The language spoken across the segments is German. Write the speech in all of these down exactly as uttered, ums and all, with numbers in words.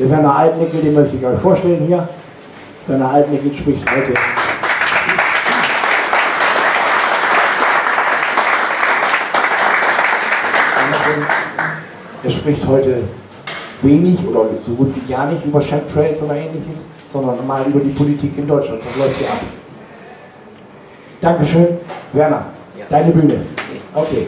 Der Werner Altnickel, den möchte ich euch vorstellen hier. Werner Altnickel spricht heute. Er spricht heute wenig oder so gut wie gar nicht über Chemtrails oder ähnliches, sondern mal über die Politik in Deutschland. Was läuft hier ab? Dankeschön. Werner, ja. Deine Bühne. Okay.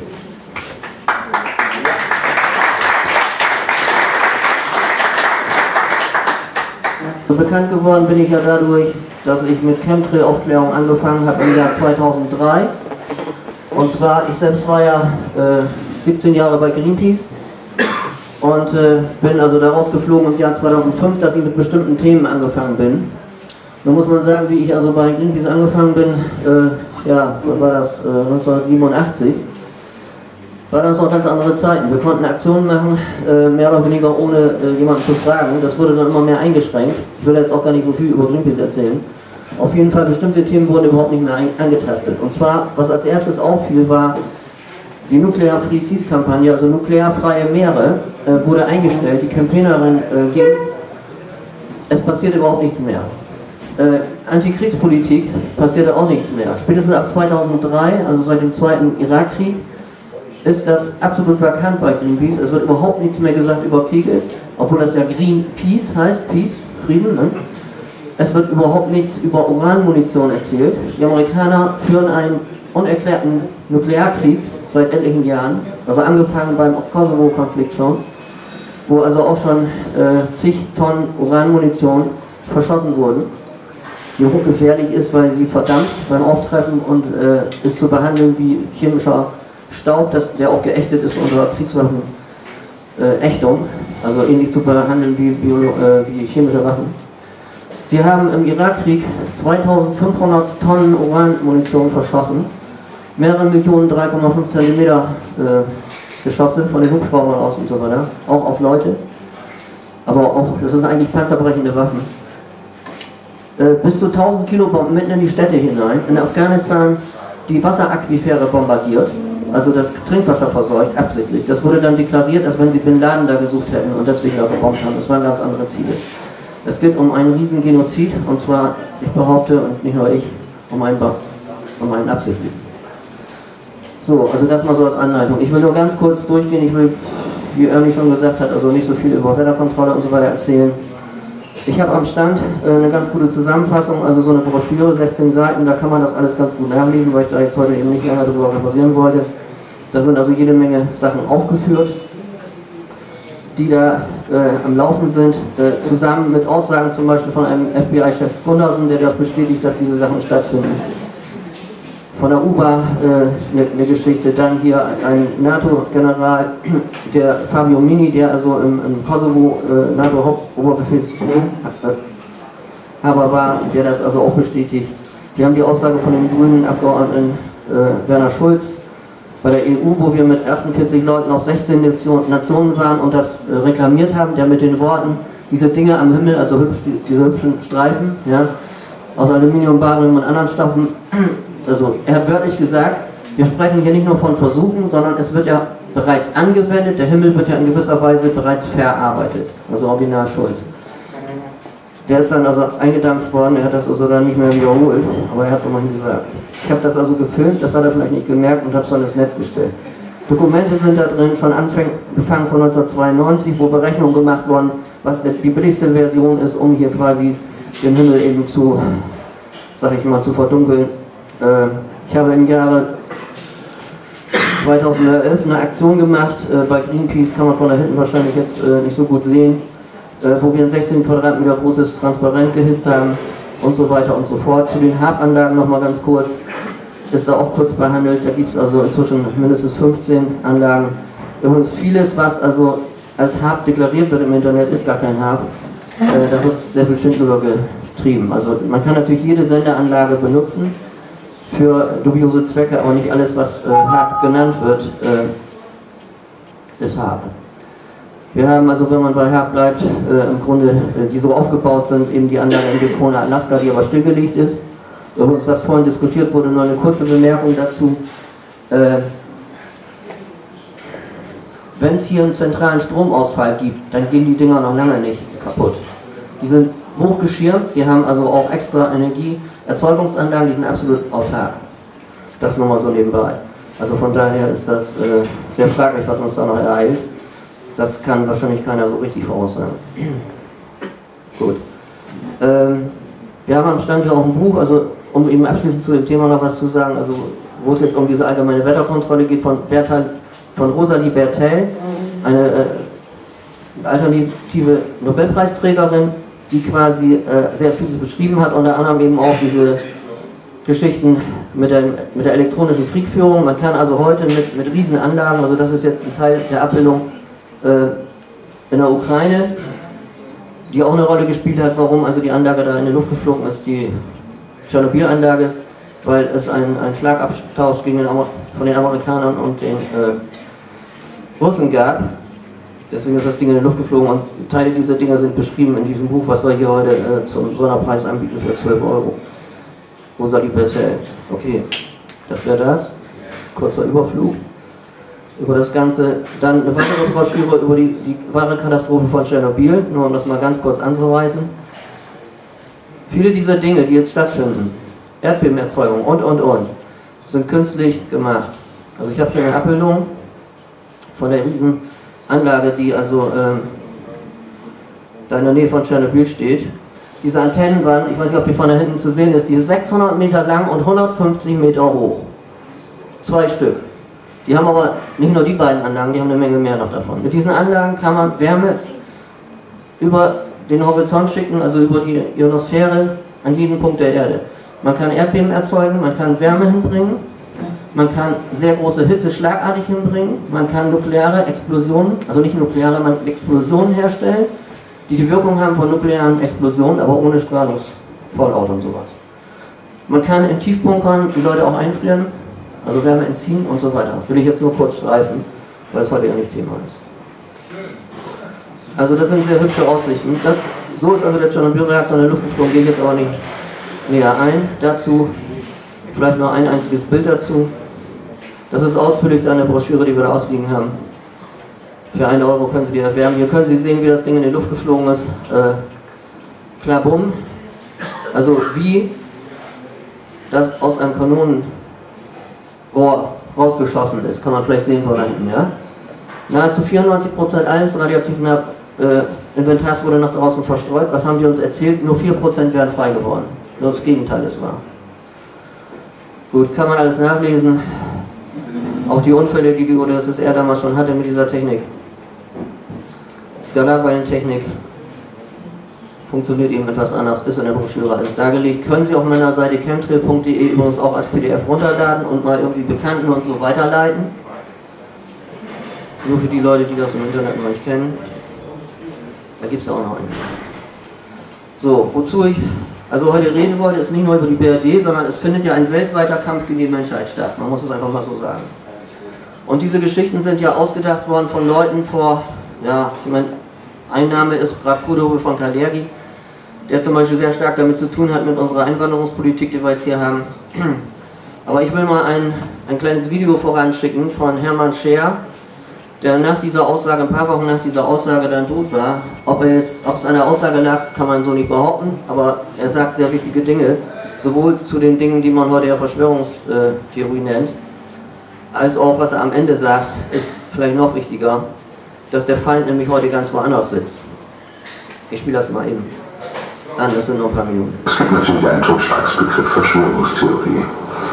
Bekannt geworden bin ich ja dadurch, dass ich mit Chemtrail-Aufklärung angefangen habe im Jahr zweitausenddrei. Und zwar, ich selbst war ja äh, siebzehn Jahre bei Greenpeace und äh, bin also daraus geflogen im Jahr zweitausendfünf, dass ich mit bestimmten Themen angefangen bin. Nun muss man sagen, wie ich also bei Greenpeace angefangen bin, äh, ja, wann war das, äh, neunzehnhundertsiebenundachtzig, war das noch ganz andere Zeiten. Wir konnten Aktionen machen, äh, mehr oder weniger ohne äh, jemanden zu fragen. Das wurde dann immer mehr eingeschränkt. Ich will jetzt auch gar nicht so viel über Greenpeace erzählen. Auf jeden Fall, bestimmte Themen wurden überhaupt nicht mehr angetastet. Und zwar, was als erstes auffiel, war die Nuclear Free Seas Kampagne, also nuklearfreie Meere, äh, wurde eingestellt. Die Campaignerin äh, ging. Es passierte überhaupt nichts mehr. Äh, Antikriegspolitik passierte auch nichts mehr. Spätestens ab zweitausenddrei, also seit dem zweiten Irakkrieg, ist das absolut vakant bei Greenpeace. Es wird überhaupt nichts mehr gesagt über Kriege, obwohl das ja Greenpeace heißt, Peace, Frieden. Ne? Es wird überhaupt nichts über Uranmunition erzählt. Die Amerikaner führen einen unerklärten Nuklearkrieg seit etlichen Jahren, also angefangen beim Kosovo-Konflikt schon, wo also auch schon äh, zig Tonnen Uranmunition verschossen wurden, die hochgefährlich ist, weil sie verdampft beim Auftreffen und äh, ist zu behandeln wie chemischer Staub, das, der auch geächtet ist unter Kriegswaffenächtung, äh, also ähnlich zu behandeln wie, Bio, äh, wie chemische Waffen. Sie haben im Irakkrieg zweitausendfünfhundert Tonnen Uranmunition verschossen, mehrere Millionen drei Komma fünf Zentimeter äh, Geschosse von den Hubschraubern aus und so weiter, auch auf Leute, aber auch, das sind eigentlich panzerbrechende Waffen. Äh, bis zu tausend Kilobomben mitten in die Städte hinein, in Afghanistan die Wasseraquifere bombardiert, also das Trinkwasser verseucht, absichtlich. Das wurde dann deklariert, als wenn sie Bin Laden da gesucht hätten und deswegen da gebombt haben. Das waren ganz andere Ziele. Es geht um einen riesen Genozid, und zwar, ich behaupte, und nicht nur ich, um einen, um einen absichtlichen. So, also das mal so als Anleitung. Ich will nur ganz kurz durchgehen, ich will, wie Ernie schon gesagt hat, also nicht so viel über Wetterkontrolle und so weiter erzählen. Ich habe am Stand äh, eine ganz gute Zusammenfassung, also so eine Broschüre, sechzehn Seiten, da kann man das alles ganz gut nachlesen, weil ich da jetzt heute eben nicht länger darüber referieren wollte. Da sind also jede Menge Sachen aufgeführt, die da äh, am Laufen sind, äh, zusammen mit Aussagen zum Beispiel von einem F B I-Chef Gundersen, der das bestätigt, dass diese Sachen stattfinden. Von der U B A eine äh, ne Geschichte, dann hier ein NATO-General, der Fabio Mini, der also im, im Kosovo äh, NATO-Hauptoberbefehlshaber war, der das also auch bestätigt. Wir haben die Aussage von dem grünen Abgeordneten äh, Werner Schulz bei der E U, wo wir mit achtundvierzig Leuten aus sechzehn Nationen waren und das äh, reklamiert haben, der mit den Worten, diese Dinge am Himmel, also hübsch, diese hübschen Streifen, ja, aus Aluminium, Barium und anderen Stoffen, also er hat wörtlich gesagt, wir sprechen hier nicht nur von Versuchen, sondern es wird ja bereits angewendet, der Himmel wird ja in gewisser Weise bereits verarbeitet, also Original Schulz. Der ist dann also eingedampft worden, er hat das also dann nicht mehr wiederholt, aber er hat es immerhin gesagt. Ich habe das also gefilmt, das hat er vielleicht nicht gemerkt und habe es dann ins Netz gestellt. Dokumente sind da drin, schon angefangen von neunzehnhundertzweiundneunzig, wo Berechnungen gemacht wurden, was die billigste Version ist, um hier quasi den Himmel eben zu, sag ich mal, zu verdunkeln. Ich habe im Jahre zweitausendelf eine Aktion gemacht, bei Greenpeace, kann man von da hinten wahrscheinlich jetzt nicht so gut sehen, wo wir ein sechzehn Quadratmeter großes Transparent gehisst haben und so weiter und so fort. Zu den Harp-Anlagen nochmal ganz kurz, ist da auch kurz behandelt, da gibt es also inzwischen mindestens fünfzehn Anlagen. Übrigens vieles, was also als Harp deklariert wird im Internet, ist gar kein Harp. Da wird sehr viel Schindluder getrieben. Also man kann natürlich jede Sendeanlage benutzen für dubiose Zwecke, aber nicht alles, was äh, Harp genannt wird, äh, ist Harp. Wir haben also, wenn man bei Harp bleibt, äh, im Grunde, äh, die so aufgebaut sind, eben die Anlage in Gekona, Alaska, die aber stillgelegt ist. Übrigens, was vorhin diskutiert wurde, nur eine kurze Bemerkung dazu. Äh, Wenn es hier einen zentralen Stromausfall gibt, dann gehen die Dinger noch lange nicht kaputt. Die sind hochgeschirmt, sie haben also auch extra Energieerzeugungsanlagen, die sind absolut autark. Das nur mal so nebenbei. Also von daher ist das äh, sehr fraglich, was uns da noch ereilt. Das kann wahrscheinlich keiner so richtig voraussagen. Gut. Ähm, wir haben am Stand hier auch ein Buch, also um eben abschließend zu dem Thema noch was zu sagen, also wo es jetzt um diese allgemeine Wetterkontrolle geht, von, Bertal, von Rosalie Bertell, eine äh, alternative Nobelpreisträgerin, die quasi äh, sehr vieles beschrieben hat, unter anderem eben auch diese Geschichten mit der, mit der elektronischen Kriegführung. Man kann also heute mit, mit riesen Anlagen, also das ist jetzt ein Teil der Abbildung äh, in der Ukraine, die auch eine Rolle gespielt hat, warum also die Anlage da in die Luft geflogen ist, die Tschernobyl-Anlage, weil es einen, einen Schlagabtausch gegen den Amer von den Amerikanern und den äh, Russen gab. Deswegen ist das Ding in die Luft geflogen und Teile dieser Dinge sind beschrieben in diesem Buch, was wir hier heute äh, zum Sonderpreis anbieten für zwölf Euro. Rosalie Bertell. Okay, das wäre das. Kurzer Überflug über das Ganze. Dann eine weitere Broschüre über die, die wahre Katastrophe von Tschernobyl, nur um das mal ganz kurz anzuweisen. Viele dieser Dinge, die jetzt stattfinden, Erdbebenerzeugung und und und, sind künstlich gemacht. Also ich habe hier eine Abbildung von der riesen Anlage, die also ähm, da in der Nähe von Tschernobyl steht. Diese Antennen waren, ich weiß nicht, ob die von da hinten zu sehen ist, die ist sechshundert Meter lang und hundertfünfzig Meter hoch. Zwei Stück. Die haben aber nicht nur die beiden Anlagen, die haben eine Menge mehr noch davon. Mit diesen Anlagen kann man Wärme über den Horizont schicken, also über die Ionosphäre an jeden Punkt der Erde. Man kann Erdbeben erzeugen, man kann Wärme hinbringen, man kann sehr große Hitze schlagartig hinbringen, man kann nukleare Explosionen, also nicht nukleare, man kann Explosionen herstellen, die die Wirkung haben von nuklearen Explosionen, aber ohne Strahlungsfallout und sowas. Man kann in Tiefbunkern die Leute auch einfrieren, also Wärme entziehen und so weiter. Will ich jetzt nur kurz streifen, weil es heute ja nicht Thema ist. Also das sind sehr hübsche Aussichten. Das, so ist also der Tschernobyl-Reaktor in der Luft geflogen, gehe ich jetzt aber nicht näher ein. Dazu vielleicht noch ein einziges Bild dazu. Das ist ausführlich eine Broschüre, die wir da ausliegen haben. Für einen Euro können Sie die erwärmen. Hier können Sie sehen, wie das Ding in die Luft geflogen ist. Äh, klar, bumm. Also wie das aus einem Kanonenrohr rausgeschossen ist, kann man vielleicht sehen von da hinten, ja? Nahezu vierundneunzig Prozent alles radioaktiven äh, Inventars wurde nach draußen verstreut. Was haben die uns erzählt? Nur vier Prozent wären frei geworden. Nur das Gegenteil ist wahr. Gut, kann man alles nachlesen. Auch die Unfälle, die die U d S S R damals schon hatte mit dieser Technik. Skalarwellentechnik funktioniert eben etwas anders, ist in der Broschüre alles dargelegt. Können Sie auf meiner Seite chemtrail punkt de übrigens auch als P D F runterladen und mal irgendwie Bekannten und so weiterleiten. Nur für die Leute, die das im Internet noch nicht kennen. Da gibt es auch noch einen. So, wozu ich also heute reden wollte, ist nicht nur über die B R D, sondern es findet ja ein weltweiter Kampf gegen die Menschheit statt. Man muss es einfach mal so sagen. Und diese Geschichten sind ja ausgedacht worden von Leuten vor, ja, ich meine, ein Name ist Graf Kudehove von Kalergi, der zum Beispiel sehr stark damit zu tun hat mit unserer Einwanderungspolitik, die wir jetzt hier haben. Aber ich will mal ein, ein kleines Video voranschicken von Hermann Scher, der nach dieser Aussage, ein paar Wochen nach dieser Aussage dann tot war. Ob er jetzt, ob es an der Aussage lag, kann man so nicht behaupten, aber er sagt sehr wichtige Dinge, sowohl zu den Dingen, die man heute ja Verschwörungstheorie nennt, als auch, was er am Ende sagt, ist vielleicht noch wichtiger, dass der Feind nämlich heute ganz woanders sitzt. Ich spiele das mal eben an, das sind noch ein paar Minuten. Es gibt natürlich einen Totschlagsbegriff, Verschwörungstheorie.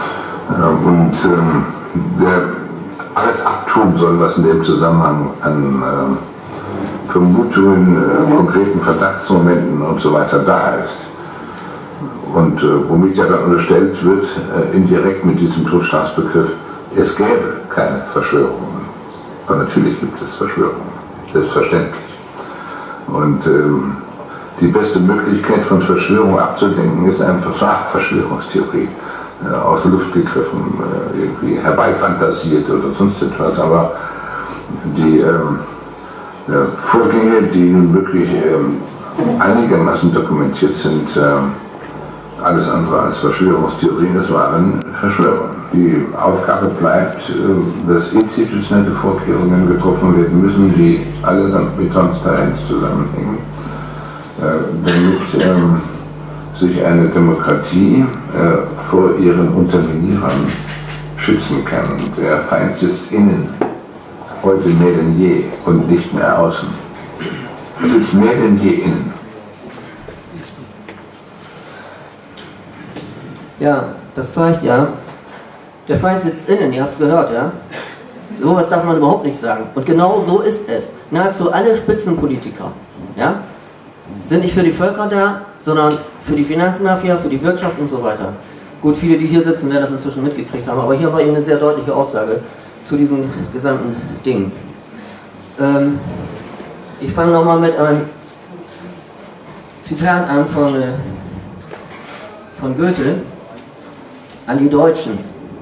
Und ähm, der alles abtun soll, was in dem Zusammenhang an äh, Vermutungen, äh, konkreten Verdachtsmomenten und so weiter da ist. Und äh, womit ja dann unterstellt wird, äh, indirekt mit diesem Totschlagsbegriff, es gäbe keine Verschwörungen. Aber natürlich gibt es Verschwörungen, selbstverständlich. Und ähm, die beste Möglichkeit von Verschwörung abzudenken ist einfach Verschwörungstheorie. Äh, aus der Luft gegriffen, äh, irgendwie herbeifantasiert oder sonst etwas. Aber die ähm, äh, Vorgänge, die nun wirklich ähm, einigermaßen dokumentiert sind, äh, alles andere als Verschwörungstheorien, das waren Verschwörungen. Die Aufgabe bleibt, dass institutionelle Vorkehrungen getroffen werden müssen, die alle dann mit Transparenz zusammenhängen. damit ähm, sich eine Demokratie äh, vor ihren Unterminierern schützen kann. Der Feind sitzt innen, heute mehr denn je und nicht mehr außen. Er sitzt mehr denn je innen. Ja, das zeigt ja, der Feind sitzt innen, ihr habt es gehört, ja? So was darf man überhaupt nicht sagen. Und genau so ist es. Nahezu alle Spitzenpolitiker, ja, sind nicht für die Völker da, sondern für die Finanzmafia, für die Wirtschaft und so weiter. Gut, viele, die hier sitzen, werden das inzwischen mitgekriegt haben, aber hier war eben eine sehr deutliche Aussage zu diesen gesamten Dingen. Ähm, ich fange nochmal mit einem Zitat an von, äh, von Goethe an die Deutschen.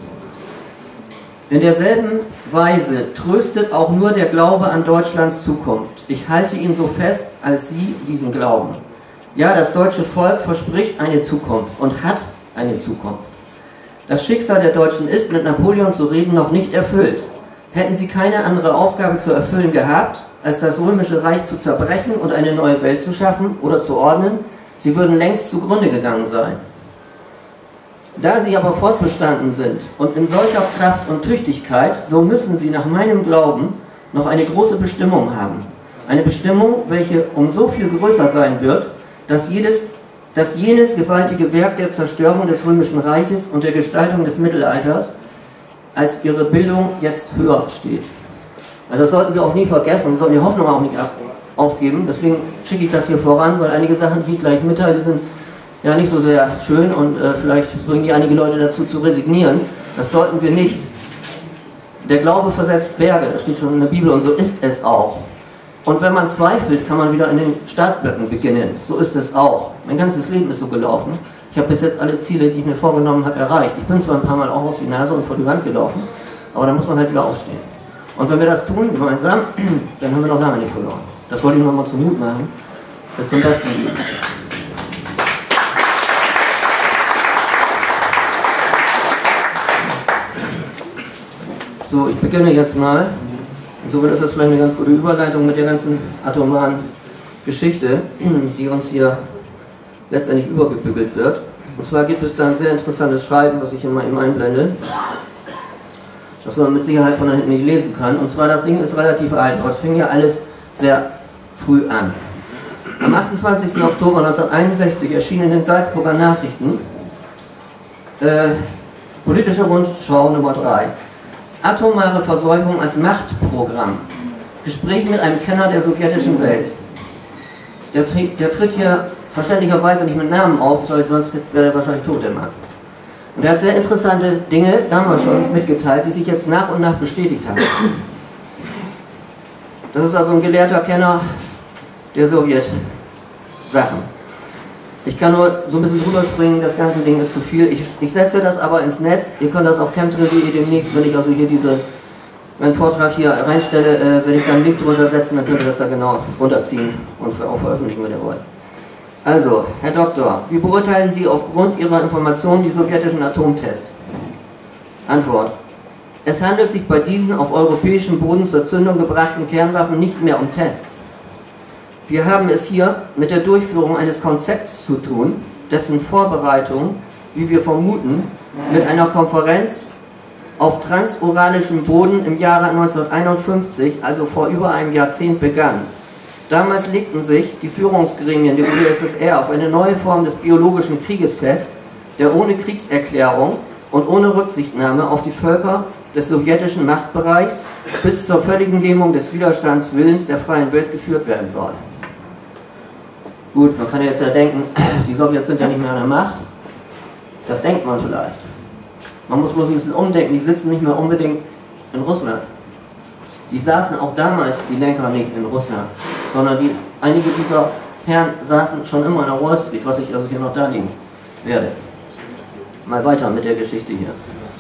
In derselben Weise tröstet auch nur der Glaube an Deutschlands Zukunft. Ich halte ihn so fest, als Sie diesen glauben. Ja, das deutsche Volk verspricht eine Zukunft und hat eine Zukunft. Das Schicksal der Deutschen ist, mit Napoleon zu reden, noch nicht erfüllt. Hätten sie keine andere Aufgabe zu erfüllen gehabt, als das römische Reich zu zerbrechen und eine neue Welt zu schaffen oder zu ordnen, sie würden längst zugrunde gegangen sein. Da sie aber fortbestanden sind und in solcher Kraft und Tüchtigkeit, so müssen sie nach meinem Glauben noch eine große Bestimmung haben. Eine Bestimmung, welche um so viel größer sein wird, dass, jedes, dass jenes gewaltige Werk der Zerstörung des Römischen Reiches und der Gestaltung des Mittelalters als ihre Bildung jetzt höher steht. Also das sollten wir auch nie vergessen, wir sollten die Hoffnung auch nicht aufgeben. Deswegen schicke ich das hier voran, weil einige Sachen, die ich gleich mitteile, sind ja nicht so sehr schön und äh, vielleicht bringen die einige Leute dazu zu resignieren. Das sollten wir nicht. Der Glaube versetzt Berge, das steht schon in der Bibel und so ist es auch. Und wenn man zweifelt, kann man wieder in den Startblöcken beginnen. So ist es auch. Mein ganzes Leben ist so gelaufen. Ich habe bis jetzt alle Ziele, die ich mir vorgenommen habe, erreicht. Ich bin zwar ein paar Mal auch aus die Nase und vor die Wand gelaufen, aber da muss man halt wieder aufstehen. Und wenn wir das tun, gemeinsam, dann haben wir noch lange nicht verloren. Das wollte ich noch mal zum Mut machen, zum Besten geben. So, ich beginne jetzt mal. Insofern ist das vielleicht eine ganz gute Überleitung mit der ganzen atomaren Geschichte, die uns hier letztendlich übergebügelt wird. Und zwar gibt es da ein sehr interessantes Schreiben, was ich immer eben einblende, das man mit Sicherheit von da hinten nicht lesen kann. Und zwar, das Ding ist relativ alt, aber es fing ja alles sehr früh an. Am achtundzwanzigsten Oktober neunzehnhunderteinundsechzig erschien in den Salzburger Nachrichten äh, politische Rundschau Nummer drei. Atomare Verseuchung als Machtprogramm. Gespräch mit einem Kenner der sowjetischen Welt. Der, der tritt hier verständlicherweise nicht mit Namen auf, weil sonst wäre er wahrscheinlich tot, der Mann. Und er hat sehr interessante Dinge damals schon mitgeteilt, die sich jetzt nach und nach bestätigt haben. Das ist also ein gelehrter Kenner der Sowjet-Sachen. Ich kann nur so ein bisschen drüber springen, das ganze Ding ist zu viel. Ich, ich setze das aber ins Netz. Ihr könnt das auf chemtrail punkt de demnächst, wenn ich also hier diese, meinen Vortrag hier reinstelle, äh, wenn ich da einen Link drunter setzen, dann könnt ihr das da genau runterziehen und für, auch veröffentlichen, wenn ihr wollt. Also, Herr Doktor, wie beurteilen Sie aufgrund Ihrer Informationen die sowjetischen Atomtests? Antwort. Es handelt sich bei diesen auf europäischem Boden zur Zündung gebrachten Kernwaffen nicht mehr um Tests. Wir haben es hier mit der Durchführung eines Konzepts zu tun, dessen Vorbereitung, wie wir vermuten, mit einer Konferenz auf transuranischem Boden im Jahre neunzehnhunderteinundfünfzig, also vor über einem Jahrzehnt, begann. Damals legten sich die Führungsgremien der U d S S R auf eine neue Form des biologischen Krieges fest, der ohne Kriegserklärung und ohne Rücksichtnahme auf die Völker des sowjetischen Machtbereichs bis zur völligen Lähmung des Widerstandswillens der freien Welt geführt werden soll. Gut, man kann jetzt ja denken, die Sowjets sind ja nicht mehr an der Macht. Das denkt man vielleicht. Man muss bloß ein bisschen umdenken, die sitzen nicht mehr unbedingt in Russland. Die saßen auch damals, die Lenker, nicht in Russland, sondern die, einige dieser Herren saßen schon immer in der Wall Street, was ich also hier noch darlegen werde. Mal weiter mit der Geschichte hier.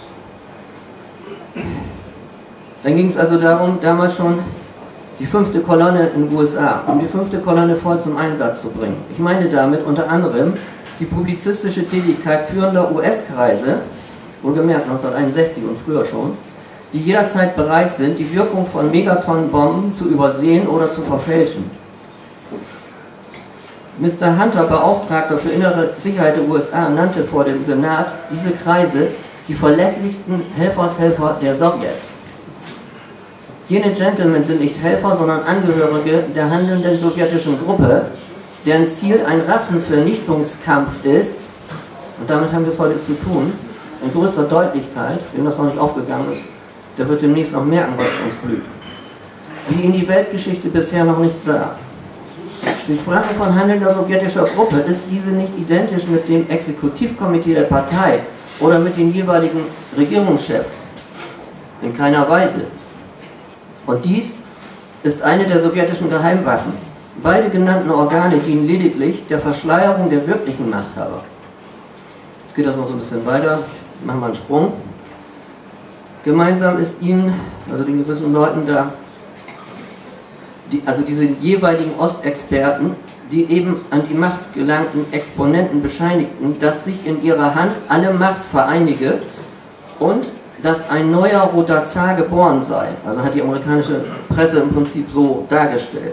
Dann ging es also darum, damals schon die fünfte Kolonne in den U S A, um die fünfte Kolonne voll zum Einsatz zu bringen. Ich meine damit unter anderem die publizistische Tätigkeit führender U S-Kreise, wohlgemerkt neunzehnhunderteinundsechzig und früher schon, die jederzeit bereit sind, die Wirkung von Megatonbomben zu übersehen oder zu verfälschen. Mister Hunter, Beauftragter für innere Sicherheit der U S A, nannte vor dem Senat diese Kreise die verlässlichsten Helfershelfer der Sowjets. Jene Gentlemen sind nicht Helfer, sondern Angehörige der handelnden sowjetischen Gruppe, deren Ziel ein Rassenvernichtungskampf ist, und damit haben wir es heute zu tun, in größter Deutlichkeit, wem das noch nicht aufgegangen ist, der wird demnächst noch merken, was uns blüht. Wie ihn die Weltgeschichte bisher noch nicht sah. Die Sprache von handelnder sowjetischer Gruppe, ist diese nicht identisch mit dem Exekutivkomitee der Partei oder mit dem jeweiligen Regierungschef? In keiner Weise. Und dies ist eine der sowjetischen Geheimwaffen. Beide genannten Organe dienen lediglich der Verschleierung der wirklichen Machthaber. Jetzt geht das noch so ein bisschen weiter, machen wir einen Sprung. Gemeinsam ist ihnen, also den gewissen Leuten da, die, also diese jeweiligen Ostexperten, die eben an die Macht gelangten Exponenten bescheinigten, dass sich in ihrer Hand alle Macht vereinige und dass ein neuer roter Zar geboren sei. Also hat die amerikanische Presse im Prinzip so dargestellt.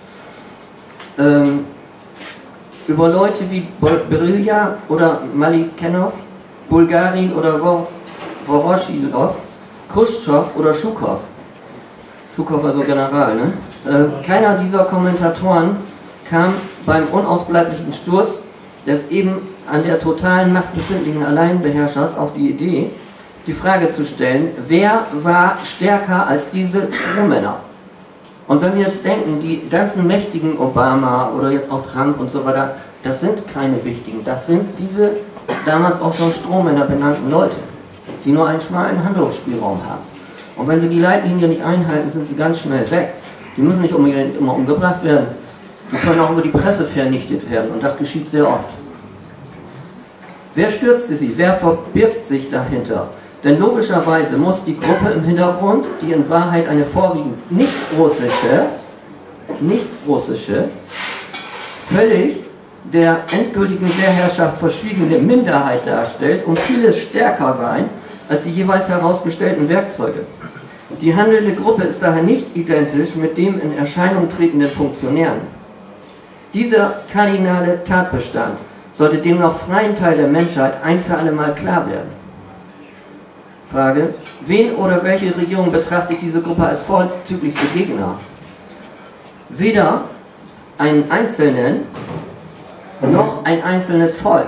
Ähm, über Leute wie Berilja oder Malikenov, Bulgarin oder Voroshilov, Khrushchev oder Schukow. Schukow war so General, ne? Äh, keiner dieser Kommentatoren kam beim unausbleiblichen Sturz des eben an der totalen Macht befindlichen Alleinbeherrschers auf die Idee, die Frage zu stellen, wer war stärker als diese Strohmänner? Und wenn wir jetzt denken, die ganzen mächtigen Obama oder jetzt auch Trump und so weiter, das sind keine wichtigen, das sind diese damals auch schon Strohmänner benannten Leute, die nur einen schmalen Handlungsspielraum haben. Und wenn sie die Leitlinie nicht einhalten, sind sie ganz schnell weg. Die müssen nicht unbedingt immer umgebracht werden, die können auch über die Presse vernichtet werden und das geschieht sehr oft. Wer stürzte sie? Wer verbirgt sich dahinter? Denn logischerweise muss die Gruppe im Hintergrund, die in Wahrheit eine vorwiegend nicht russische, nicht russische, völlig der endgültigen Wehrherrschaft verschwiegene Minderheit darstellt, um vieles stärker sein als die jeweils herausgestellten Werkzeuge. Die handelnde Gruppe ist daher nicht identisch mit dem in Erscheinung tretenden Funktionären. Dieser kardinale Tatbestand sollte dem noch freien Teil der Menschheit ein für alle Mal klar werden. Frage: Wen oder welche Regierung betrachtet diese Gruppe als vorzüglichste Gegner? Weder einen Einzelnen noch ein einzelnes Volk.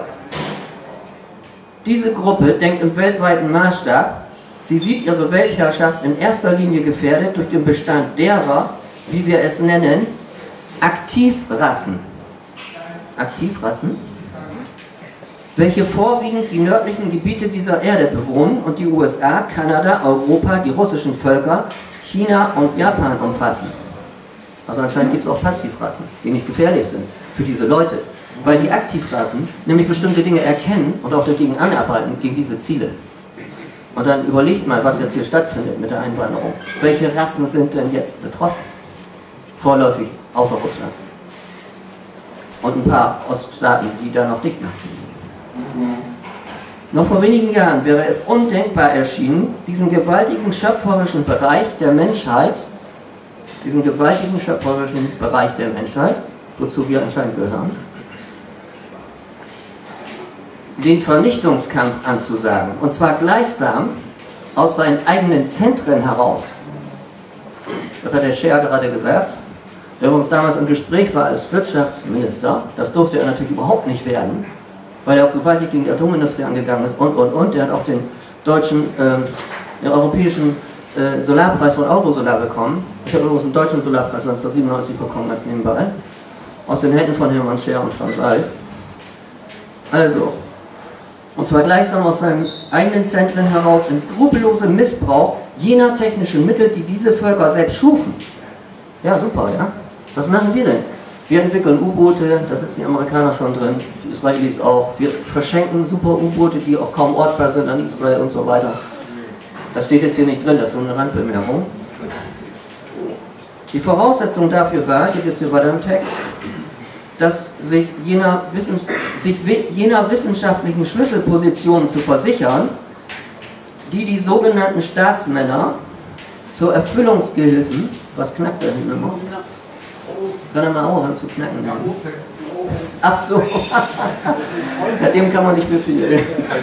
Diese Gruppe denkt im weltweiten Maßstab, sie sieht ihre Weltherrschaft in erster Linie gefährdet durch den Bestand derer, wie wir es nennen, Aktivrassen. Aktivrassen? Welche vorwiegend die nördlichen Gebiete dieser Erde bewohnen und die U S A, Kanada, Europa, die russischen Völker, China und Japan umfassen. Also anscheinend gibt es auch Passivrassen, die nicht gefährlich sind für diese Leute, weil die Aktivrassen nämlich bestimmte Dinge erkennen und auch dagegen anarbeiten, gegen diese Ziele. Und dann überlegt mal, was jetzt hier stattfindet mit der Einwanderung. Welche Rassen sind denn jetzt betroffen? Vorläufig, außer Russland. Und ein paar Oststaaten, die da noch dicht machen. Noch vor wenigen Jahren wäre es undenkbar erschienen, diesen gewaltigen schöpferischen Bereich der Menschheit, diesen gewaltigen schöpferischen Bereich der Menschheit, wozu wir anscheinend gehören, den Vernichtungskampf anzusagen, und zwar gleichsam aus seinen eigenen Zentren heraus. Das hat der Scher gerade gesagt, der übrigens damals im Gespräch war als Wirtschaftsminister. Das durfte er natürlich überhaupt nicht werden, weil er auch gewaltig gegen die Atomindustrie angegangen ist und, und, und. Der hat auch den deutschen, äh, den europäischen äh, Solarpreis von Eurosolar bekommen. Ich habe übrigens einen deutschen Solarpreis neunzehnhundertsiebenundneunzig bekommen, ganz nebenbei. Aus den Händen von Hermann Scher und Franz Alt. Also, und zwar gleichsam aus seinen eigenen Zentren heraus ins skrupellose Missbrauch jener technischen Mittel, die diese Völker selbst schufen. Ja, super, ja. Was machen wir denn? Wir entwickeln U-Boote, da sitzen die Amerikaner schon drin, die Israelis auch. Wir verschenken super U-Boote, die auch kaum ortbar sind an Israel und so weiter. Das steht jetzt hier nicht drin, das ist nur eine Randbemerkung. Die Voraussetzung dafür war, geht jetzt hier weiter im Text, dass sich jener, Wissen, sich jener wissenschaftlichen Schlüsselpositionen zu versichern, die die sogenannten Staatsmänner zur Erfüllungsgehilfen, was knackt da hinten immer? Kann er mal aufhören zu knacken? Ach so. Ja, dem kann man nicht befehlen.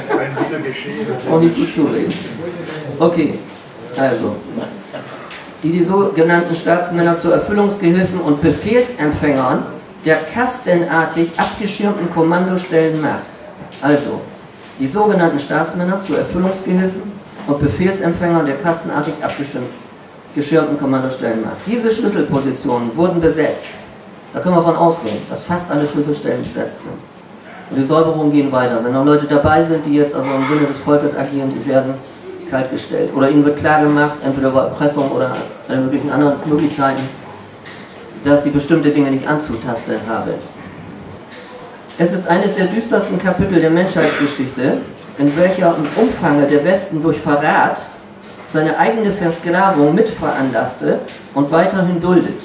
Und nicht gut zureden. Okay, also. Die die sogenannten Staatsmänner zu Erfüllungsgehilfen und Befehlsempfängern der kastenartig abgeschirmten Kommandostellen macht. Also, die sogenannten Staatsmänner zu Erfüllungsgehilfen und Befehlsempfängern der kastenartig abgeschirmten Kommandostellen macht. Diese Schlüsselpositionen wurden besetzt. Da können wir davon ausgehen, dass fast alle Schlüsselstellen besetzt sind. Und die Säuberungen gehen weiter. Wenn noch Leute dabei sind, die jetzt also im Sinne des Volkes agieren, die werden kaltgestellt. Oder ihnen wird klar gemacht, entweder über Erpressung oder alle möglichen anderen Möglichkeiten, dass sie bestimmte Dinge nicht anzutasten haben. Es ist eines der düstersten Kapitel der Menschheitsgeschichte, in welcher im Umfange der Westen durch Verrat seine eigene Versklavung mitveranlasste und weiterhin duldet.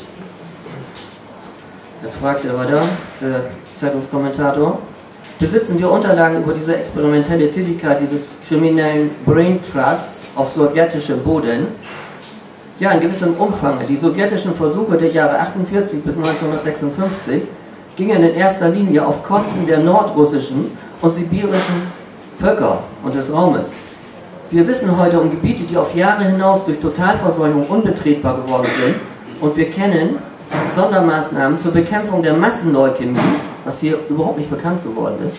Jetzt fragt er weiter, der Zeitungskommentator, besitzen wir Unterlagen über diese experimentelle Tätigkeit dieses kriminellen Brain Trusts auf sowjetischem Boden? Ja, in gewissem Umfang. Die sowjetischen Versuche der Jahre achtundvierzig bis neunzehnhundertsechsundfünfzig gingen in erster Linie auf Kosten der nordrussischen und sibirischen Völker und des Raumes. Wir wissen heute um Gebiete, die auf Jahre hinaus durch Totalverseuchung unbetretbar geworden sind, und wir kennen Sondermaßnahmen zur Bekämpfung der Massenleukämie, was hier überhaupt nicht bekannt geworden ist,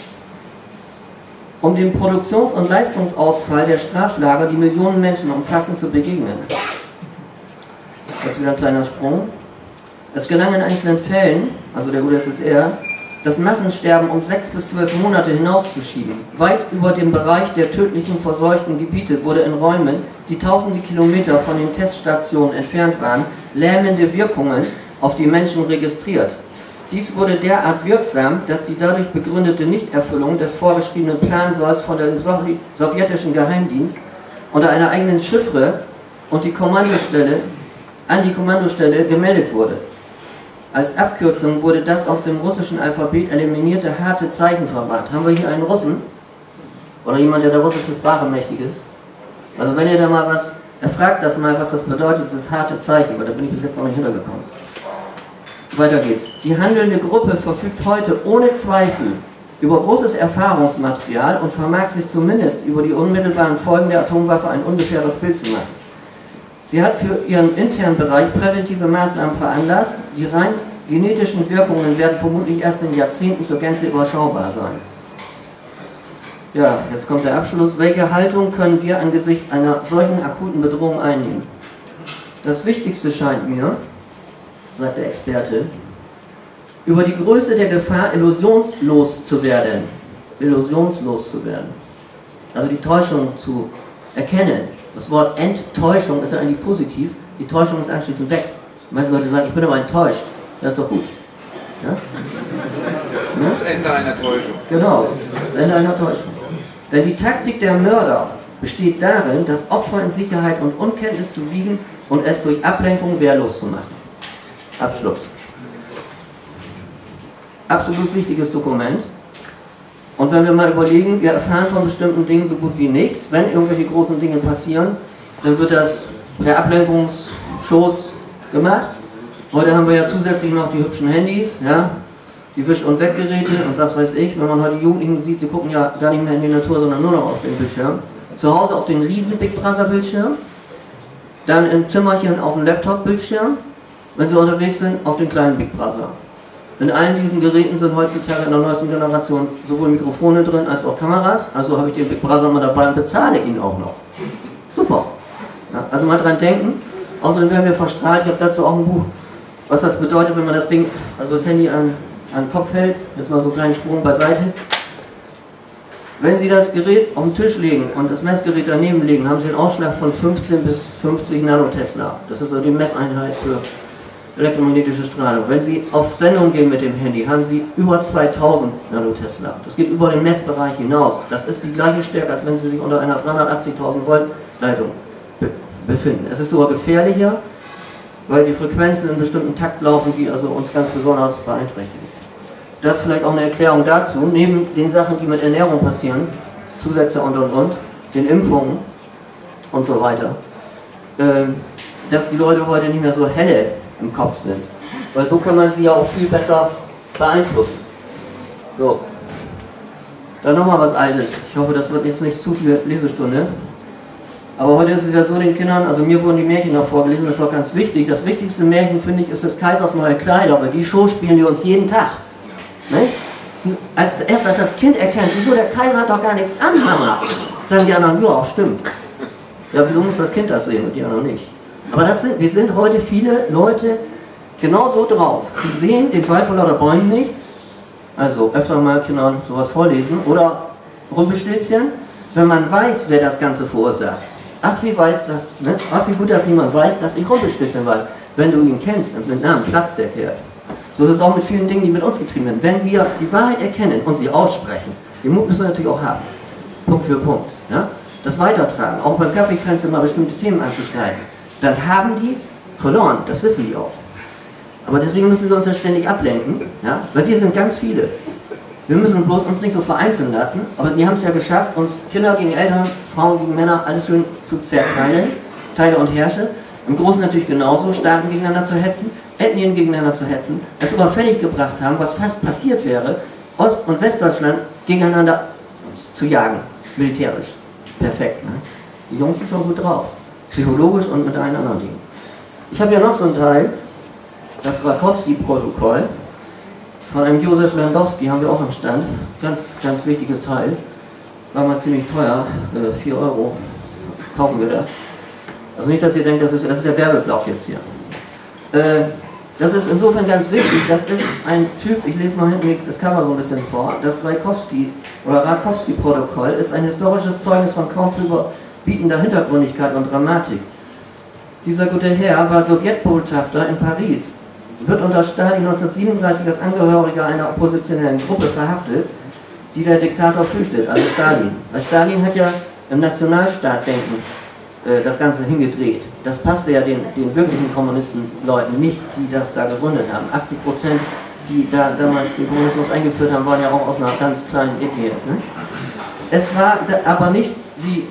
um dem Produktions- und Leistungsausfall der Straflager, die Millionen Menschen umfassen, zu begegnen. Jetzt wieder ein kleiner Sprung. Es gelang in einzelnen Fällen, also der U d S S R, das Massensterben um sechs bis zwölf Monate hinauszuschieben. Weit über dem Bereich der tödlichen verseuchten Gebiete wurde in Räumen, die tausende Kilometer von den Teststationen entfernt waren, lähmende Wirkungen auf die Menschen registriert. Dies wurde derart wirksam, dass die dadurch begründete Nichterfüllung des vorgeschriebenen Plansolls von dem sowjetischen Geheimdienst unter einer eigenen Chiffre und die Kommandostelle an die Kommandostelle gemeldet wurde. Als Abkürzung wurde das aus dem russischen Alphabet eliminierte harte Zeichen verwandt. Haben wir hier einen Russen? Oder jemand, der der russischen Sprache mächtig ist? Also wenn ihr da mal was, er fragt das mal, was das bedeutet, das harte Zeichen, weil da bin ich bis jetzt noch nicht hintergekommen. Weiter geht's. Die handelnde Gruppe verfügt heute ohne Zweifel über großes Erfahrungsmaterial und vermag sich zumindest über die unmittelbaren Folgen der Atomwaffe ein ungefähres Bild zu machen. Sie hat für ihren internen Bereich präventive Maßnahmen veranlasst. Die rein genetischen Wirkungen werden vermutlich erst in Jahrzehnten zur Gänze überschaubar sein. Ja, jetzt kommt der Abschluss. Welche Haltung können wir angesichts einer solchen akuten Bedrohung einnehmen? Das Wichtigste scheint mir, sagt der Experte, über die Größe der Gefahr illusionslos zu werden. Illusionslos zu werden. Also die Täuschung zu erkennen. Das Wort Enttäuschung ist ja eigentlich positiv, die Täuschung ist anschließend weg. Die meisten Leute sagen, ich bin aber enttäuscht. Das ist doch gut. Ja? Ja? Das Ende einer Täuschung. Genau, das Ende einer Täuschung. Denn die Taktik der Mörder besteht darin, das Opfer in Sicherheit und Unkenntnis zu wiegen und es durch Ablenkung wehrlos zu machen. Abschluss. Absolut wichtiges Dokument. Und wenn wir mal überlegen, wir erfahren von bestimmten Dingen so gut wie nichts. Wenn irgendwelche großen Dinge passieren, dann wird das per Ablenkungsshows gemacht. Heute haben wir ja zusätzlich noch die hübschen Handys, ja, die Wisch- und Weggeräte und was weiß ich. Wenn man heute die Jugendlichen sieht, die gucken ja gar nicht mehr in die Natur, sondern nur noch auf den Bildschirm. Zu Hause auf den riesen Big Brother Bildschirm, dann im Zimmerchen auf dem Laptop Bildschirm, wenn sie unterwegs sind, auf den kleinen Big Brother. In allen diesen Geräten sind heutzutage in der neuesten Generation sowohl Mikrofone drin als auch Kameras. Also habe ich den Big Brother mal dabei und bezahle ihn auch noch. Super. Ja, also mal dran denken. Außerdem werden wir verstrahlt. Ich habe dazu auch ein Buch, was das bedeutet, wenn man das Ding, also das Handy an, an den Kopf hält. Jetzt mal so einen kleinen Sprung beiseite. Wenn Sie das Gerät auf den Tisch legen und das Messgerät daneben legen, haben Sie einen Ausschlag von fünfzehn bis fünfzig Nanotesla. Das ist also die Messeinheit für elektromagnetische Strahlung. Wenn Sie auf Sendung gehen mit dem Handy, haben Sie über zweitausend Nanotesla. Das geht über den Messbereich hinaus. Das ist die gleiche Stärke, als wenn Sie sich unter einer dreihundertachtzigtausend Volt Leitung be befinden. Es ist sogar gefährlicher, weil die Frequenzen in bestimmten Takt laufen, die also uns ganz besonders beeinträchtigen. Das ist vielleicht auch eine Erklärung dazu, neben den Sachen, die mit Ernährung passieren, Zusätze und und und, den Impfungen und so weiter, äh, dass die Leute heute nicht mehr so helle im Kopf sind. Weil so kann man sie ja auch viel besser beeinflussen. So. Dann nochmal was Altes. Ich hoffe, das wird jetzt nicht zu viel Lesestunde. Aber heute ist es ja so den Kindern, also mir wurden die Märchen noch vorgelesen, das ist auch ganz wichtig. Das wichtigste Märchen, finde ich, ist des Kaisers neue Kleider, weil die Show spielen wir uns jeden Tag. Ne? Als, erst als das Kind erkennt, wieso der Kaiser hat doch gar nichts an, Mama, sagen die anderen, ja, auch stimmt. Ja, wieso muss das Kind das sehen und die anderen nicht? Aber das sind, wir sind heute viele Leute genau so drauf. Sie sehen den Wald vor lauter Bäumen nicht, also öfter mal Kindern sowas vorlesen, oder Rumpelstilzchen, wenn man weiß, wer das Ganze verursacht. Ach, wie weiß das, ne? Ach, wie gut, dass niemand weiß, dass ich Rumpelstilzchen weiß. Wenn du ihn kennst und mit Namen platzt der Kerl. So ist es auch mit vielen Dingen, die mit uns getrieben werden. Wenn wir die Wahrheit erkennen und sie aussprechen, den Mut müssen wir natürlich auch haben. Punkt für Punkt. Ja? Das Weitertragen, auch beim Kaffeekränzchen mal bestimmte Themen anzuschneiden, dann haben die verloren, das wissen die auch. Aber deswegen müssen sie uns ja ständig ablenken, ja? Weil wir sind ganz viele. Wir müssen bloß uns nicht so vereinzeln lassen, aber sie haben es ja geschafft, uns Kinder gegen Eltern, Frauen gegen Männer, alles schön zu zerteilen, Teile und Herrsche. Im Großen natürlich genauso, Staaten gegeneinander zu hetzen, Ethnien gegeneinander zu hetzen, es aber fertig gebracht haben, was fast passiert wäre, Ost- und Westdeutschland gegeneinander zu jagen, militärisch. Perfekt, ne? Die Jungs sind schon gut drauf, psychologisch und mit allen anderen Dingen. Ich habe ja noch so ein Teil, das Rakowski-Protokoll, von einem Josef Landowski, haben wir auch am Stand, ganz, ganz wichtiges Teil, war mal ziemlich teuer, äh, vier Euro, kaufen wir da. Also nicht, dass ihr denkt, das ist, das ist der Werbeblock jetzt hier. Äh, das ist insofern ganz wichtig, das ist ein Typ, ich lese mal hinten das Cover so ein bisschen vor, das Rakowski oder Rakowski-Protokoll ist ein historisches Zeugnis von kaum zu überbietender Hintergründigkeit und Dramatik. Dieser gute Herr war Sowjetbotschafter in Paris, wird unter Stalin neunzehnhundertsiebenunddreißig als Angehöriger einer oppositionellen Gruppe verhaftet, die der Diktator fürchtet, also Stalin. Weil Stalin hat ja im Nationalstaatdenken äh, das Ganze hingedreht. Das passte ja den, den wirklichen Kommunistenleuten nicht, die das da gegründet haben. achtzig Prozent, die da damals den Kommunismus eingeführt haben, waren ja auch aus einer ganz kleinen Ethnie. Ne? Es war aber nicht wie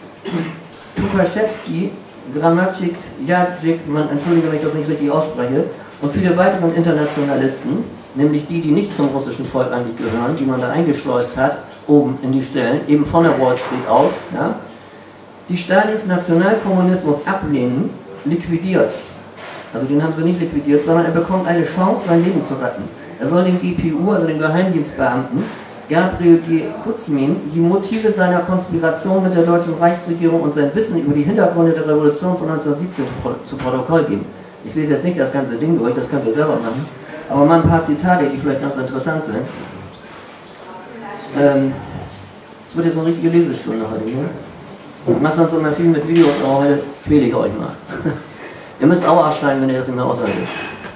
Tukaschewski, Grammatschik, Jadzik, man entschuldige mich, dass ich das nicht richtig ausspreche, und viele weitere Internationalisten, nämlich die, die nicht zum russischen Volk eigentlich gehören, die man da eingeschleust hat, oben in die Stellen, eben von der Wall Street aus, ja, die Stalins Nationalkommunismus ablehnen, liquidiert. Also den haben sie nicht liquidiert, sondern er bekommt eine Chance, sein Leben zu retten. Er soll den G P U, also den Geheimdienstbeamten, Gabriel G. Kutzmin, die Motive seiner Konspiration mit der deutschen Reichsregierung und sein Wissen über die Hintergründe der Revolution von neunzehnhundertsiebzehn zu Protokoll geben. Ich lese jetzt nicht das ganze Ding durch, das könnt ihr selber machen, aber mal ein paar Zitate, die vielleicht ganz interessant sind. Ähm, es wird jetzt eine richtige Lesestunde heute, ne? Ich mache sonst immer viel mit Videos, aber heute quäle ich euch mal. Ihr müsst Aua schreien, wenn ihr das nicht mehr aushaltet.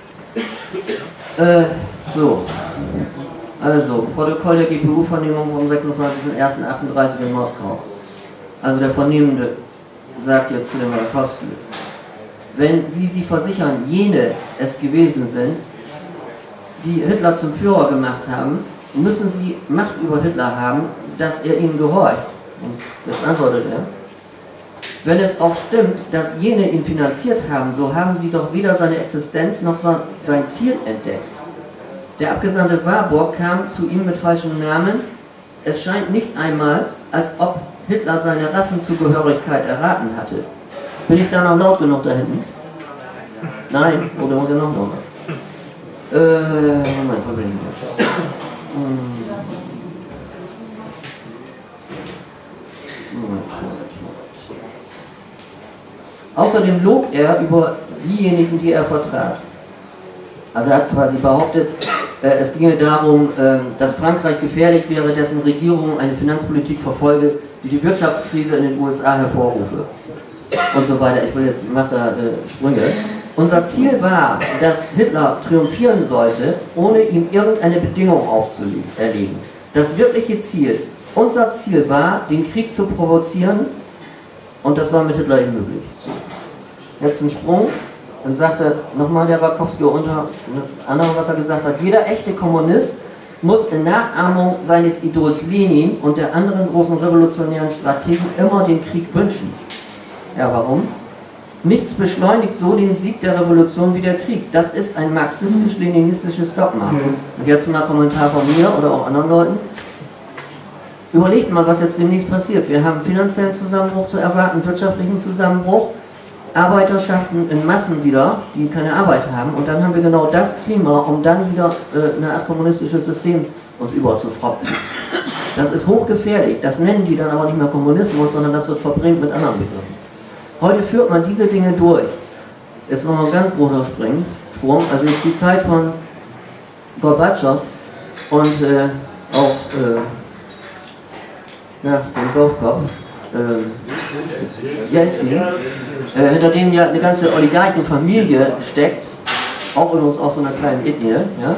Äh, so. Also, Protokoll der G P U-Vernehmung vom sechsundzwanzigsten ersten achtunddreißig in Moskau. Also der Vernehmende sagt jetzt zu dem Rakowski, wenn, wie Sie versichern, jene es gewesen sind, die Hitler zum Führer gemacht haben, müssen Sie Macht über Hitler haben, dass er ihnen gehorcht. Und jetzt antwortet er, wenn es auch stimmt, dass jene ihn finanziert haben, so haben sie doch weder seine Existenz noch sein Ziel entdeckt. Der Abgesandte Warburg kam zu ihm mit falschem Namen. Es scheint nicht einmal, als ob Hitler seine Rassenzugehörigkeit erraten hatte. Bin ich da noch laut genug da hinten? Nein? Oder muss ich noch noch? Äh, Moment, wo bin ich jetzt? Hm. Moment. Außerdem log er über diejenigen, die er vertrat. Also er hat quasi behauptet, äh, es ginge darum, äh, dass Frankreich gefährlich wäre, dessen Regierung eine Finanzpolitik verfolge, die die Wirtschaftskrise in den U S A hervorrufe. Und so weiter. Ich will jetzt, ich mache da äh, Sprünge. Unser Ziel war, dass Hitler triumphieren sollte, ohne ihm irgendeine Bedingung aufzuerlegen. Das wirkliche Ziel, unser Ziel war, den Krieg zu provozieren, und das war mit Hitler eben möglich. So. Jetzt ein Sprung, dann sagt er nochmal der Rakowski unter anderem, was er gesagt hat, jeder echte Kommunist muss in Nachahmung seines Idols Lenin und der anderen großen revolutionären Strategen immer den Krieg wünschen. Ja, warum? nichts beschleunigt so den Sieg der Revolution wie der Krieg. Das ist ein marxistisch-leninistisches Dogma. Und jetzt mal ein Kommentar von mir oder auch anderen Leuten. Überlegt mal, was jetzt demnächst passiert. Wir haben finanziellen Zusammenbruch zu erwarten, wirtschaftlichen Zusammenbruch, Arbeiterschaften in Massen wieder, die keine Arbeit haben. Und dann haben wir genau das Klima, um dann wieder äh, eine Art kommunistisches System uns überzufropfen. Das ist hochgefährlich. Das nennen die dann aber nicht mehr Kommunismus, sondern das wird verbrämt mit anderen Begriffen. Heute führt man diese Dinge durch. Jetzt noch ein ganz großer Spring, Sprung. Also jetzt die Zeit von Gorbatschow und äh, auch äh, ja, dem Saufkopf, äh, Jelzin, äh, hinter dem ja eine ganze Oligarchenfamilie steckt, auch übrigens aus so einer kleinen Ethnie. Ja?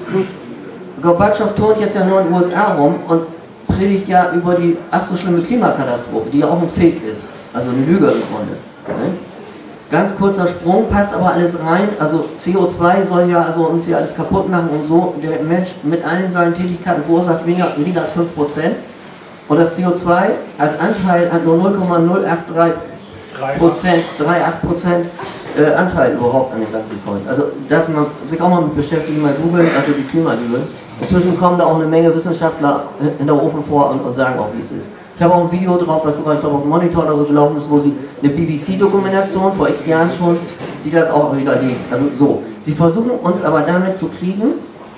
Gorbatschow turnt jetzt ja nur in den U S A rum und predigt ja über die ach so schlimme Klimakatastrophe, die ja auch ein Fake ist, also eine Lüge im Grunde. Ne? Ganz kurzer Sprung, passt aber alles rein, also C O zwei soll ja also uns hier alles kaputt machen und so, der Mensch mit allen seinen Tätigkeiten verursacht weniger, weniger als fünf Prozent und das C O zwei als Anteil hat nur null Komma null acht drei Prozent, acht Prozent äh, Anteil überhaupt an dem ganzen Zeug. Also dass man sich auch mal mit beschäftigen, mal googeln, also die Klimalüge. Inzwischen kommen da auch eine Menge Wissenschaftler in der Ofen vor und, und sagen auch, wie es ist. Ich habe auch ein Video drauf, was sogar, ich glaube, auf dem Monitor oder so gelaufen ist, wo sie eine B B C-Dokumentation vor x Jahren schon, die das auch widerlegt. Also so. Sie versuchen uns aber damit zu kriegen,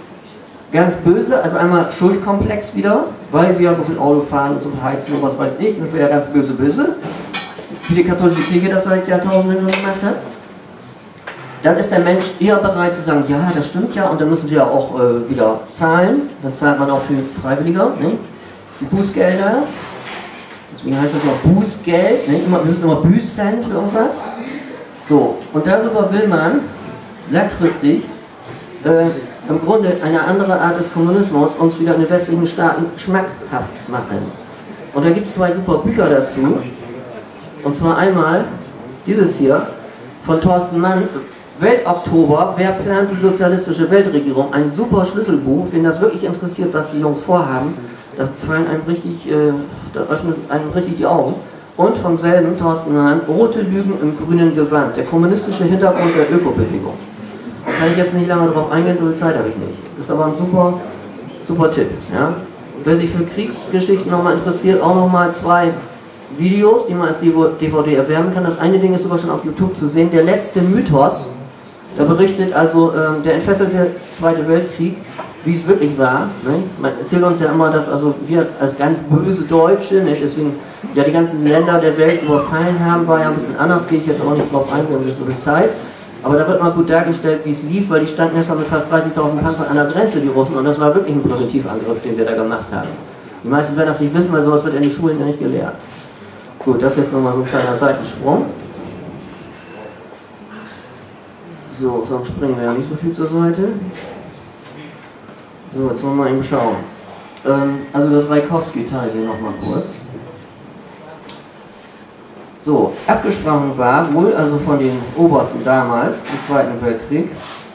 ganz böse, also einmal Schuldkomplex wieder, weil wir so viel Auto fahren und so viel heizen und was weiß ich, sind wir ja ganz böse, böse. Wie die katholische Kirche das seit Jahrtausenden schon gemacht hat. Dann ist der Mensch eher bereit zu sagen, ja, das stimmt ja, und dann müssen wir ja auch äh, wieder zahlen. Dann zahlt man auch für Freiwilliger, ne? Die Bußgelder. Deswegen heißt das auch Bußgeld, ne? Immer, wir müssen immer büßen für irgendwas. So, und darüber will man langfristig äh, im Grunde eine andere Art des Kommunismus uns wieder in den westlichen Staaten schmackhaft machen. Und da gibt es zwei super Bücher dazu. Und zwar einmal dieses hier von Thorsten Mann, Weltoktober, wer plant die sozialistische Weltregierung? Ein super Schlüsselbuch, wen das wirklich interessiert, was die Jungs vorhaben, da fallen einem richtig, äh, da öffnet einem richtig die Augen. Und vom selben Thorsten Mann, Rote Lügen im grünen Gewand, der kommunistische Hintergrund der Ökobewegung. Da kann ich jetzt nicht lange drauf eingehen, so viel Zeit habe ich nicht. Ist aber ein super, super Tipp. Ja? Wer sich für Kriegsgeschichten nochmal interessiert, auch nochmal zwei Videos, die man als D V D erwerben kann. Das eine Ding ist sogar schon auf YouTube zu sehen, der letzte Mythos. Da berichtet also ähm, der entfesselte Zweite Weltkrieg, wie es wirklich war. Ne? Man erzählt uns ja immer, dass also wir als ganz böse Deutsche, ne, deswegen ja die ganzen Länder der Welt überfallen haben, war ja ein bisschen anders, gehe ich jetzt auch nicht drauf ein, wir haben nicht so viel Zeit. Aber da wird mal gut dargestellt, wie es lief, weil die standen ja schon mit fast dreißigtausend Panzern an der Grenze, die Russen, und das war wirklich ein Präventivangriff, den wir da gemacht haben. Die meisten werden das nicht wissen, weil sowas wird in den Schulen ja nicht gelehrt. Gut, das ist jetzt nochmal so ein kleiner Seitensprung. So, sonst springen wir ja nicht so viel zur Seite. So, jetzt wollen wir mal eben schauen. Ähm, also das Reikowski-Teil hier nochmal kurz. So, abgesprochen war wohl, also von den Obersten damals, im Zweiten Weltkrieg,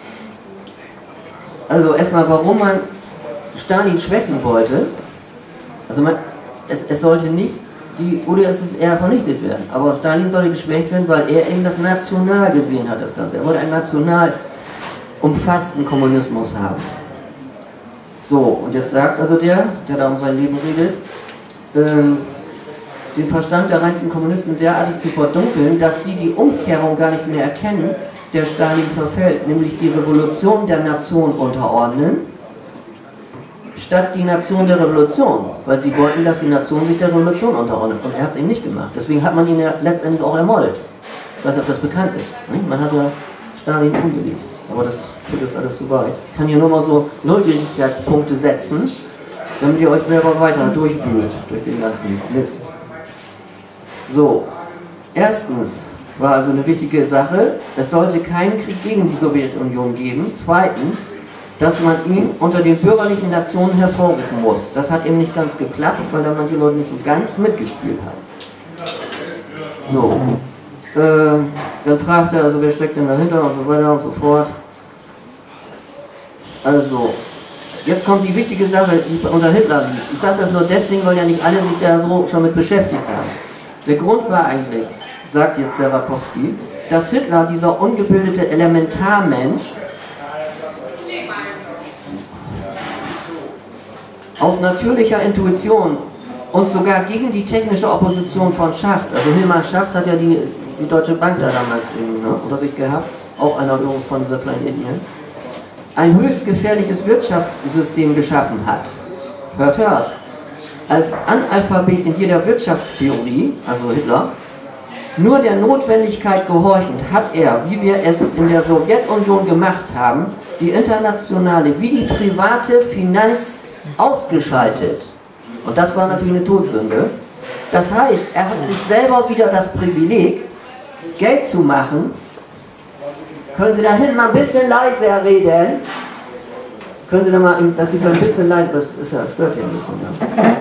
also erstmal, warum man Stalin schwächen wollte. Also man, es, es sollte nicht die U d S S R vernichtet werden. Aber Stalin sollte geschwächt werden, weil er eben das national gesehen hat, das Ganze. Er wollte einen national umfassten Kommunismus haben. So, und jetzt sagt also der, der da um sein Leben redet, ähm, den Verstand der reinsten Kommunisten derartig zu verdunkeln, dass sie die Umkehrung gar nicht mehr erkennen, der Stalin verfällt, nämlich die Revolution der Nation unterordnen, statt die Nation der Revolution, weil sie wollten, dass die Nation sich der Revolution unterordnet, und er hat es eben nicht gemacht. Deswegen hat man ihn ja letztendlich auch ermordet. Ich weiß nicht, ob das bekannt ist. Ne? Man hat ja Stalin umgelegt, aber das führt jetzt alles zu weit. Ich kann hier nur mal so Neugierigkeitspunkte setzen, damit ihr euch selber weiter durchwühlt durch den ganzen Mist. So, erstens war also eine wichtige Sache, es sollte keinen Krieg gegen die Sowjetunion geben. Zweitens, dass man ihn unter den bürgerlichen Nationen hervorrufen muss. Das hat eben nicht ganz geklappt, weil da manche Leute nicht so ganz mitgespielt haben. So, äh, dann fragt er, also wer steckt denn dahinter und so weiter und so fort. Also, jetzt kommt die wichtige Sache, die unter Hitler liegt. Ich sage das nur deswegen, weil ja nicht alle sich da so schon mit beschäftigt haben. Der Grund war eigentlich, sagt jetzt der Rakowski, dass Hitler, dieser ungebildete Elementarmensch, aus natürlicher Intuition und sogar gegen die technische Opposition von Schacht, also Hilmar Schacht hat ja die, die Deutsche Bank da damals eben, ne, unter sich gehabt, auch einer übrigens von dieser kleinen Indien, ein höchst gefährliches Wirtschaftssystem geschaffen hat. Hört, hört. Als Analphabet in jeder Wirtschaftstheorie, also Hitler, nur der Notwendigkeit gehorchend, hat er, wie wir es in der Sowjetunion gemacht haben, die internationale wie die private Finanz ausgeschaltet. Und das war natürlich eine Todsünde. Das heißt, er hat sich selber wieder das Privileg, Geld zu machen. Können Sie da hinten mal ein bisschen leiser reden? Können Sie da mal, dass Sie ein bisschen leise, das ist ja, stört ja ein bisschen, ja.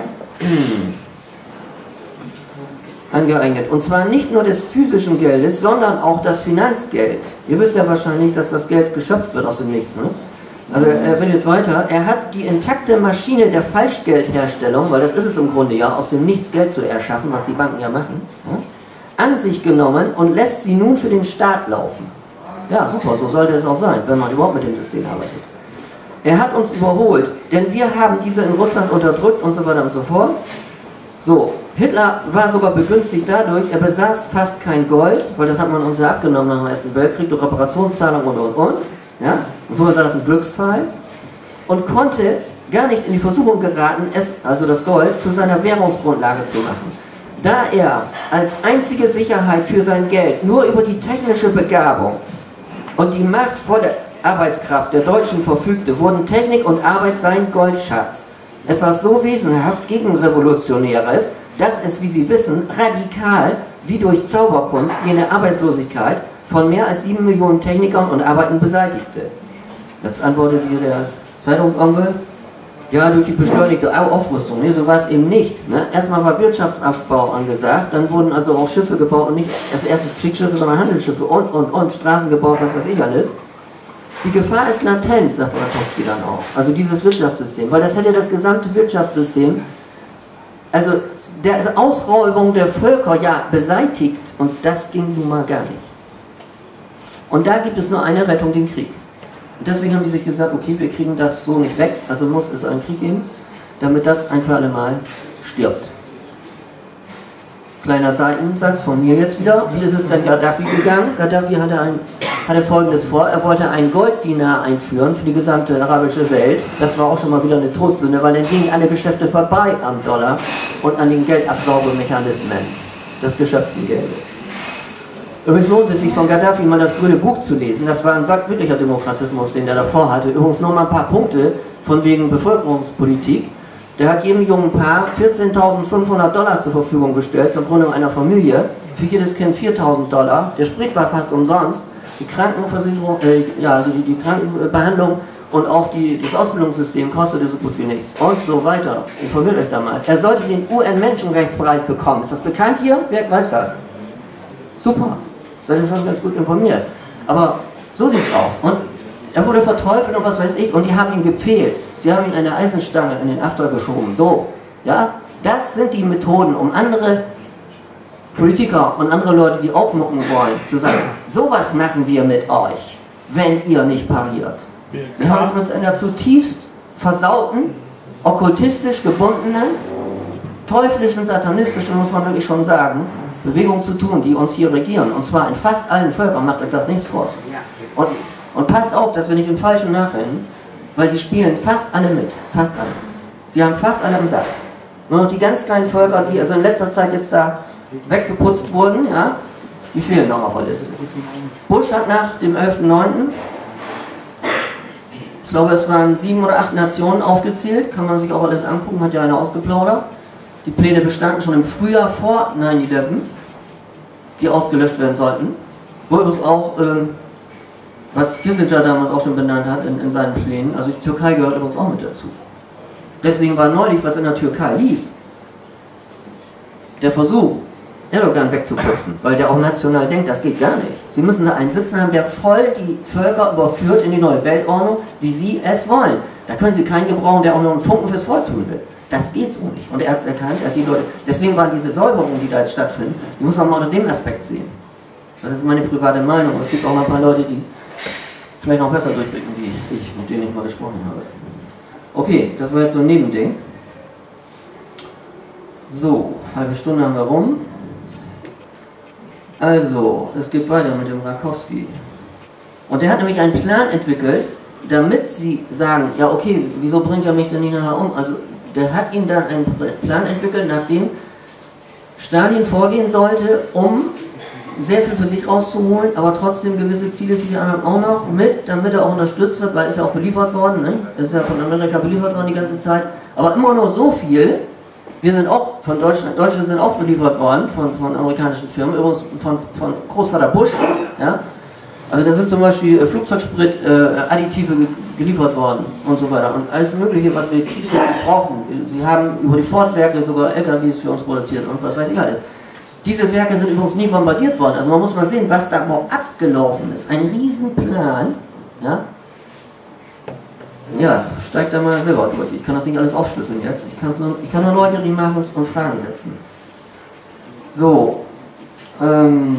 Angeeignet. Und zwar nicht nur des physischen Geldes, sondern auch das Finanzgeld. Ihr wisst ja wahrscheinlich, dass das Geld geschöpft wird aus dem Nichts, ne? Also er redet weiter, er hat die intakte Maschine der Falschgeldherstellung, weil das ist es im Grunde ja, aus dem Nichts Geld zu erschaffen, was die Banken ja machen, ja, an sich genommen und lässt sie nun für den Staat laufen. Ja, super, so sollte es auch sein, wenn man überhaupt mit dem System arbeitet. Er hat uns überholt, denn wir haben diese in Russland unterdrückt und so weiter und so fort. So, Hitler war sogar begünstigt dadurch, er besaß fast kein Gold, weil das hat man uns ja abgenommen nach dem Ersten Weltkrieg, durch Reparationszahlungen und und und. Ja? Und so war das ein Glücksfall. Und konnte gar nicht in die Versuchung geraten, es, also das Gold, zu seiner Währungsgrundlage zu machen. Da er als einzige Sicherheit für sein Geld nur über die technische Begabung und die machtvolle Arbeitskraft der Deutschen verfügte, wurden Technik und Arbeit sein Goldschatz. Etwas so wesenhaft gegenrevolutionäres, dass es, wie Sie wissen, radikal, wie durch Zauberkunst, jene Arbeitslosigkeit von mehr als sieben Millionen Technikern und Arbeitern beseitigte. Jetzt antwortet hier der Zeitungsonkel, ja, durch die beschleunigte Aufrüstung. Nee, so war es eben nicht. Ne? Erstmal war Wirtschaftsaufbau angesagt, dann wurden also auch Schiffe gebaut und nicht als erstes Kriegsschiffe, sondern Handelsschiffe und, und, und, Straßen gebaut, was weiß ich alles. Die Gefahr ist latent, sagt Ratowski dann auch. Also dieses Wirtschaftssystem, weil das hätte das gesamte Wirtschaftssystem, also der Ausräubung der Völker, ja, beseitigt und das ging nun mal gar nicht. Und da gibt es nur eine Rettung, den Krieg. Und deswegen haben die sich gesagt, okay, wir kriegen das so nicht weg, also muss es einen Krieg geben, damit das ein für alle Mal stirbt. Kleiner Seitensatz von mir jetzt wieder. Wie ist es denn Gaddafi gegangen? Gaddafi hatte, ein, hatte Folgendes vor. Er wollte einen Golddinar einführen für die gesamte arabische Welt. Das war auch schon mal wieder eine Todsünde, weil dann gingen alle Geschäfte vorbei am Dollar und an den Geldabsaugemechanismen des geschöpften Geldes. Übrigens lohnt es sich von Gaddafi mal das grüne Buch zu lesen. Das war ein wirklicher Demokratismus, den er davor hatte. Übrigens noch mal ein paar Punkte von wegen Bevölkerungspolitik. Der hat jedem jungen Paar vierzehntausendfünfhundert Dollar zur Verfügung gestellt, zur Gründung einer Familie. Für jedes Kind viertausend Dollar. Der Sprit war fast umsonst. Die Krankenversicherung, äh, ja, also die, die Krankenbehandlung und auch die, das Ausbildungssystem kostete so gut wie nichts. Und so weiter. Informiert euch da mal. Er sollte den U N-Menschenrechtspreis bekommen. Ist das bekannt hier? Wer weiß das? Super. Seid ihr schon ganz gut informiert. Aber so sieht's aus. Und er wurde verteufelt und was weiß ich, und die haben ihn gepfählt. Sie haben ihn eine Eisenstange in den After geschoben. So, ja, das sind die Methoden, um andere Politiker und andere Leute, die aufmucken wollen, zu sagen, sowas machen wir mit euch, wenn ihr nicht pariert. Wir haben es mit einer zutiefst versauten, okkultistisch gebundenen, teuflischen, satanistischen, muss man wirklich schon sagen, Bewegung zu tun, die uns hier regieren. Und zwar in fast allen Völkern, macht euch das nichts vor. Und Und passt auf, dass wir nicht im Falschen nachrennen, weil sie spielen fast alle mit. Fast alle. Sie haben fast alle im Sack. Nur noch die ganz kleinen Völker, die also in letzter Zeit jetzt da weggeputzt wurden, ja, die fehlen noch auf der Liste. Bush hat nach dem elften neunten ich glaube es waren sieben oder acht Nationen aufgezählt, kann man sich auch alles angucken, hat ja einer ausgeplaudert. Die Pläne bestanden schon im Frühjahr vor neun elf, die ausgelöscht werden sollten. Wo übrigens auch ähm, was Kissinger damals auch schon benannt hat in, in seinen Plänen, also die Türkei gehört übrigens auch mit dazu. Deswegen war neulich, was in der Türkei lief, der Versuch, Erdogan wegzuputzen, weil der auch national denkt, das geht gar nicht. Sie müssen da einen sitzen haben, der voll die Völker überführt in die neue Weltordnung, wie sie es wollen. Da können sie keinen gebrauchen, der auch nur einen Funken fürs Volk tun will. Das geht so nicht. Und er hat es erkannt, er hat die Leute. Deswegen waren diese Säuberungen, die da jetzt stattfinden, die muss man mal unter dem Aspekt sehen. Das ist meine private Meinung. Es gibt auch noch ein paar Leute, die vielleicht noch besser durchblicken wie ich, mit denen ich mal gesprochen habe. Okay, das war jetzt so ein Nebending. So, halbe Stunde haben wir rum. Also, es geht weiter mit dem Rakowski. Und der hat nämlich einen Plan entwickelt, damit sie sagen, ja okay, wieso bringt er mich denn nicht nachher um? Also, der hat ihnen dann einen Plan entwickelt, nachdem Stalin vorgehen sollte, um sehr viel für sich rauszuholen, aber trotzdem gewisse Ziele für die anderen auch noch mit, damit er auch unterstützt wird, weil ist ja auch beliefert worden, ne? Ist ja von Amerika beliefert worden die ganze Zeit, aber immer nur so viel. Wir sind auch von Deutschland, Deutschland sind auch beliefert worden von, von amerikanischen Firmen, übrigens von, von Großvater Bush, ja? Also da sind zum Beispiel Flugzeugsprit, äh, Additive geliefert worden und so weiter und alles mögliche, was wir kriegsmäßig brauchen. Sie haben über die Ford-Werke sogar L K Ws für uns produziert und was weiß ich alles. Diese Werke sind übrigens nie bombardiert worden, also man muss mal sehen, was da überhaupt abgelaufen ist. Ein Riesenplan, ja? Ja, steigt da mal selber durch. Ich kann das nicht alles aufschlüsseln jetzt. Ich, kann's nur, ich kann nur neugierig machen und Fragen setzen. So. Ähm,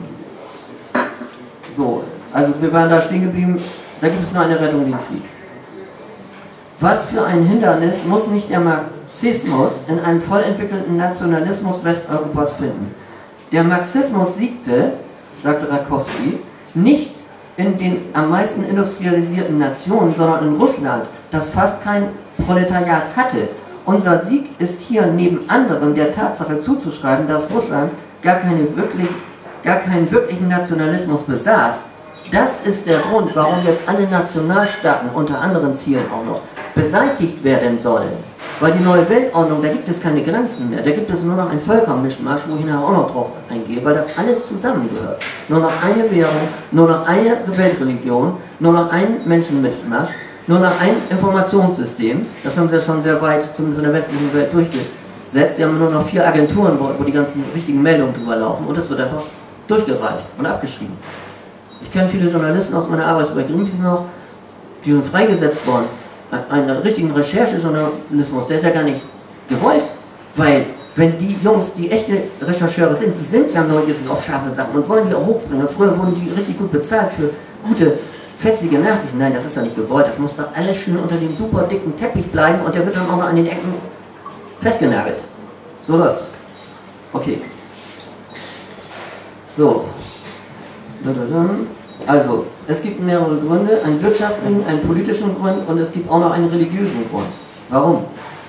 so, also wir waren da stehen geblieben. Da gibt es nur eine Rettung in den Krieg. Was für ein Hindernis muss nicht der Marxismus in einem voll entwickelten Nationalismus Westeuropas finden? Der Marxismus siegte, sagte Rakowski, nicht in den am meisten industrialisierten Nationen, sondern in Russland, das fast kein Proletariat hatte. Unser Sieg ist hier neben anderem der Tatsache zuzuschreiben, dass Russland gar, keine wirklich, gar keinen wirklichen Nationalismus besaß. Das ist der Grund, warum jetzt alle Nationalstaaten unter anderen Zielen auch noch beseitigt werden sollen. Weil die neue Weltordnung, da gibt es keine Grenzen mehr, da gibt es nur noch ein Völkermischmasch, wo ich nachher auch noch drauf eingehe, weil das alles zusammengehört. Nur noch eine Währung, nur noch eine Weltreligion, nur noch ein Menschenmischmasch, nur noch ein Informationssystem, das haben sie ja schon sehr weit, zumindest in der westlichen Welt, durchgesetzt. Sie haben nur noch vier Agenturen, wo, wo die ganzen wichtigen Meldungen drüber laufen und das wird einfach durchgereicht und abgeschrieben. Ich kenne viele Journalisten aus meiner Arbeit bei Greenpeace noch, die sind freigesetzt worden. Einen richtigen Recherchejournalismus, der ist ja gar nicht gewollt, weil wenn die Jungs, die echte Rechercheure sind, die sind ja neugierig auf scharfe Sachen und wollen die auch hochbringen. Und früher wurden die richtig gut bezahlt für gute, fetzige Nachrichten. Nein, das ist ja nicht gewollt, das muss doch alles schön unter dem super dicken Teppich bleiben und der wird dann auch noch an den Ecken festgenagelt. So läuft's. Okay. So. Also, es gibt mehrere Gründe, einen wirtschaftlichen, einen politischen Grund und es gibt auch noch einen religiösen Grund. Warum?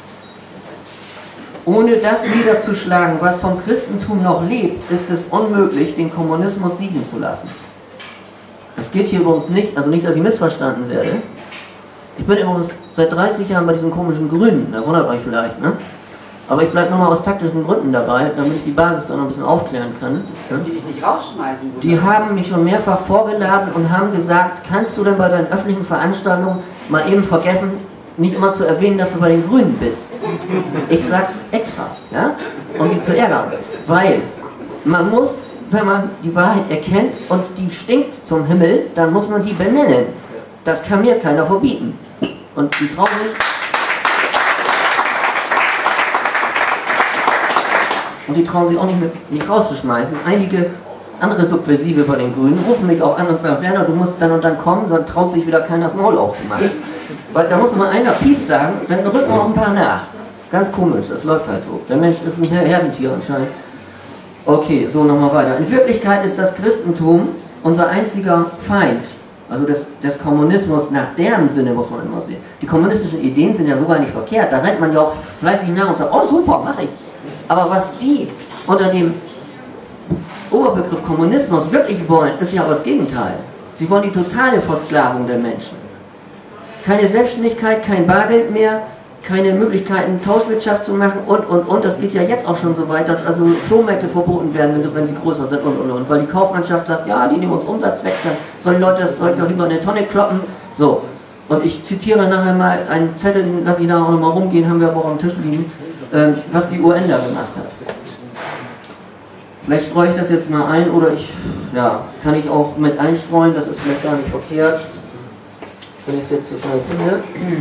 Ohne das niederzuschlagen, was vom Christentum noch lebt, ist es unmöglich, den Kommunismus siegen zu lassen. Es geht hier übrigens nicht, also nicht, dass ich missverstanden werde. Ich bin übrigens seit dreißig Jahren bei diesen komischen Grünen, da wundert euch vielleicht, ne? Aber ich bleibe nochmal aus taktischen Gründen dabei, damit ich die Basis dann noch ein bisschen aufklären kann. Dass die dich nicht rausschmeißen würden. Die haben mich schon mehrfach vorgeladen und haben gesagt, kannst du denn bei deinen öffentlichen Veranstaltungen mal eben vergessen, nicht immer zu erwähnen, dass du bei den Grünen bist. Ich sag's extra, ja, um die zu ärgern. Weil man muss, wenn man die Wahrheit erkennt und die stinkt zum Himmel, dann muss man die benennen. Das kann mir keiner verbieten. Und die trauen sich... Und die trauen sich auch nicht, mit, nicht rauszuschmeißen. Einige andere Subversive bei den Grünen rufen mich auch an und sagen, Werner, du musst dann und dann kommen, sonst traut sich wieder keiner das Maul aufzumachen. Weil da muss immer einer Piep sagen, dann rücken auch ein paar nach. Ganz komisch, das läuft halt so. Der Mensch ist ein Herdentier anscheinend. Okay, so nochmal weiter. In Wirklichkeit ist das Christentum unser einziger Feind. Also des, des Kommunismus nach deren Sinne muss man immer sehen. Die kommunistischen Ideen sind ja sogar nicht verkehrt. Da rennt man ja auch fleißig nach und sagt, oh super, mach ich. Aber was die unter dem Oberbegriff Kommunismus wirklich wollen, ist ja auch das Gegenteil. Sie wollen die totale Versklavung der Menschen. Keine Selbstständigkeit, kein Bargeld mehr, keine Möglichkeiten, Tauschwirtschaft zu machen und, und, und. Das geht ja jetzt auch schon so weit, dass also Flohmärkte verboten werden, wenn, das, wenn sie größer sind und, und, und. Weil die Kaufmannschaft sagt, ja, die nehmen uns Umsatz weg, dann sollen Leute das Zeug doch lieber in eine Tonne kloppen. So. Und ich zitiere nachher mal einen Zettel, den lasse ich nachher auch nochmal rumgehen, haben wir aber auch am Tisch liegen, ähm, was die U N da gemacht hat. Vielleicht streue ich das jetzt mal ein oder ich, ja, kann ich auch mit einstreuen, das ist vielleicht gar nicht verkehrt, wenn ich es jetzt so schnell finde.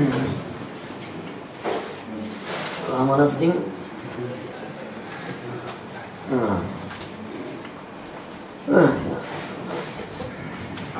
Da haben wir das Ding. Ja. Ja.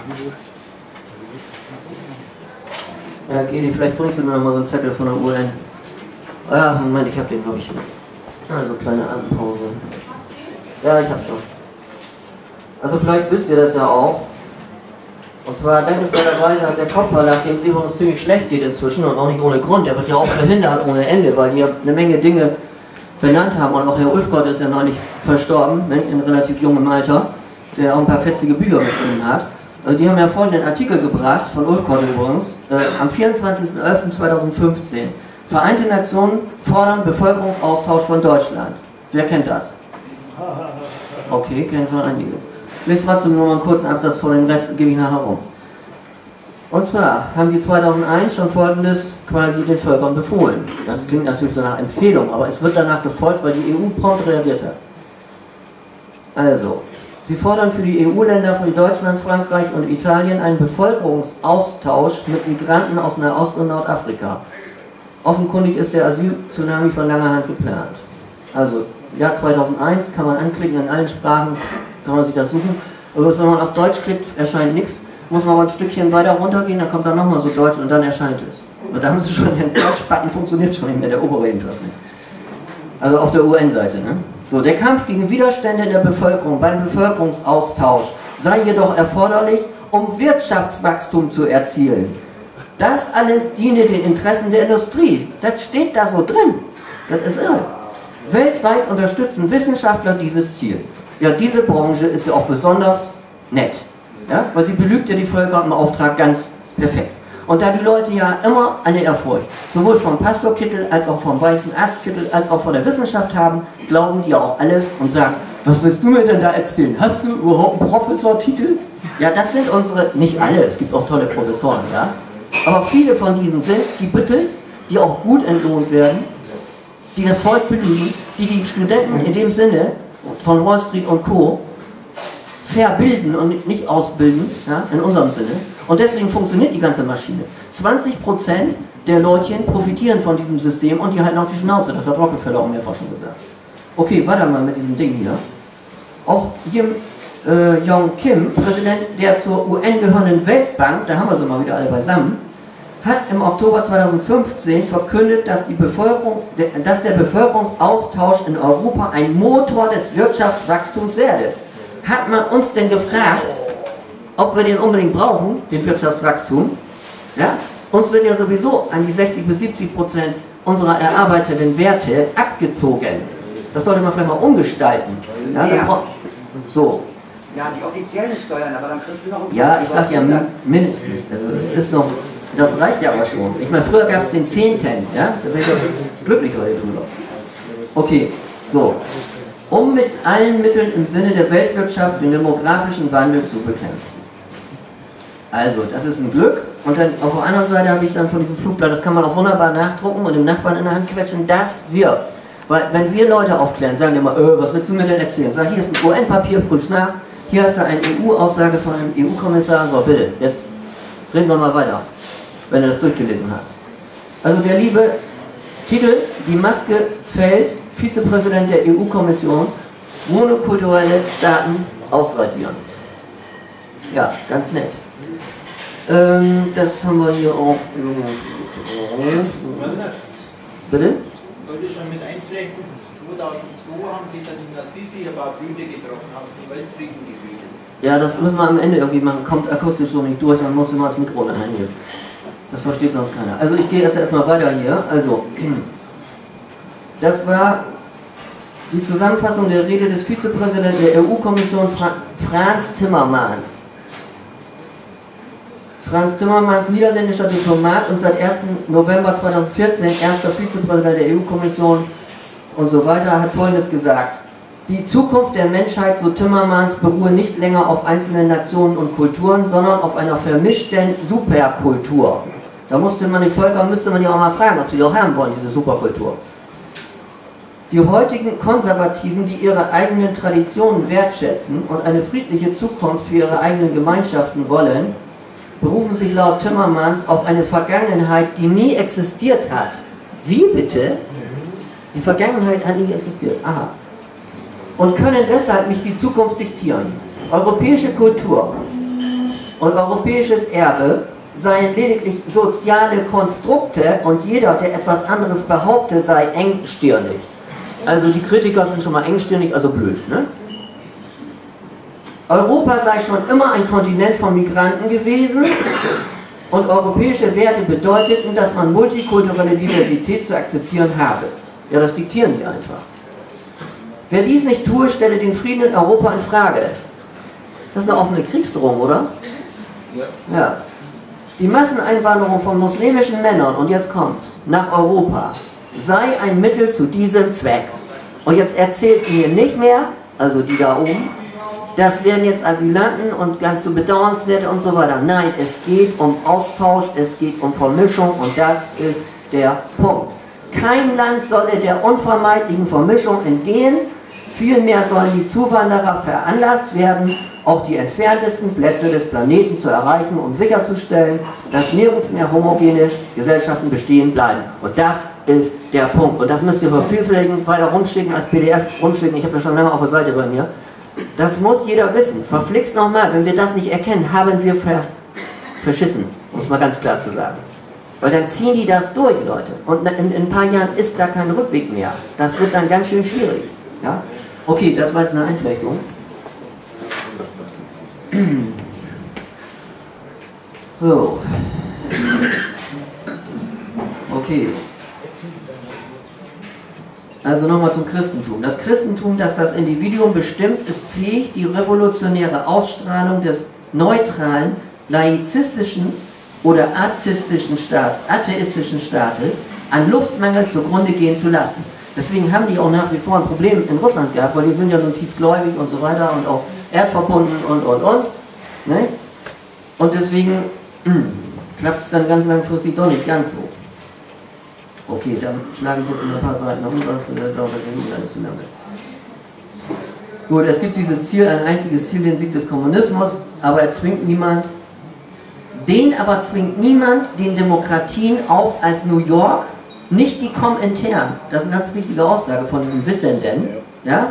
Ja, Gedi, vielleicht bringst du mir noch mal so einen Zettel von der U N. Ah, Moment, ich hab den, glaube ich. Also, kleine Atempause. Ja, ich hab schon. Also, vielleicht wisst ihr das ja auch. Und zwar, dankenswerterweise hat der Kopfverlag, dem es übrigens ziemlich schlecht geht inzwischen und auch nicht ohne Grund, der wird ja auch verhindert ohne Ende, weil die ja eine Menge Dinge benannt haben. Und auch Herr Ulfgott ist ja neulich verstorben, in relativ jungem Alter, der auch ein paar fetzige Bücher geschrieben hat. Also die haben ja folgenden Artikel gebracht, von Ulfgott übrigens, äh, am vierundzwanzigsten elften zweitausendfünfzehn. Vereinte Nationen fordern Bevölkerungsaustausch von Deutschland. Wer kennt das? Okay, kennen schon einige. Lest trotzdem nur mal einen kurzen Absatz vor, den Rest gebe ich nachher rum. Und zwar haben die zweitausendeins schon Folgendes quasi den Völkern befohlen. Das klingt natürlich so nach Empfehlung, aber es wird danach gefolgt, weil die E U prompt reagiert hat. Also, sie fordern für die E U-Länder, für Deutschland, Frankreich und Italien einen Bevölkerungsaustausch mit Migranten aus Nahost- und Nordafrika. Offenkundig ist der Asyl-Tsunami von langer Hand geplant. Also, Jahr zweitausendeins kann man anklicken, in allen Sprachen kann man sich das suchen. Also, wenn man auf Deutsch klickt, erscheint nichts. Muss man aber ein Stückchen weiter runtergehen, dann kommt dann nochmal so Deutsch und dann erscheint es. Und da haben sie schon, den Deutsch-Button funktioniert schon nicht mehr, der obere jedenfalls nicht. Also auf der U N-Seite, ne? So, der Kampf gegen Widerstände in der Bevölkerung beim Bevölkerungsaustausch sei jedoch erforderlich, um Wirtschaftswachstum zu erzielen. Das alles diene den Interessen der Industrie. Das steht da so drin. Das ist irre. Weltweit unterstützen Wissenschaftler dieses Ziel. Ja, diese Branche ist ja auch besonders nett. Ja? Weil sie belügt ja die Völker im Auftrag ganz perfekt. Und da die Leute ja immer eine Ehrfurcht, sowohl vom Pastorkittel als auch vom weißen Arztkittel als auch von der Wissenschaft haben, glauben die ja auch alles und sagen, was willst du mir denn da erzählen? Hast du überhaupt einen Professortitel? Ja, das sind unsere, nicht alle, es gibt auch tolle Professoren, ja. Aber viele von diesen sind die Büttel, die auch gut entlohnt werden, die das Volk belügen, die die Studenten in dem Sinne von Wall Street und Co. verbilden und nicht ausbilden, ja, in unserem Sinne. Und deswegen funktioniert die ganze Maschine. zwanzig Prozent der Leutchen profitieren von diesem System und die halten auch die Schnauze. Das hat Rockefeller auch mehrfach schon gesagt. Okay, weiter mal mit diesem Ding hier. Auch hier äh, Yong Kim, Präsident der zur U N gehörenden Weltbank, da haben wir sie mal wieder alle beisammen, hat im Oktober zweitausendfünfzehn verkündet, dass, die Bevölkerung, dass der Bevölkerungsaustausch in Europa ein Motor des Wirtschaftswachstums werde. Hat man uns denn gefragt, ob wir den unbedingt brauchen, den Wirtschaftswachstum? Ja? Uns wird ja sowieso an die sechzig bis siebzig Prozent unserer erarbeiteten Werte abgezogen. Das sollte man vielleicht mal umgestalten. Ja, Ja. So. Ja, die offiziellen Steuern, aber dann kriegst du noch einen Ja, ich sag ja mindestens. Also es ist noch, das reicht ja aber schon. Ich meine, früher gab es den Zehnten, ja? Da wäre ich doch glücklich heute drüber. Okay, so. Um mit allen Mitteln im Sinne der Weltwirtschaft den demografischen Wandel zu bekämpfen. Also, das ist ein Glück. Und dann auf der anderen Seite habe ich dann von diesem Flugblatt, das kann man auch wunderbar nachdrucken und dem Nachbarn in der Hand quetschen, das wirkt. Weil, wenn wir Leute aufklären, sagen die immer, äh, was willst du mir denn erzählen? Sag, hier ist ein U N-Papier, prüf's nach. Hier hast du eine E U-Aussage von einem E U-Kommissar. So, bitte, jetzt reden wir mal weiter, wenn du das durchgelesen hast. Also, der liebe Titel, die Maske fällt, Vizepräsident der E U-Kommission, monokulturelle Staaten ausradieren. Ja, ganz nett. Ähm, das haben wir hier auch. Bitte? Ich wollte schon mit einflechten, zweitausendzwei haben die das in Assisi ein paar Blüte getroffen, haben die Weltfrieden gebildet. Ja, das müssen wir am Ende irgendwie machen, kommt akustisch so nicht durch, dann muss ich mal das Mikro dahin hier. Das versteht sonst keiner. Also ich gehe erst erstmal weiter hier. Also, das war die Zusammenfassung der Rede des Vizepräsidenten der E U-Kommission Fra Frans Timmermans. Frans Timmermans, niederländischer Diplomat und seit ersten November zweitausendvierzehn erster Vizepräsident der E U-Kommission und so weiter, hat Folgendes gesagt. Die Zukunft der Menschheit, so Timmermans, beruhe nicht länger auf einzelnen Nationen und Kulturen, sondern auf einer vermischten Superkultur. Da musste man die Völker, müsste man ja auch mal fragen, ob sie die auch haben wollen, diese Superkultur. Die heutigen Konservativen, die ihre eigenen Traditionen wertschätzen und eine friedliche Zukunft für ihre eigenen Gemeinschaften wollen, berufen sich laut Timmermans auf eine Vergangenheit, die nie existiert hat. Wie bitte? Die Vergangenheit hat nie existiert. Aha. Und können deshalb nicht die Zukunft diktieren. Europäische Kultur und europäisches Erbe seien lediglich soziale Konstrukte und jeder, der etwas anderes behaupte, sei engstirnig. Also die Kritiker sind schon mal engstirnig, also blöd, ne? Europa sei schon immer ein Kontinent von Migranten gewesen und europäische Werte bedeuteten, dass man multikulturelle Diversität zu akzeptieren habe. Ja, das diktieren die einfach. Wer dies nicht tue, stelle den Frieden in Europa in Frage. Das ist eine offene Kriegsdrohung, oder? Ja. Ja. Die Masseneinwanderung von muslimischen Männern, und jetzt kommt's, nach Europa, sei ein Mittel zu diesem Zweck. Und jetzt erzählt mir nicht mehr, also die da oben, das wären jetzt Asylanten und ganz so bedauernswerte und so weiter. Nein, es geht um Austausch, es geht um Vermischung und das ist der Punkt. Kein Land solle der unvermeidlichen Vermischung entgehen, vielmehr sollen die Zuwanderer veranlasst werden, auch die entferntesten Plätze des Planeten zu erreichen, um sicherzustellen, dass nirgends mehr homogene Gesellschaften bestehen bleiben. Und das ist der Punkt. Und das müsst ihr vervielfältigen, weiter rumschicken, als P D F rumschicken. Ich habe das schon lange auf der Seite bei mir. Das muss jeder wissen. Verflixt nochmal, wenn wir das nicht erkennen, haben wir ver verschissen, um es mal ganz klar zu sagen. Weil dann ziehen die das durch, Leute. Und in, in ein paar Jahren ist da kein Rückweg mehr. Das wird dann ganz schön schwierig. Ja? Okay, das war jetzt eine Einflechtung. So. Okay. Also nochmal zum Christentum. Das Christentum, das das Individuum bestimmt, ist fähig, die revolutionäre Ausstrahlung des neutralen, laizistischen oder atheistischen, Staat, atheistischen Staates an Luftmangel zugrunde gehen zu lassen. Deswegen haben die auch nach wie vor ein Problem in Russland gehabt, weil die sind ja nun tiefgläubig und so weiter und auch erdverbunden und und und. Ne? Und deswegen klappt es dann ganz langfristig doch nicht ganz so. Okay, dann schlage ich jetzt in ein paar Seiten um, das äh, dauert ja nicht alles zu lange. Gut, es gibt dieses Ziel, ein einziges Ziel, den Sieg des Kommunismus, aber er zwingt niemand, den aber zwingt niemand den Demokratien auf als New York, nicht die Komintern, das ist eine ganz wichtige Aussage von diesem Wissenden, ja,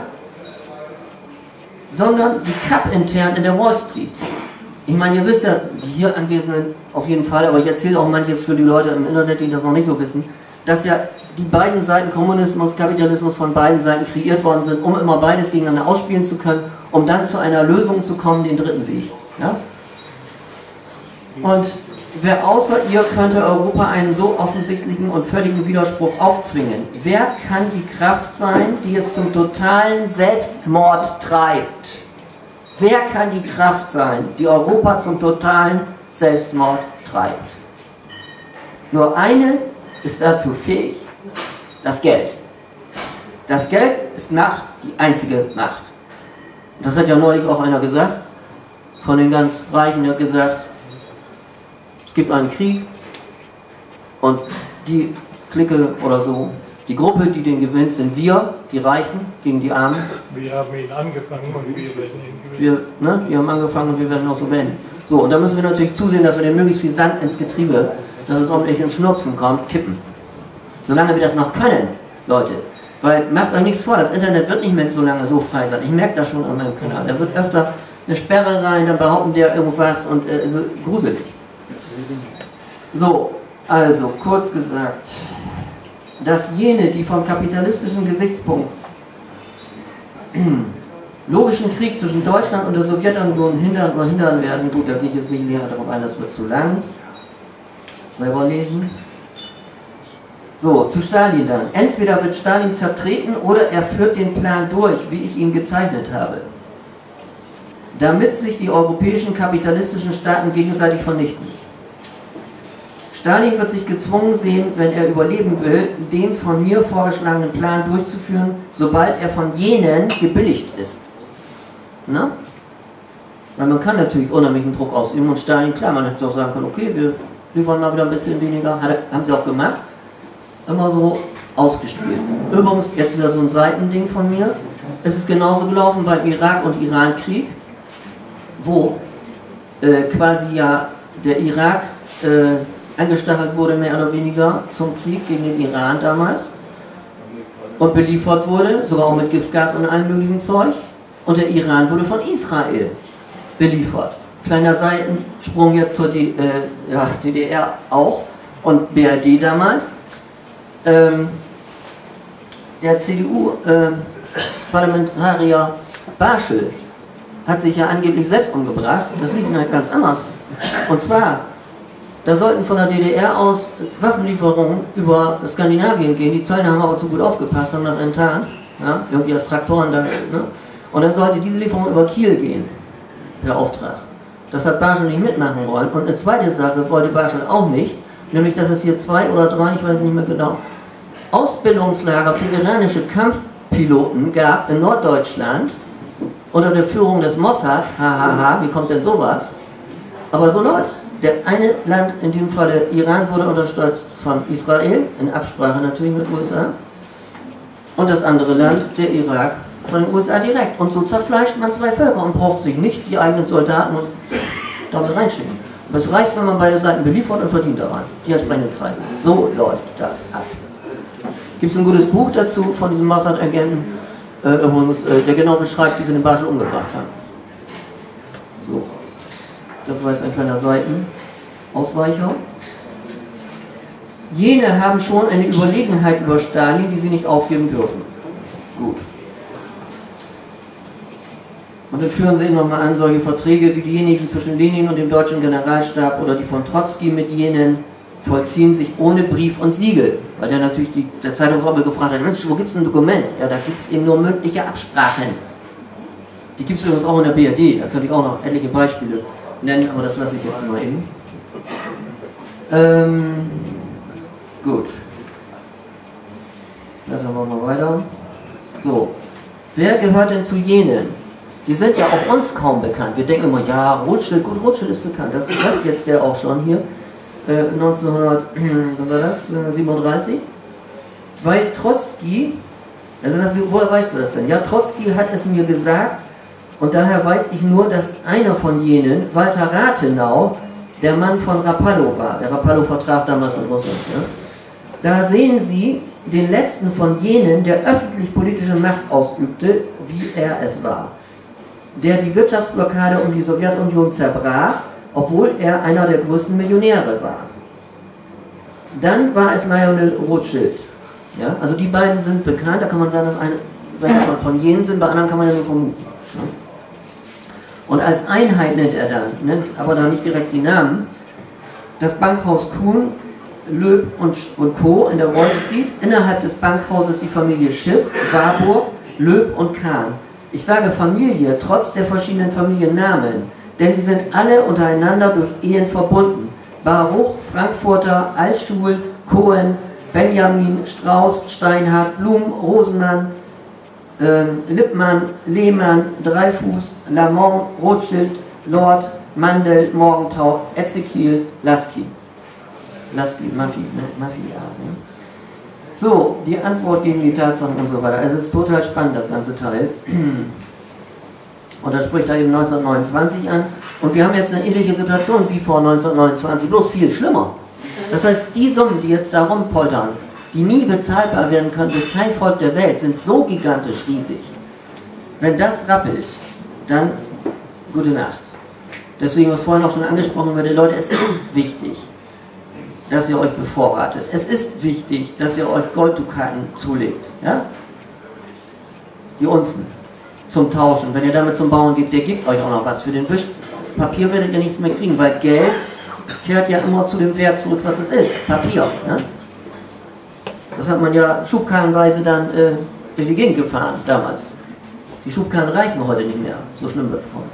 sondern die Cup-intern in der Wall Street. Ich meine, ihr wisst ja, die hier Anwesenden auf jeden Fall, aber ich erzähle auch manches für die Leute im Internet, die das noch nicht so wissen, dass ja die beiden Seiten Kommunismus, Kapitalismus von beiden Seiten kreiert worden sind, um immer beides gegeneinander ausspielen zu können, um dann zu einer Lösung zu kommen, den dritten Weg. Ja? Und wer außer ihr könnte Europa einen so offensichtlichen und völligen Widerspruch aufzwingen? Wer kann die Kraft sein, die es zum totalen Selbstmord treibt? Wer kann die Kraft sein, die Europa zum totalen Selbstmord treibt? Nur eine ist dazu fähig: das Geld. Das Geld ist Macht, die einzige Macht. Das hat ja neulich auch einer gesagt, von den ganz Reichen, der hat gesagt, es gibt einen Krieg und die Clique oder so, die Gruppe, die den gewinnt, sind wir, die Reichen, gegen die Armen. Wir haben ihn angefangen und wir werden ihn gewinnen. Wir, ne, wir haben angefangen und wir werden auch so werden. So, und da müssen wir natürlich zusehen, dass wir den möglichst viel Sand ins Getriebe, dass es ordentlich ins Schnupsen kommt, kippen. Solange wir das noch können, Leute. Weil, macht euch nichts vor, das Internet wird nicht mehr so lange so frei sein. Ich merke das schon an meinem Kanal. Da wird öfter eine Sperre rein, dann behaupten der irgendwas und äh, so gruselig. So, also, kurz gesagt, dass jene, die vom kapitalistischen Gesichtspunkt logischen Krieg zwischen Deutschland und der Sowjetunion hindern oder hindern werden, gut, da gehe ich jetzt nicht näher darauf ein, das wird zu lang. Selber lesen. So, zu Stalin dann. Entweder wird Stalin zertreten oder er führt den Plan durch, wie ich ihn gezeichnet habe, damit sich die europäischen kapitalistischen Staaten gegenseitig vernichten. Stalin wird sich gezwungen sehen, wenn er überleben will, den von mir vorgeschlagenen Plan durchzuführen, sobald er von jenen gebilligt ist. Na? Weil man kann natürlich unheimlichen Druck ausüben und Stalin, klar, man hätte auch sagen können, okay, wir liefern mal wieder ein bisschen weniger, Hat, haben sie auch gemacht, immer so ausgespielt. Übrigens, jetzt wieder so ein Seitending von mir, es ist genauso gelaufen beim Irak- und Iran-Krieg, wo äh, quasi ja der Irak äh, angestachelt wurde, mehr oder weniger, zum Krieg gegen den Iran damals und beliefert wurde, sogar auch mit Giftgas und allem möglichen Zeug, und der Iran wurde von Israel beliefert. Kleiner Seitensprung jetzt zur D, äh, ja, D D R auch und B R D damals. Ähm, der C D U-Parlamentarier äh, Barschel hat sich ja angeblich selbst umgebracht. Das lief halt ganz anders. Und zwar, da sollten von der D D R aus Waffenlieferungen über Skandinavien gehen. Die Zöllner haben aber zu gut aufgepasst, haben das enttarnt. Ja, irgendwie als Traktoren da. Ne? Und dann sollte diese Lieferung über Kiel gehen, per Auftrag. Das hat Barschel nicht mitmachen wollen. Und eine zweite Sache wollte Barschel auch nicht, nämlich dass es hier zwei oder drei, ich weiß nicht mehr genau, Ausbildungslager für iranische Kampfpiloten gab in Norddeutschland unter der Führung des Mossad. Hahaha, wie kommt denn sowas? Aber so läuft's. Der eine Land, in dem Falle Iran, wurde unterstützt von Israel, in Absprache natürlich mit U S A. Und das andere Land, der Irak, von den U S A direkt. Und so zerfleischt man zwei Völker und braucht sich nicht die eigenen Soldaten und damit reinschicken. Aber es reicht, wenn man beide Seiten beliefert und verdient daran. Die entsprechenden Kreise. So läuft das ab. Gibt es ein gutes Buch dazu von diesem Mossad-Agenten, äh, übrigens, äh, der genau beschreibt, wie sie den Barschel umgebracht haben. So. Das war jetzt ein kleiner Seitenausweicher. Jene haben schon eine Überlegenheit über Stalin, die sie nicht aufgeben dürfen. Gut. Und dann führen sie immer mal an solche Verträge wie diejenigen zwischen Lenin und dem deutschen Generalstab oder die von Trotzki mit jenen vollziehen sich ohne Brief und Siegel. Weil der natürlich die, der Zeitungsraube gefragt hat, Mensch, wo gibt es ein Dokument? Ja, da gibt es eben nur mündliche Absprachen. Die gibt es übrigens auch in der B R D, da könnte ich auch noch etliche Beispiele nennen, aber das lasse ich jetzt mal eben. Ähm, gut. Blättern wir mal weiter. So. Wer gehört denn zu jenen? Die sind ja auch uns kaum bekannt. Wir denken immer, ja, Rothschild, gut, Rothschild ist bekannt. Das sagt jetzt der auch schon hier. Äh, neunzehnhundertsiebenunddreißig. Weil Trotzki, also woher weißt du das denn? Ja, Trotzki hat es mir gesagt, und daher weiß ich nur, dass einer von jenen, Walter Rathenau, der Mann von Rapallo war. Der Rapallo-Vertrag damals mit Russland. Ja? Da sehen Sie den letzten von jenen, der öffentlich politische Macht ausübte, wie er es war. Der die Wirtschaftsblockade um die Sowjetunion zerbrach, obwohl er einer der größten Millionäre war. Dann war es Lionel Rothschild. Ja? Also die beiden sind bekannt, da kann man sagen, dass eine von, von jenen sind, bei anderen kann man ja nur vermuten. Ja? Und als Einheit nennt er dann, nennt aber da nicht direkt die Namen, das Bankhaus Kuhn, Loeb und, und Co. in der Wall Street, innerhalb des Bankhauses die Familie Schiff, Warburg, Loeb und Kahn. Ich sage Familie, trotz der verschiedenen Familiennamen, denn sie sind alle untereinander durch Ehen verbunden. Baruch, Frankfurter, Altschul, Cohen, Benjamin, Strauß, Steinhardt, Blum, Rosenmann, äh, Lippmann, Lehmann, Dreifuß, Lamont, Rothschild, Lord, Mandel, Morgenthau, Ezekiel, Lasky. Lasky, Mafia, ne? Mafia, ne? So, die Antwort gegen die Tatsachen und so weiter. Also es ist total spannend, das ganze Teil. Und das spricht er eben neunzehnhundertneunundzwanzig an. Und wir haben jetzt eine ähnliche Situation wie vor neunzehnhundertneunundzwanzig, bloß viel schlimmer. Das heißt, die Summen, die jetzt da rumpoltern, die nie bezahlbar werden können durch kein Volk der Welt, sind so gigantisch riesig. Wenn das rappelt, dann gute Nacht. Deswegen, was vorhin auch schon angesprochen wurde, Leute, es ist wichtig, dass ihr euch bevorratet. Es ist wichtig, dass ihr euch Golddukaten zulegt. Ja? Die Unzen zum Tauschen. Wenn ihr damit zum Bauern gebt, der gibt euch auch noch was. Für den Wisch Papier werdet ihr nichts mehr kriegen, weil Geld kehrt ja immer zu dem Wert zurück, was es ist. Papier. Ja? Das hat man ja schubkarrenweise dann äh, durch die Gegend gefahren damals. Die Schubkarren reichen heute nicht mehr. So schlimm wird es kommen.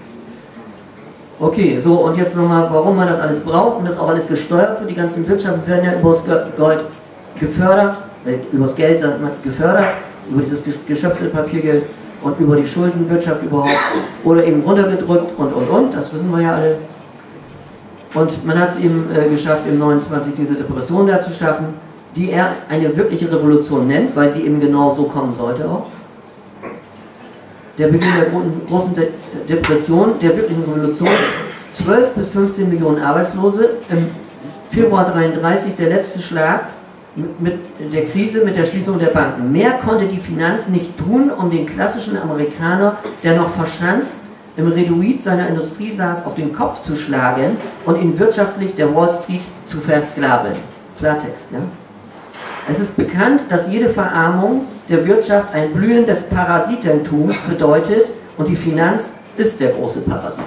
Okay, so und jetzt nochmal, warum man das alles braucht und das auch alles gesteuert wird. Die ganzen Wirtschaften werden ja über das Gold gefördert, äh, über das Geld sagt man, gefördert, über dieses geschöpfte Papiergeld und über die Schuldenwirtschaft überhaupt oder eben runtergedrückt und und und, das wissen wir ja alle. Und man hat es eben äh, geschafft, im neunundzwanzig diese Depression da zu schaffen, die er eine wirkliche Revolution nennt, weil sie eben genau so kommen sollte auch. Der Beginn der großen De Depression, der wirklichen Revolution, zwölf bis fünfzehn Millionen Arbeitslose, im Februar dreiunddreißig der letzte Schlag mit, mit der Krise, mit der Schließung der Banken. Mehr konnte die Finanz nicht tun, um den klassischen Amerikaner, der noch verschanzt im Reduit seiner Industrie saß, auf den Kopf zu schlagen und ihn wirtschaftlich der Wall Street zu versklaven. Klartext, ja? Es ist bekannt, dass jede Verarmung der Wirtschaft ein Blühen des Parasitentums bedeutet und die Finanz ist der große Parasit.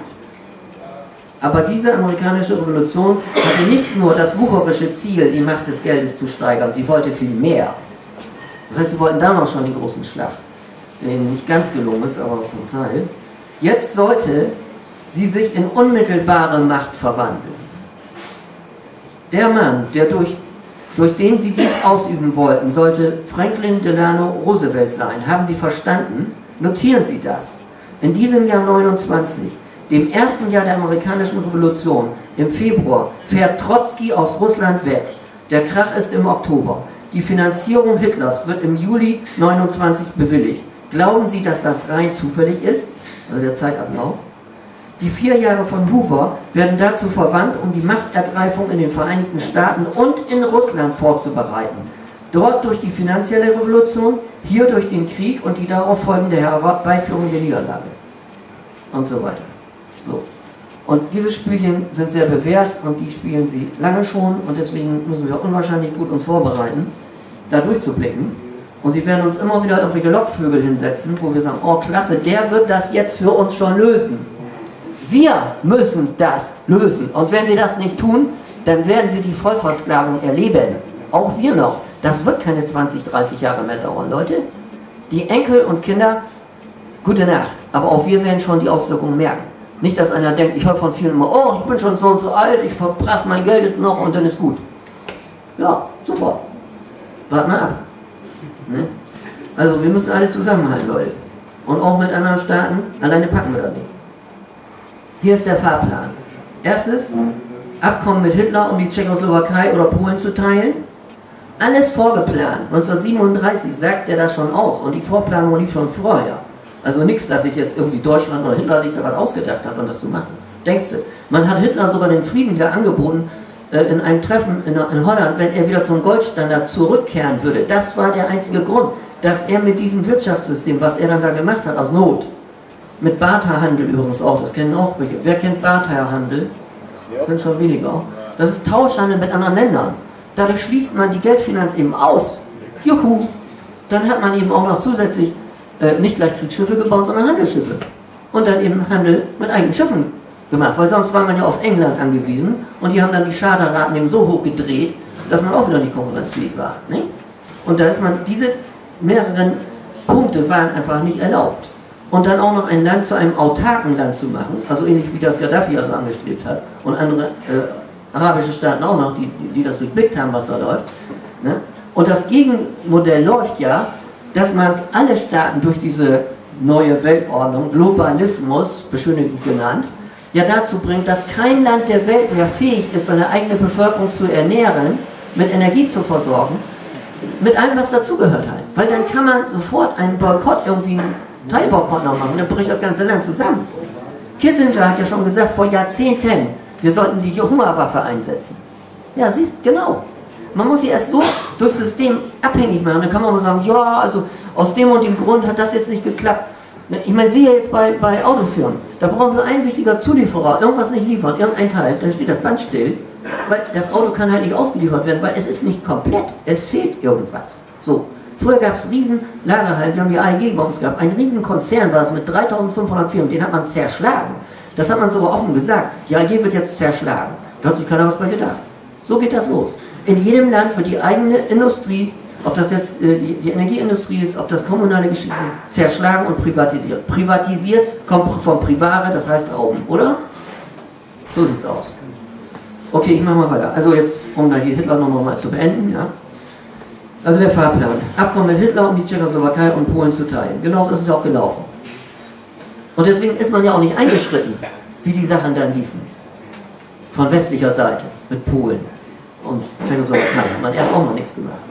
Aber diese amerikanische Revolution hatte nicht nur das wucherische Ziel, die Macht des Geldes zu steigern, sie wollte viel mehr. Das heißt, sie wollten damals schon die großen Schlag, der ihnen nicht ganz gelungen ist, aber zum Teil. Jetzt sollte sie sich in unmittelbare Macht verwandeln. Der Mann, der durch, durch den sie dies ausüben wollten, sollte Franklin Delano Roosevelt sein. Haben Sie verstanden? Notieren Sie das. In diesem Jahr neunundzwanzig, dem ersten Jahr der amerikanischen Revolution, im Februar, fährt Trotzki aus Russland weg. Der Krach ist im Oktober. Die Finanzierung Hitlers wird im Juli neunundzwanzig bewilligt. Glauben Sie, dass das rein zufällig ist? Also der Zeitablauf. Die vier Jahre von Hoover werden dazu verwandt, um die Machtergreifung in den Vereinigten Staaten und in Russland vorzubereiten. Dort durch die finanzielle Revolution, hier durch den Krieg und die darauf folgende Herbeiführung der Niederlage. Und so weiter. So. Und diese Spielchen sind sehr bewährt und die spielen sie lange schon und deswegen müssen wir unwahrscheinlich gut uns vorbereiten, da durchzublicken. Und sie werden uns immer wieder irgendwelche Lockvögel hinsetzen, wo wir sagen, oh klasse, der wird das jetzt für uns schon lösen. Wir müssen das lösen. Und wenn wir das nicht tun, dann werden wir die Vollversklavung erleben. Auch wir noch. Das wird keine zwanzig, dreißig Jahre mehr dauern, Leute. Die Enkel und Kinder, gute Nacht. Aber auch wir werden schon die Auswirkungen merken. Nicht, dass einer denkt, ich höre von vielen immer, oh, ich bin schon so und so alt, ich verprasse mein Geld jetzt noch und dann ist gut. Ja, super. Wart mal ab. Ne? Also wir müssen alle zusammenhalten, Leute. Und auch mit anderen Staaten, alleine packen wir das nicht. Hier ist der Fahrplan. Erstes, Abkommen mit Hitler, um die Tschechoslowakei oder Polen zu teilen. Alles vorgeplant. neunzehnhundertsiebenunddreißig sagt er das schon aus und die Vorplanung lief schon vorher. Also nichts, dass sich jetzt irgendwie Deutschland oder Hitler sich da was ausgedacht hat, um das zu machen. Denkst du? Man hat Hitler sogar den Frieden wieder angeboten, äh, in einem Treffen in, in Holland, wenn er wieder zum Goldstandard zurückkehren würde. Das war der einzige Grund, dass er mit diesem Wirtschaftssystem, was er dann da gemacht hat, aus Not, mit Barterhandel übrigens auch, das kennen auch welche. Wer kennt Barterhandel? Das sind schon wenige auch. Das ist Tauschhandel mit anderen Ländern. Dadurch schließt man die Geldfinanz eben aus. Juhu! Dann hat man eben auch noch zusätzlich äh, nicht gleich Kriegsschiffe gebaut, sondern Handelsschiffe. Und dann eben Handel mit eigenen Schiffen gemacht, weil sonst war man ja auf England angewiesen und die haben dann die Charterraten eben so hoch gedreht, dass man auch wieder nicht konkurrenzfähig war. Ne? Und da ist man, diese mehreren Punkte waren einfach nicht erlaubt. Und dann auch noch ein Land zu einem autarken Land zu machen, also ähnlich wie das Gaddafi also angestrebt hat und andere äh, arabische Staaten auch noch, die, die das durchblickt haben, was da läuft. Ne? Und das Gegenmodell läuft ja, dass man alle Staaten durch diese neue Weltordnung, Globalismus, beschönigend genannt, ja dazu bringt, dass kein Land der Welt mehr fähig ist, seine eigene Bevölkerung zu ernähren, mit Energie zu versorgen, mit allem, was dazugehört halt. Weil dann kann man sofort einen Boykott, irgendwie einen Teilboykott noch machen, dann bricht das ganze Land zusammen. Kissinger hat ja schon gesagt, vor Jahrzehnten, wir sollten die Hungerwaffe einsetzen. Ja, siehst, genau. Man muss sie erst so durchs System abhängig machen. Dann kann man mal sagen, ja, also aus dem und dem Grund hat das jetzt nicht geklappt. Ich meine, sehe jetzt bei, bei Autofirmen, da brauchen wir ein wichtiger Zulieferer, irgendwas nicht liefern, irgendein Teil, dann steht das Band still, weil das Auto kann halt nicht ausgeliefert werden, weil es ist nicht komplett, es fehlt irgendwas. So. Früher gab es riesen Lagerhallen, wir haben die A E G bei uns gehabt, ein riesen Konzern war das mit dreitausendfünfhundert Firmen, den hat man zerschlagen. Das hat man sogar offen gesagt, die A E G wird jetzt zerschlagen. Da hat sich keiner was bei gedacht. So geht das los. In jedem Land wird die eigene Industrie, ob das jetzt äh, die, die Energieindustrie ist, ob das kommunale Geschäft ist, zerschlagen und privatisiert. Privatisiert kommt vom Privare, das heißt Rauben, oder? So sieht's aus. Okay, ich mache mal weiter. Also jetzt, um da die Hitler-Nummer mal zu beenden, ja. Also der Fahrplan. Abkommen mit Hitler, um die Tschechoslowakei und Polen zu teilen. Genau so ist es auch gelaufen. Und deswegen ist man ja auch nicht eingeschritten, wie die Sachen dann liefen. Von westlicher Seite, mit Polen und Tschechoslowakei. Hat man erst auch noch nichts gemacht.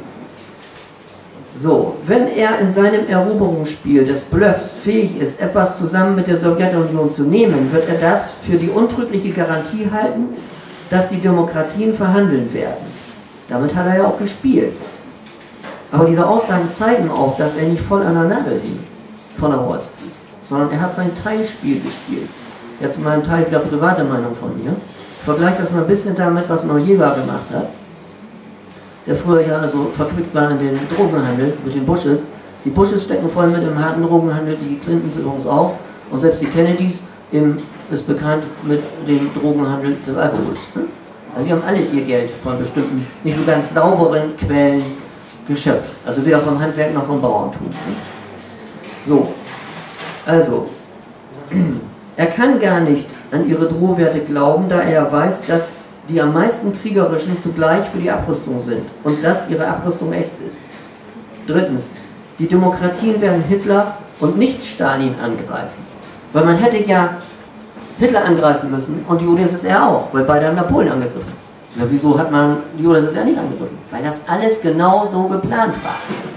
So, wenn er in seinem Eroberungsspiel des Bluffs fähig ist, etwas zusammen mit der Sowjetunion zu nehmen, wird er das für die untrügliche Garantie halten, dass die Demokratien verhandeln werden. Damit hat er ja auch gespielt. Aber diese Aussagen zeigen auch, dass er nicht voll an der Nadel hing von der Wall Street, sondern er hat sein Teilspiel gespielt. Jetzt mal ein Teil wieder private Meinung von mir. Ich vergleiche das mal ein bisschen damit, was Noriega gemacht hat, der früher ja also verquickt war in den Drogenhandel mit den Bushes. Die Bushes stecken voll mit im harten Drogenhandel, die Clintons übrigens auch. Und selbst die Kennedys im, ist bekannt mit dem Drogenhandel des Alkohols. Also die haben alle ihr Geld von bestimmten, nicht so ganz sauberen Quellen geschöpft. Also weder vom Handwerk noch vom Bauerntum. So, also, er kann gar nicht an ihre Drohwerte glauben, da er weiß, dass die am meisten kriegerischen zugleich für die Abrüstung sind und dass ihre Abrüstung echt ist. Drittens, die Demokratien werden Hitler und nicht Stalin angreifen. Weil man hätte ja Hitler angreifen müssen und die U d S S R auch, weil beide haben Napoleon angegriffen. Ja, wieso hat man die U d S S R nicht angegriffen? Weil das alles genau so geplant war.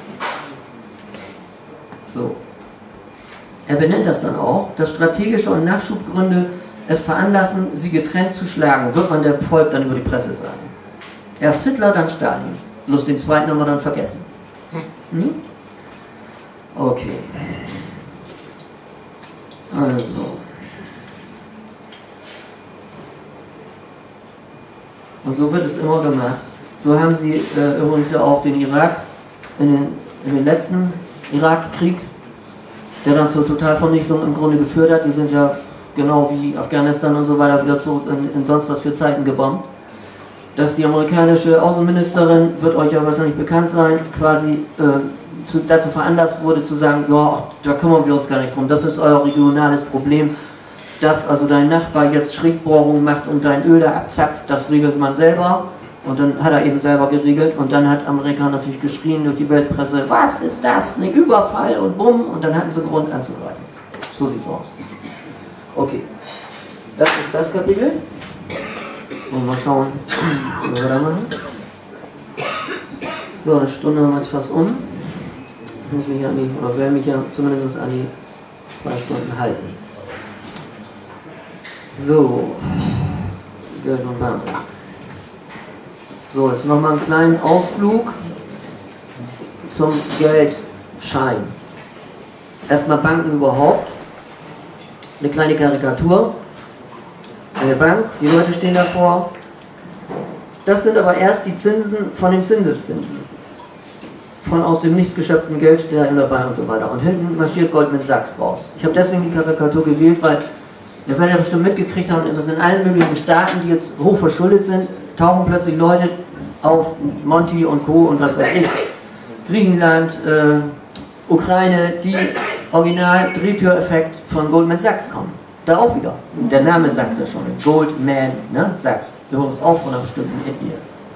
So. Er benennt das dann auch, dass strategische und Nachschubgründe es veranlassen, sie getrennt zu schlagen, wird man dem Volk dann über die Presse sagen. Erst Hitler, dann Stalin. Bloß den zweiten haben wir dann vergessen. Hm? Okay. Also. Und so wird es immer gemacht. So haben sie äh, übrigens ja auch den Irak, in den, in den letzten Irakkrieg, der dann zur Totalvernichtung im Grunde geführt hat. Die sind ja genau wie Afghanistan und so weiter wieder zurück in, in sonst was für Zeiten gebombt. Dass die amerikanische Außenministerin, wird euch ja wahrscheinlich bekannt sein, quasi äh, zu, dazu veranlasst wurde zu sagen, ja, da kümmern wir uns gar nicht drum, das ist euer regionales Problem. Dass also dein Nachbar jetzt Schrägbohrungen macht und dein Öl da abzapft, das regelt man selber. Und dann hat er eben selber geregelt und dann hat Amerika natürlich geschrien durch die Weltpresse, was ist das, ein Überfall und bumm, und dann hatten sie Grund anzugreifen. So sieht's aus. Okay, das ist das Kapitel. Und mal schauen, was wir da machen. So, eine Stunde haben wir jetzt fast um. Ich muss mich an die, oder will mich ja zumindest an die zwei Stunden halten. So, Geld und Bank. So, jetzt nochmal einen kleinen Ausflug zum Geldschein. Erstmal Banken überhaupt. Eine kleine Karikatur. Eine Bank, die Leute stehen davor. Das sind aber erst die Zinsen von den Zinseszinsen. Von aus dem nichts geschöpften Geld steht da immer dabei und so weiter. Und hinten marschiert Goldman Sachs raus. Ich habe deswegen die Karikatur gewählt, weil ihr werdet ja bestimmt mitgekriegt haben, dass in allen möglichen Staaten, die jetzt hoch verschuldet sind, tauchen plötzlich Leute auf, Monti und Co. und was weiß ich, Griechenland, äh, Ukraine, die original Drehtüreffekt von Goldman Sachs kommen. Da auch wieder. Der Name sagt es ja schon. Goldman, ne? Sachs. Übrigens auch von einer bestimmten Ethnie.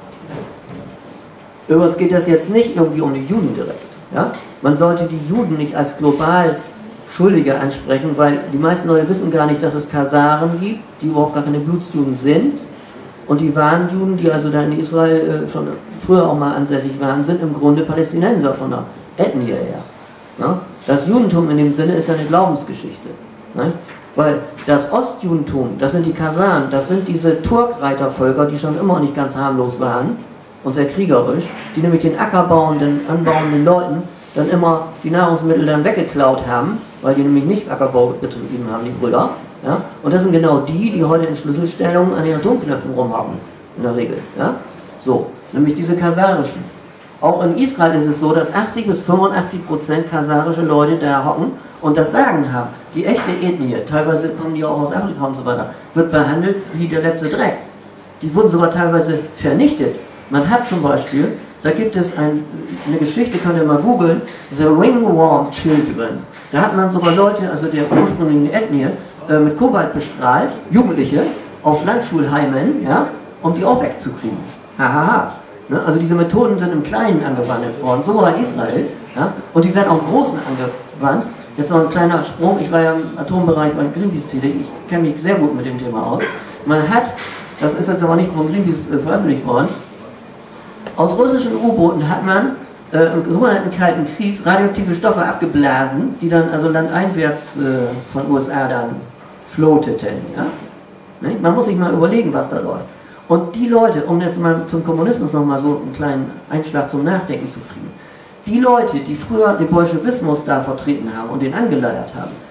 Übrigens geht das jetzt nicht irgendwie um die Juden direkt. Ja? Man sollte die Juden nicht als global Schuldige ansprechen, weil die meisten Leute wissen gar nicht, dass es Kasaren gibt, die überhaupt gar keine Blutsjuden sind. Und die wahren Juden, die also da in Israel äh, schon früher auch mal ansässig waren, sind im Grunde Palästinenser von der Ethnie her. Ja? Das Judentum in dem Sinne ist ja eine Glaubensgeschichte. Ne? Weil das Ostjudentum, das sind die Kasaren, das sind diese Turkreitervölker, die schon immer nicht ganz harmlos waren und sehr kriegerisch, die nämlich den ackerbauenden, anbauenden Leuten dann immer die Nahrungsmittel dann weggeklaut haben, weil die nämlich nicht Ackerbau betrieben haben, die Brüder. Ja? Und das sind genau die, die heute in Schlüsselstellungen an den Atomknöpfen rumhaben, in der Regel. Ja? So, nämlich diese kasarischen. Auch in Israel ist es so, dass achtzig bis fünfundachtzig Prozent kasarische Leute da hocken und das Sagen haben. Die echte Ethnie, teilweise kommen die auch aus Afrika und so weiter, wird behandelt wie der letzte Dreck. Die wurden sogar teilweise vernichtet. Man hat zum Beispiel, da gibt es ein, eine Geschichte, könnt ihr mal googeln, The Ringworm Children. Da hat man sogar Leute, also der ursprünglichen Ethnie, äh, mit Kobalt bestrahlt, Jugendliche, auf Landschulheimen, ja, um die auch wegzukriegen. Hahaha. Ne? Also diese Methoden sind im Kleinen angewandt worden, sogar in Israel, ja, und die werden auch im Großen angewandt. Jetzt noch ein kleiner Sprung, ich war ja im Atombereich bei Greenpeace tätig, ich kenne mich sehr gut mit dem Thema aus. Man hat, das ist jetzt aber nicht von Greenpeace äh, veröffentlicht worden, aus russischen U-Booten hat man äh, im sogenannten Kalten Krieg radioaktive Stoffe abgeblasen, die dann also landeinwärts äh, von U S A dann floateten. Ja? Ne? Man muss sich mal überlegen, was da läuft. Und die Leute, um jetzt mal zum Kommunismus nochmal so einen kleinen Einschlag zum Nachdenken zu kriegen, die Leute, die früher den Bolschewismus da vertreten haben und den angeleiert haben,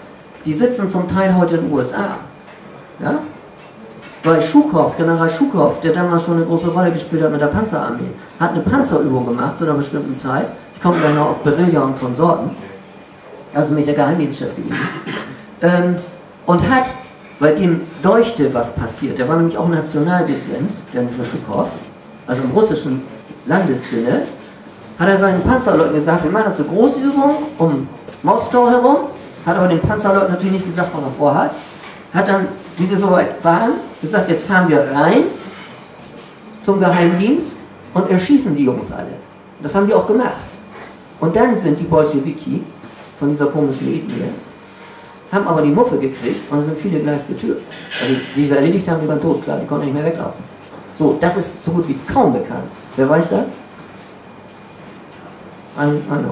die sitzen zum Teil heute in den U S A. Ja? Weil Schukow, General Schukow, der damals schon eine große Rolle gespielt hat mit der Panzerarmee, hat eine Panzerübung gemacht zu einer bestimmten Zeit. Ich komme gleich noch auf Berilla und Konsorten. Also mich der Geheimdienstchef gewesen. Ähm, und hat, weil dem deuchte, was passiert, der war nämlich auch national gesinnt, der nicht nur Schukow, also im russischen Landessinne, hat er seinen Panzerleuten gesagt, wir machen jetzt eine Großübung um Moskau herum, hat aber den Panzerleuten natürlich nicht gesagt, was er vorhat, hat dann, wie sie soweit waren, gesagt, jetzt fahren wir rein zum Geheimdienst und erschießen die Jungs alle. Das haben die auch gemacht. Und dann sind die Bolschewiki von dieser komischen Ethnie, haben aber die Muffe gekriegt und sind viele gleich getötet. Also die sie erledigt haben, die waren tot, klar, die konnten nicht mehr weglaufen. So, das ist so gut wie kaum bekannt. Wer weiß das? Ein, ein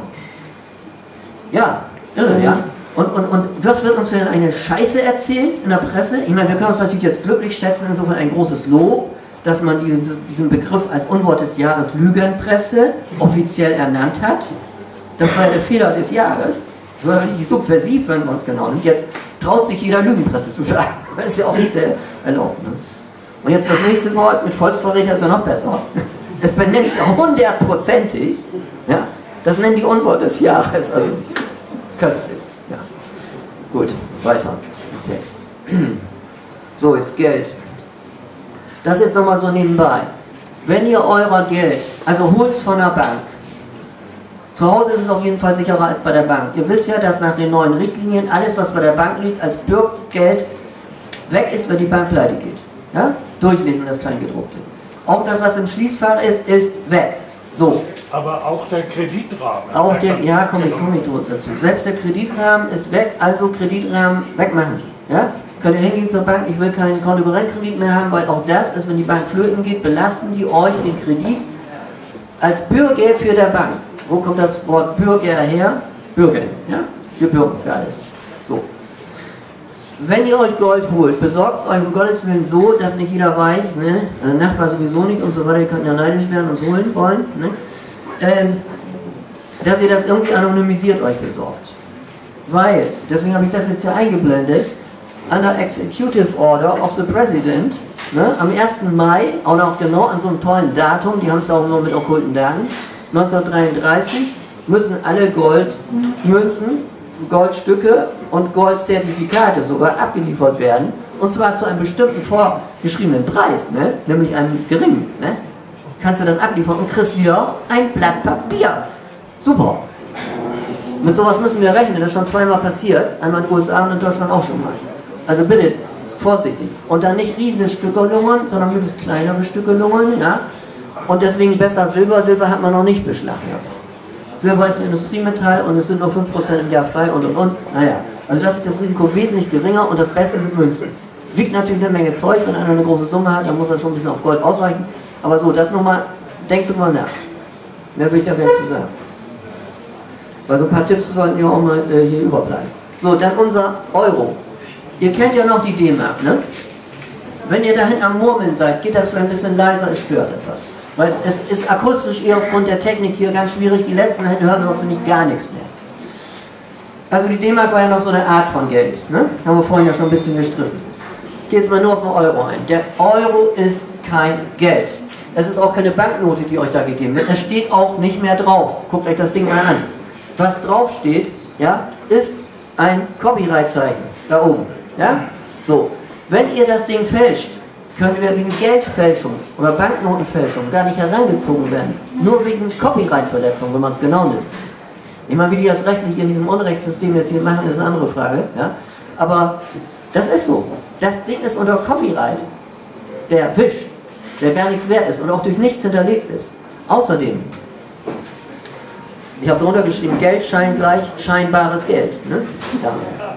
Ja, irre, ja. Und, und, und was wird uns denn eine Scheiße erzählt in der Presse? Ich meine, wir können uns natürlich jetzt glücklich schätzen, insofern ein großes Lob, dass man diesen, diesen Begriff als Unwort des Jahres Lügenpresse offiziell ernannt hat. Das war der Fehler des Jahres. Das war richtig subversiv, wenn man es genau nimmt. Jetzt traut sich jeder Lügenpresse zu sagen. Das ist ja offiziell erlaubt. Ne? Und jetzt das nächste Wort mit Volksverräter ist ja noch besser. Es benennt es ja hundertprozentig. Ja? Das nennen die Unwort des Jahres. Also köstlich. Ja. Gut, weiter im Text. So, jetzt Geld. Das ist nochmal so nebenbei. Wenn ihr euer Geld, also holt es von der Bank. Zu Hause ist es auf jeden Fall sicherer als bei der Bank. Ihr wisst ja, dass nach den neuen Richtlinien alles, was bei der Bank liegt, als Bürggeld weg ist, wenn die Bank pleite geht. Ja? Durchlesen, das Kleingedruckte. Auch das, was im Schließfach ist, ist weg. So. Aber auch der Kreditrahmen. Auch der, ja, komme ich, komm ich dazu. Selbst der Kreditrahmen ist weg, also Kreditrahmen wegmachen. Ja? Könnt ihr hingehen zur Bank, ich will keinen Kontokorrentkredit mehr haben, weil auch das ist, wenn die Bank flöten geht, belasten die euch den Kredit als Bürger für der Bank. Wo kommt das Wort Bürger her? Bürgen, ja? Wir bürgen für alles. So. Wenn ihr euch Gold holt, besorgt es euch um Gottes Willen so, dass nicht jeder weiß, ne? Also Nachbar sowieso nicht und so weiter, ihr könnt ja neidisch werden und es holen wollen, ne? ähm, dass ihr das irgendwie anonymisiert euch besorgt. Weil, deswegen habe ich das jetzt hier eingeblendet, under Executive Order of the President, ne, am ersten Mai, auch noch genau an so einem tollen Datum, die haben es auch nur mit okkulten Daten, neunzehnhundertdreiunddreißig, müssen alle Goldmünzen, Goldstücke und Goldzertifikate sogar abgeliefert werden, und zwar zu einem bestimmten vorgeschriebenen Preis, ne, nämlich einem geringen. Ne, kannst du das abliefern und kriegst wieder ein Blatt Papier. Super. Mit sowas müssen wir rechnen, das ist schon zweimal passiert, einmal in den U S A und in Deutschland auch schon mal. Also bitte, vorsichtig. Und dann nicht riesige Stückelungen, sondern möglichst kleinere Stückelungen, ja. Und deswegen besser Silber. Silber hat man noch nicht beschlagen lassen. Silber ist ein Industriemetall und es sind nur fünf Prozent im Jahr frei und und und. Naja, also das ist das Risiko wesentlich geringer und das Beste sind Münzen. Wiegt natürlich eine Menge Zeug, wenn einer eine große Summe hat, dann muss er schon ein bisschen auf Gold ausweichen. Aber so, das nochmal, denkt drüber nach. Mehr will ich da gerne zu sagen. Weil so ein paar Tipps sollten ja auch mal äh, hier überbleiben. So, dann unser Euro. Ihr kennt ja noch die D-Mark, ne? Wenn ihr da hinten am Murmeln seid, geht das vielleicht ein bisschen leiser, es stört etwas. Weil es ist akustisch eher aufgrund der Technik hier ganz schwierig, die letzten hören sonst nämlich gar nichts mehr. Also die D-Mark war ja noch so eine Art von Geld, ne? Haben wir vorhin ja schon ein bisschen gestriffen. Ich gehe jetzt mal nur auf den Euro ein. Der Euro ist kein Geld. Es ist auch keine Banknote, die euch da gegeben wird. Es steht auch nicht mehr drauf. Guckt euch das Ding mal an. Was drauf steht, ja, ist ein Copyright-Zeichen. Da oben. Ja? So. Wenn ihr das Ding fälscht, könnt ihr wegen Geldfälschung oder Banknotenfälschung gar nicht herangezogen werden. Nur wegen Copyright-Verletzung, wenn man es genau nimmt. Ich meine, wie die das rechtlich in diesem Unrechtssystem jetzt hier machen, ist eine andere Frage. Ja? Aber das ist so. Das Ding ist unter Copyright. Der Wisch, der gar nichts wert ist und auch durch nichts hinterlegt ist. Außerdem, ich habe drunter geschrieben, Geldschein gleich scheinbares Geld. Ne? Ja.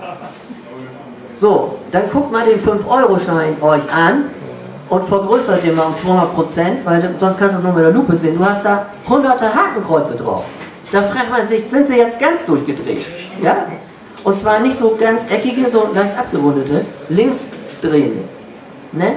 So, dann guckt mal den fünf Euro Schein euch an und vergrößert den mal um zweihundert Prozent, weil sonst kannst du es nur mit der Lupe sehen. Du hast da hunderte Hakenkreuze drauf. Da fragt man sich, sind sie jetzt ganz durchgedreht? Ja? Und zwar nicht so ganz eckige, so leicht abgerundete, linksdrehende, ne?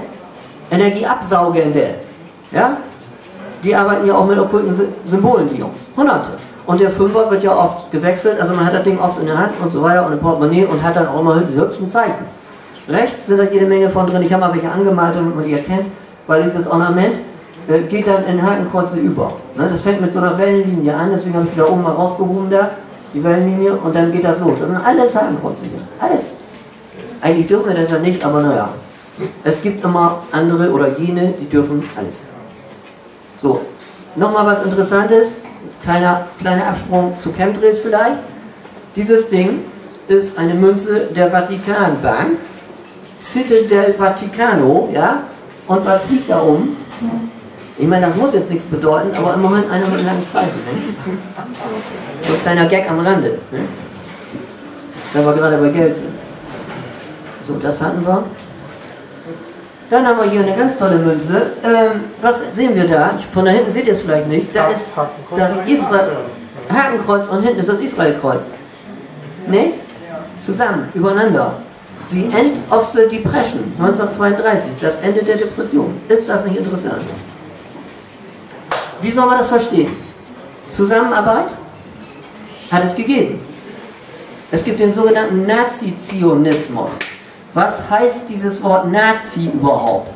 Energieabsaugende. Ja? Die arbeiten ja auch mit okkulten Symbolen, die Jungs. Hunderte. Und der Fünfer wird ja oft gewechselt, also man hat das Ding oft in der Hand und so weiter und im Portemonnaie und hat dann auch immer diese hübschen Zeichen. Rechts sind da jede Menge von drin, ich habe mal welche angemalt, damit man die erkennt, weil dieses Ornament äh, geht dann in Hakenkreuze über. Ne? Das fängt mit so einer Wellenlinie an, deswegen habe ich da oben mal rausgehoben da, die Wellenlinie, und dann geht das los. Das sind alles Hakenkreuze hier, alles. Eigentlich dürfen wir das ja nicht, aber naja. Es gibt immer andere oder jene, die dürfen alles. So, nochmal was Interessantes. Kleiner, kleiner Absprung zu Chemtrails vielleicht. Dieses Ding ist eine Münze der Vatikanbank, Sitte del Vaticano, ja, und was fliegt da um? Ich meine, das muss jetzt nichts bedeuten, aber im Moment einer mit langen Streifen. Ne? So ein kleiner Gag am Rande. Ne? Da wir gerade bei Geld sind. So, das hatten wir. Dann haben wir hier eine ganz tolle Münze. Ähm, was sehen wir da? Ich, von da hinten seht ihr es vielleicht nicht. Da ist das Israel Hakenkreuz und hinten ist das Israelkreuz. Ne? Zusammen, übereinander. The End of the Depression, neunzehnhundertzweiunddreißig, das Ende der Depression. Ist das nicht interessant? Wie soll man das verstehen? Zusammenarbeit hat es gegeben. Es gibt den sogenannten Nazi-Zionismus. Was heißt dieses Wort Nazi überhaupt?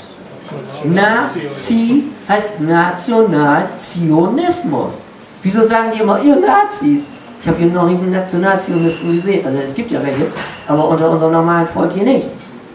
Nazi heißt Nationalzionismus. Wieso sagen die immer, ihr Nazis? Ich habe hier noch nicht einen Nationalzionisten gesehen. Also es gibt ja welche, aber unter unserem normalen Volk hier nicht.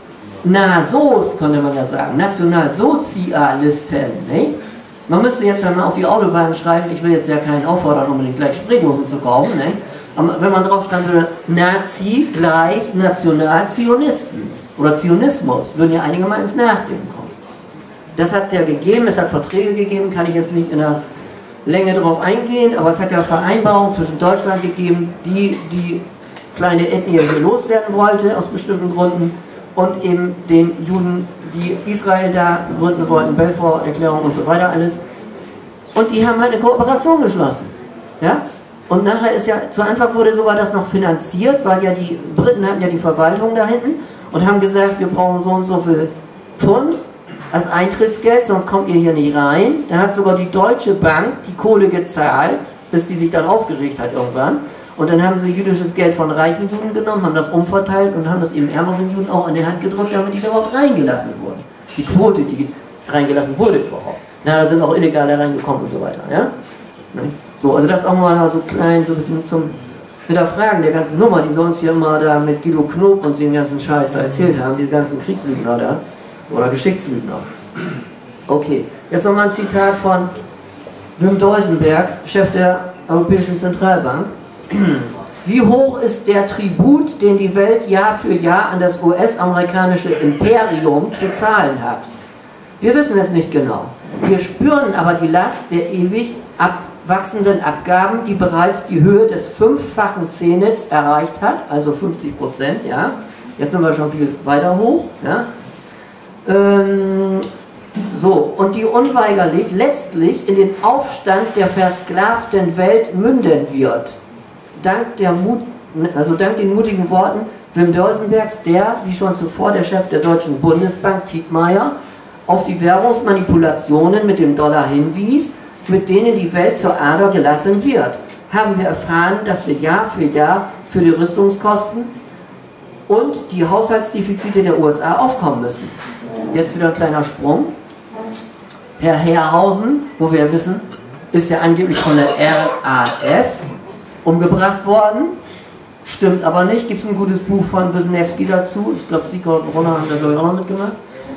Nasos könnte man ja sagen, Nationalsozialisten. Ne? Man müsste jetzt einmal auf die Autobahn schreiben, ich will jetzt ja keinen auffordern, unbedingt gleich Spraydosen zu kaufen. Ne? Aber wenn man drauf schreiben würde, Nazi gleich Nationalzionisten oder Zionismus, würden ja einige mal ins Nachdenken kommen. Das hat es ja gegeben, es hat Verträge gegeben, kann ich jetzt nicht in der Länge darauf eingehen, aber es hat ja Vereinbarungen zwischen Deutschland gegeben, die die kleine Ethnie hier loswerden wollte, aus bestimmten Gründen, und eben den Juden, die Israel da gründen wollten, Balfour-Erklärung und so weiter alles. Und die haben halt eine Kooperation geschlossen. Ja? Und nachher ist ja, zu Anfang wurde sogar das noch finanziert, weil ja die Briten hatten ja die Verwaltung da hinten und haben gesagt, wir brauchen so und so viel Pfund als Eintrittsgeld, sonst kommt ihr hier nicht rein. Da hat sogar die Deutsche Bank die Kohle gezahlt, bis die sich dann aufgeregt hat irgendwann. Und dann haben sie jüdisches Geld von reichen Juden genommen, haben das umverteilt und haben das eben ärmeren Juden auch in die Hand gedrückt, damit die da überhaupt reingelassen wurden. Die Quote, die reingelassen wurde überhaupt. Na, da sind auch Illegale reingekommen und so weiter. Ja? So, also das auch mal so klein, so ein bisschen zum Hinterfragen der ganzen Nummer, die sonst hier immer da mit Guido Knob und den ganzen Scheiß da erzählt haben, diese ganzen Kriegslügner da, oder Geschichtslügner. Okay, jetzt nochmal ein Zitat von Wim Duisenberg, Chef der Europäischen Zentralbank. Wie hoch ist der Tribut, den die Welt Jahr für Jahr an das U S-amerikanische Imperium zu zahlen hat? Wir wissen es nicht genau. Wir spüren aber die Last der ewig abwachsenden Abgaben, die bereits die Höhe des fünffachen Zenits erreicht hat, also fünfzig Prozent, ja. Jetzt sind wir schon viel weiter hoch, ja. Ähm, so, und die unweigerlich letztlich in den Aufstand der versklavten Welt münden wird. Dank, der Mut, also dank den mutigen Worten Wim Duisenbergs, der, wie schon zuvor der Chef der Deutschen Bundesbank, Tietmeyer, auf die Währungsmanipulationen mit dem Dollar hinwies, mit denen die Welt zur Ader gelassen wird, haben wir erfahren, dass wir Jahr für Jahr für die Rüstungskosten und die Haushaltsdefizite der U S A aufkommen müssen. Jetzt wieder ein kleiner Sprung. Herr Herrhausen, wo wir wissen, ist ja angeblich von der R A F umgebracht worden, stimmt aber nicht. Gibt es ein gutes Buch von Wisniewski dazu? Ich glaube, Sieger und Brunner haben da glaube ich auch noch mitgemacht.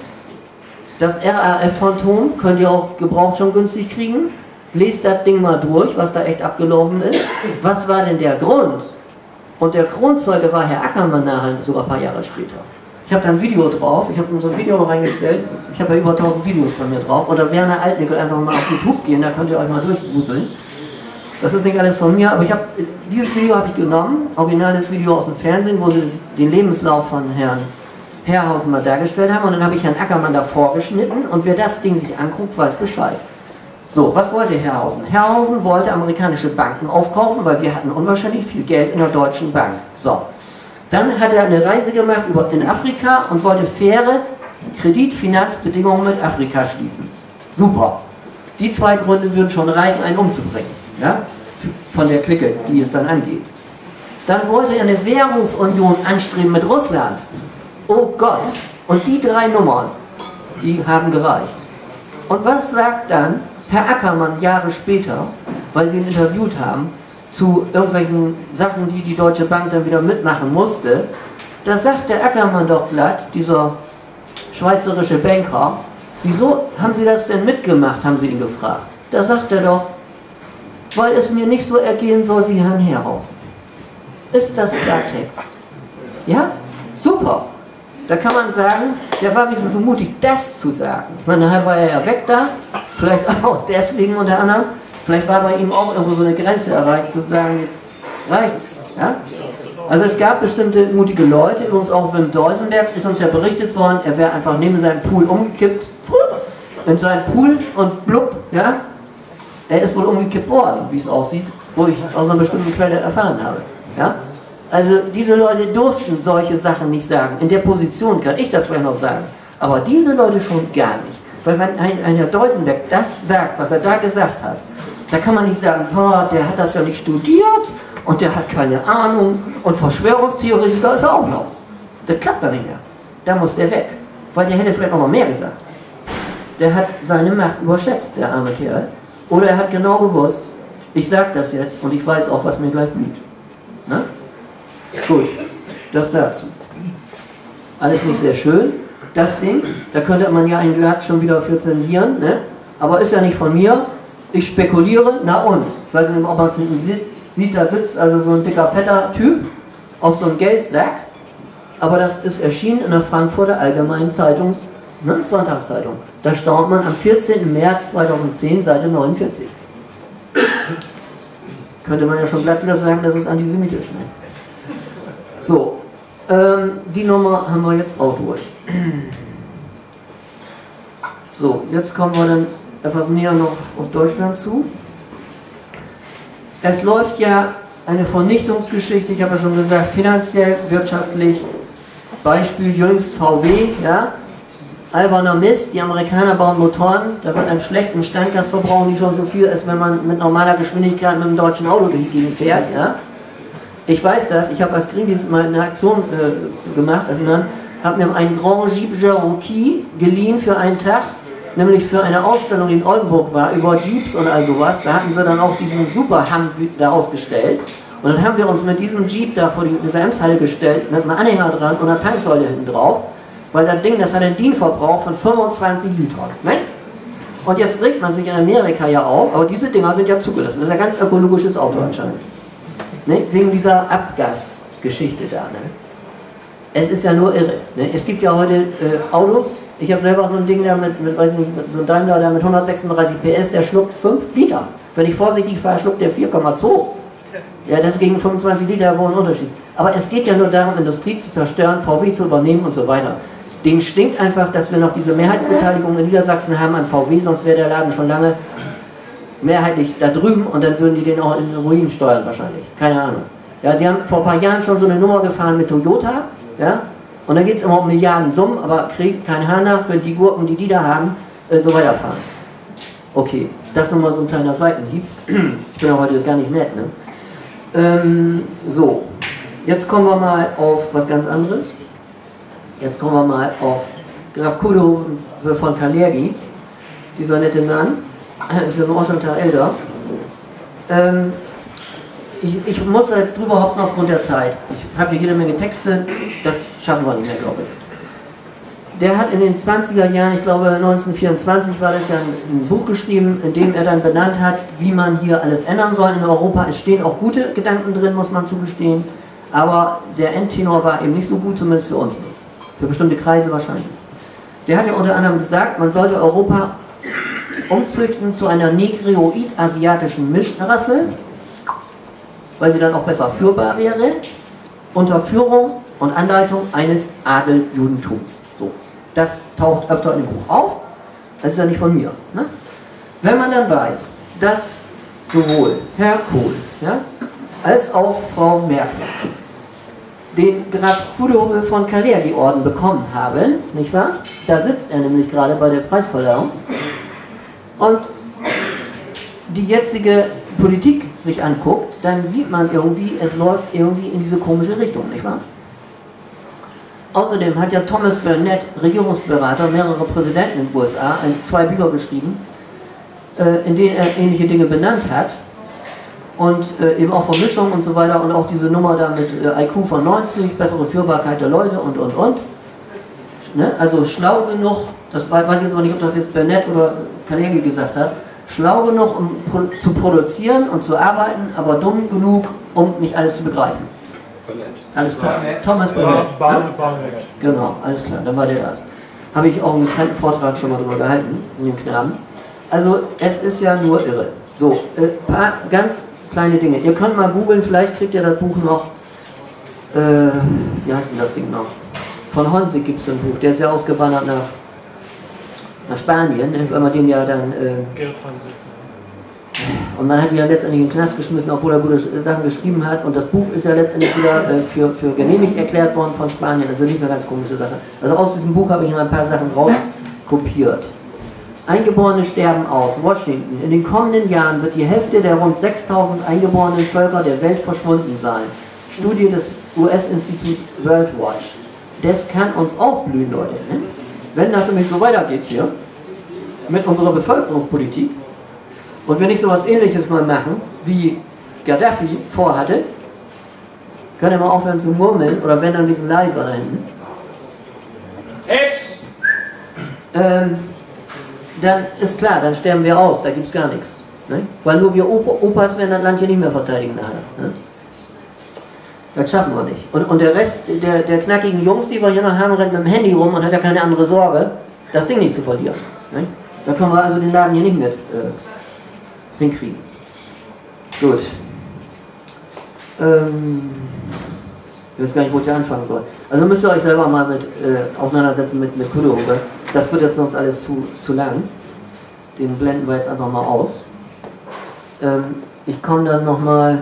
Das R A F-Phantom könnt ihr auch gebraucht schon günstig kriegen. Lest das Ding mal durch, was da echt abgelaufen ist. Was war denn der Grund? Und der Kronzeuge war Herr Ackermann nachher, sogar ein paar Jahre später. Ich habe da ein Video drauf, ich habe so ein Video reingestellt, ich habe ja über tausend Videos bei mir drauf. Oder Werner Altnickel, einfach mal auf YouTube gehen, da könnt ihr euch mal durchwuseln. Das ist nicht alles von mir, aber ich habe dieses Video habe ich genommen, originales Video aus dem Fernsehen, wo sie das, den Lebenslauf von Herrn Herrhausen mal dargestellt haben, und dann habe ich Herrn Ackermann da vorgeschnitten, und wer das Ding sich anguckt, weiß Bescheid. So, was wollte Herrhausen? Herrhausen wollte amerikanische Banken aufkaufen, weil wir hatten unwahrscheinlich viel Geld in der Deutschen Bank. So, dann hat er eine Reise gemacht über, in Afrika und wollte faire Kreditfinanzbedingungen mit Afrika schließen. Super. Die zwei Gründe würden schon reichen, einen umzubringen. Ja? von der Clique, die es dann angeht. Dann wollte er eine Währungsunion anstreben mit Russland. Oh Gott! Und die drei Nummern, die haben gereicht. Und was sagt dann Herr Ackermann Jahre später, weil sie ihn interviewt haben, zu irgendwelchen Sachen, die die Deutsche Bank dann wieder mitmachen musste? Da sagt der Ackermann doch glatt, dieser schweizerische Banker, wieso haben Sie das denn mitgemacht, haben sie ihn gefragt. Da sagt er doch, weil es mir nicht so ergehen soll wie Herrn Herrhausen. Ist das Klartext? Ja? Super! Da kann man sagen, der war wenigstens so mutig, das zu sagen. Ich meine, nachher war er ja weg da, vielleicht auch deswegen unter anderem, vielleicht war bei ihm auch irgendwo so eine Grenze erreicht, zu sagen, jetzt reicht's. Ja? Also es gab bestimmte mutige Leute, übrigens auch Wim Duisenberg, ist uns ja berichtet worden, er wäre einfach neben seinem Pool umgekippt, in seinen Pool und blub, ja? Er ist wohl umgekippt worden, wie es aussieht, wo ich aus einer bestimmten Quelle erfahren habe. Ja? Also diese Leute durften solche Sachen nicht sagen. In der Position kann ich das vielleicht noch sagen. Aber diese Leute schon gar nicht. Weil wenn ein, ein Herr Duisenberg das sagt, was er da gesagt hat, da kann man nicht sagen, boah, der hat das ja nicht studiert und der hat keine Ahnung und Verschwörungstheoretiker ist er auch noch. Das klappt dann nicht mehr. Da muss der weg. Weil der hätte vielleicht noch mal mehr gesagt. Der hat seine Macht überschätzt, der arme Kerl. Oder er hat genau gewusst, ich sag das jetzt und ich weiß auch, was mir gleich blüht. Na? Gut, das dazu. Alles nicht sehr schön. Das Ding, da könnte man ja einen glatt schon wieder für zensieren, ne? Aber ist ja nicht von mir. Ich spekuliere, na und? Ich weiß nicht, ob man es hinten sieht, sieht, da sitzt also so ein dicker, fetter Typ auf so einem Geldsack. Aber das ist erschienen in der Frankfurter Allgemeinen Zeitung, ne? Sonntagszeitung. Da staunt man am vierzehnten März zweitausendzehn, Seite neunundvierzig. Könnte man ja schon glatt wieder sagen, das ist antisemitisch. Ne? So, ähm, die Nummer haben wir jetzt auch durch. So, jetzt kommen wir dann etwas näher noch auf Deutschland zu. Es läuft ja eine Vernichtungsgeschichte, ich habe ja schon gesagt, finanziell, wirtschaftlich, Beispiel jüngst V W, ja, alberner Mist, die Amerikaner bauen Motoren, da wird einem schlecht, im Standgas verbrauchen die schon so viel, als wenn man mit normaler Geschwindigkeit mit einem deutschen Auto durch die Gegend fährt, ja. Ich weiß das, ich habe als Greenpeace mal eine Aktion äh, gemacht, also man hat mir einen Grand Jeep Cherokee geliehen für einen Tag, nämlich für eine Ausstellung, die in Oldenburg war, über Jeeps und all sowas. Da hatten sie dann auch diesen Superham da ausgestellt. Und dann haben wir uns mit diesem Jeep da vor die, dieser Emshalle gestellt, mit einem Anhänger dran und einer Tanksäule hinten drauf. Weil das Ding, das hat einen D I N-Verbrauch von fünfundzwanzig Litern. Ne? Und jetzt regt man sich in Amerika ja auf, aber diese Dinger sind ja zugelassen. Das ist ein ganz ökologisches Auto anscheinend. Ne? Wegen dieser Abgasgeschichte da. Ne? Es ist ja nur irre. Ne? Es gibt ja heute äh, Autos, ich habe selber so ein Ding da mit, mit, weiß ich nicht, so ein Daimler da mit hundertsechsunddreißig P S, der schluckt fünf Liter. Wenn ich vorsichtig fahre, schluckt der vier Komma zwei. Ja, das ist gegen fünfundzwanzig Liter wohl ein Unterschied. Aber es geht ja nur darum, Industrie zu zerstören, V W zu übernehmen und so weiter. Dem stinkt einfach, dass wir noch diese Mehrheitsbeteiligung in Niedersachsen haben an V W, sonst wäre der Laden schon lange mehrheitlich da drüben und dann würden die den auch in den Ruin steuern wahrscheinlich. Keine Ahnung. Ja, sie haben vor ein paar Jahren schon so eine Nummer gefahren mit Toyota, ja, und da geht es immer um Milliardensummen, aber kriegt kein Hahn nach, für die Gurken, die die da haben, äh, so weiterfahren. Okay, das nochmal so ein kleiner Seitenhieb. Ich bin ja heute gar nicht nett, ne? Ähm, so, jetzt kommen wir mal auf was ganz anderes. Jetzt kommen wir mal auf Graf Kudehofen von Kalergi, dieser nette Mann, ist ja auch schon ein Tag älter. Ähm, ich, ich muss da jetzt drüber hopsen aufgrund der Zeit. Ich habe hier jede Menge Texte, das schaffen wir nicht mehr, glaube ich. Der hat in den zwanziger Jahren, ich glaube neunzehnhundertvierundzwanzig war das ja ein, ein Buch geschrieben, in dem er dann benannt hat, wie man hier alles ändern soll in Europa. Es stehen auch gute Gedanken drin, muss man zugestehen, aber der Endtenor war eben nicht so gut, zumindest für uns nicht. Für bestimmte Kreise wahrscheinlich. Der hat ja unter anderem gesagt, man sollte Europa umzüchten zu einer negroid-asiatischen Mischrasse, weil sie dann auch besser führbar wäre, unter Führung und Anleitung eines Adeljudentums. So, das taucht öfter in dem Buch auf, das ist ja nicht von mir. Ne? Wenn man dann weiß, dass sowohl Herr Kohl, ja, als auch Frau Merkel den Graf Kudehofen von Kalergi-Orden bekommen haben, nicht wahr? Da sitzt er nämlich gerade bei der Preisverleihung. Und die jetzige Politik sich anguckt, dann sieht man irgendwie, es läuft irgendwie in diese komische Richtung, nicht wahr? Außerdem hat ja Thomas Burnett, Regierungsberater, mehrere Präsidenten in den U S A, ein, zwei Bücher geschrieben, äh, in denen er ähnliche Dinge benannt hat. Und äh, eben auch Vermischung und so weiter und auch diese Nummer da mit äh, I Q von neunzig, bessere Führbarkeit der Leute und und und. Ne? Also schlau genug, das weiß ich jetzt aber nicht, ob das jetzt Burnett oder Carnegie gesagt hat, schlau genug, um pro zu produzieren und zu arbeiten, aber dumm genug, um nicht alles zu begreifen. Alles klar. Thomas Burnett. Ja? Genau, alles klar, dann war der das. Habe ich auch einen getrennten Vortrag schon mal drüber gehalten, in dem Knaben. Also, es ist ja nur irre. So, ein äh, paar ganz kleine Dinge. Ihr könnt mal googeln, vielleicht kriegt ihr das Buch noch. Äh, wie heißt denn das Ding noch? Von Honzig gibt es ein Buch, der ist ja ausgewandert nach, nach Spanien, weil man den ja dann. Äh, und man hat ihn ja letztendlich in den Knast geschmissen, obwohl er gute Sachen geschrieben hat. Und das Buch ist ja letztendlich wieder äh, für, für genehmigt erklärt worden von Spanien. Also nicht eine ganz komische Sache. Also aus diesem Buch habe ich noch ein paar Sachen raus kopiert. Eingeborene sterben aus. Washington. In den kommenden Jahren wird die Hälfte der rund sechstausend eingeborenen Völker der Welt verschwunden sein. Studie des U S-Instituts World Watch. Das kann uns auch blühen, Leute. Ne? Wenn das nämlich so weitergeht hier, mit unserer Bevölkerungspolitik, und wenn ich sowas Ähnliches mal machen, wie Gaddafi vorhatte, können wir mal aufhören zu murmeln, oder wenn dann ein bisschen leiser da hinten. Ähm, dann ist klar, dann sterben wir aus, da gibt es gar nichts. Ne? Weil nur wir Opas werden das Land hier nicht mehr verteidigen nachher. Ne? Das schaffen wir nicht. Und, und der Rest der, der knackigen Jungs, die wir hier noch haben, rennt mit dem Handy rum und hat ja keine andere Sorge, das Ding nicht zu verlieren. Ne? Da können wir also den Laden hier nicht mit äh, hinkriegen. Gut. Ähm, ich weiß gar nicht, wo ich hier anfangen soll. Also müsst ihr euch selber mal mit äh, auseinandersetzen mit, mit Kuddehupe. Das wird jetzt sonst alles zu, zu lang. Den blenden wir jetzt einfach mal aus. Ähm, ich komme dann nochmal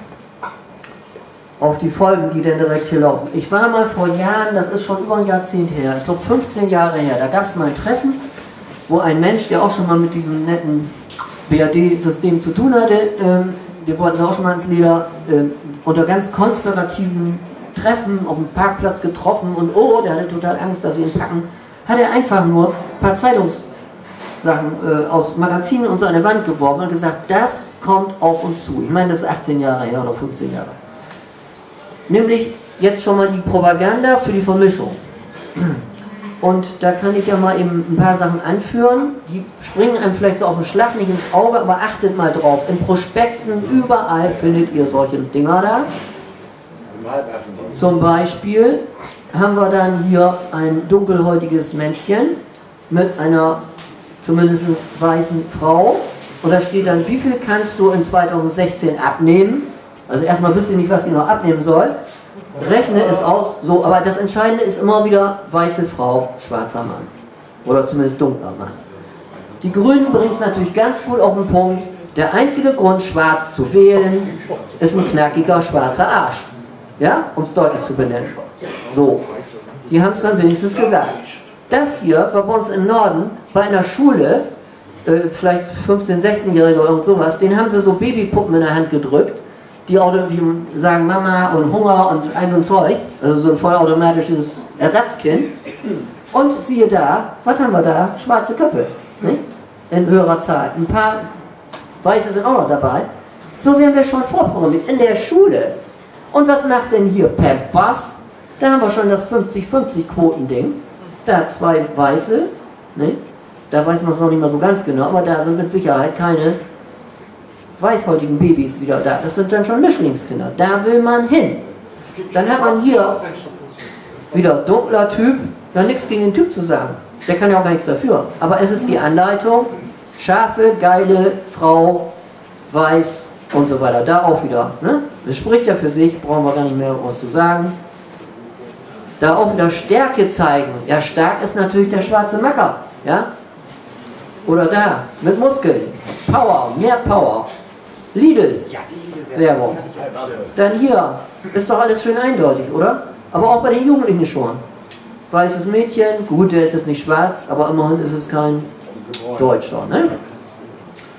auf die Folgen, die denn direkt hier laufen. Ich war mal vor Jahren, das ist schon über ein Jahrzehnt her, ich glaube fünfzehn Jahre her, da gab es mal ein Treffen, wo ein Mensch, der auch schon mal mit diesem netten B R D-System zu tun hatte, ähm, den wollten sie auch schon mal ins Leder, äh, unter ganz konspirativen Treffen auf dem Parkplatz getroffen und oh, der hatte total Angst, dass sie ihn packen, hat er einfach nur ein paar Zeitungssachen äh, aus Magazinen und so an der Wand geworfen und gesagt, das kommt auf uns zu. Ich meine, das ist achtzehn Jahre her oder fünfzehn Jahre. Nämlich jetzt schon mal die Propaganda für die Vermischung. Und da kann ich ja mal eben ein paar Sachen anführen, die springen einem vielleicht so auf den Schlag nicht ins Auge, aber achtet mal drauf. In Prospekten überall findet ihr solche Dinger da. Zum Beispiel haben wir dann hier ein dunkelhäutiges Männchen mit einer zumindest weißen Frau. Und da steht dann, wie viel kannst du in zweitausendsechzehn abnehmen? Also erstmal wisst ihr nicht, was sie noch abnehmen soll. Rechne es aus. So, aber das Entscheidende ist immer wieder weiße Frau, schwarzer Mann. Oder zumindest dunkler Mann. Die Grünen bringen es natürlich ganz gut auf den Punkt. Der einzige Grund, schwarz zu wählen, ist ein knackiger schwarzer Arsch. Ja, um es deutlich zu benennen. So, die haben es dann wenigstens gesagt. Das hier war bei uns im Norden, bei einer Schule, äh, vielleicht fünfzehn-, sechzehnjährige oder irgend sowas, den haben sie so Babypuppen in der Hand gedrückt, die, Auto, die sagen Mama und Hunger und all so ein Zeug, also so ein vollautomatisches Ersatzkind. Und siehe da, was haben wir da? Schwarze Köpfe, ne? In höherer Zahl. Ein paar Weiße sind auch noch dabei. So werden wir schon vorprogrammiert, in der Schule. Und was macht denn hier Pampers? Da haben wir schon das fünfzig fünfzig Quotending. Da zwei Weiße, ne? Da weiß man es noch nicht mal so ganz genau, aber da sind mit Sicherheit keine weißhäutigen Babys wieder da. Das sind dann schon Mischlingskinder. Da will man hin. Dann hat man hier wieder dunkler Typ. Ja, nichts gegen den Typ zu sagen. Der kann ja auch gar nichts dafür. Aber es ist die Anleitung. Scharfe, geile Frau, weiß und so weiter. Da auch wieder. Ne? Das spricht ja für sich, brauchen wir gar nicht mehr was zu sagen. Da auch wieder Stärke zeigen. Ja, stark ist natürlich der schwarze Macker. Ja? Oder da, mit Muskeln. Power, mehr Power. Lidl, Werbung. Dann hier, ist doch alles schön eindeutig, oder? Aber auch bei den Jugendlichen schon. Weißes Mädchen, gut, der ist jetzt nicht schwarz, aber immerhin ist es kein Deutscher, ne?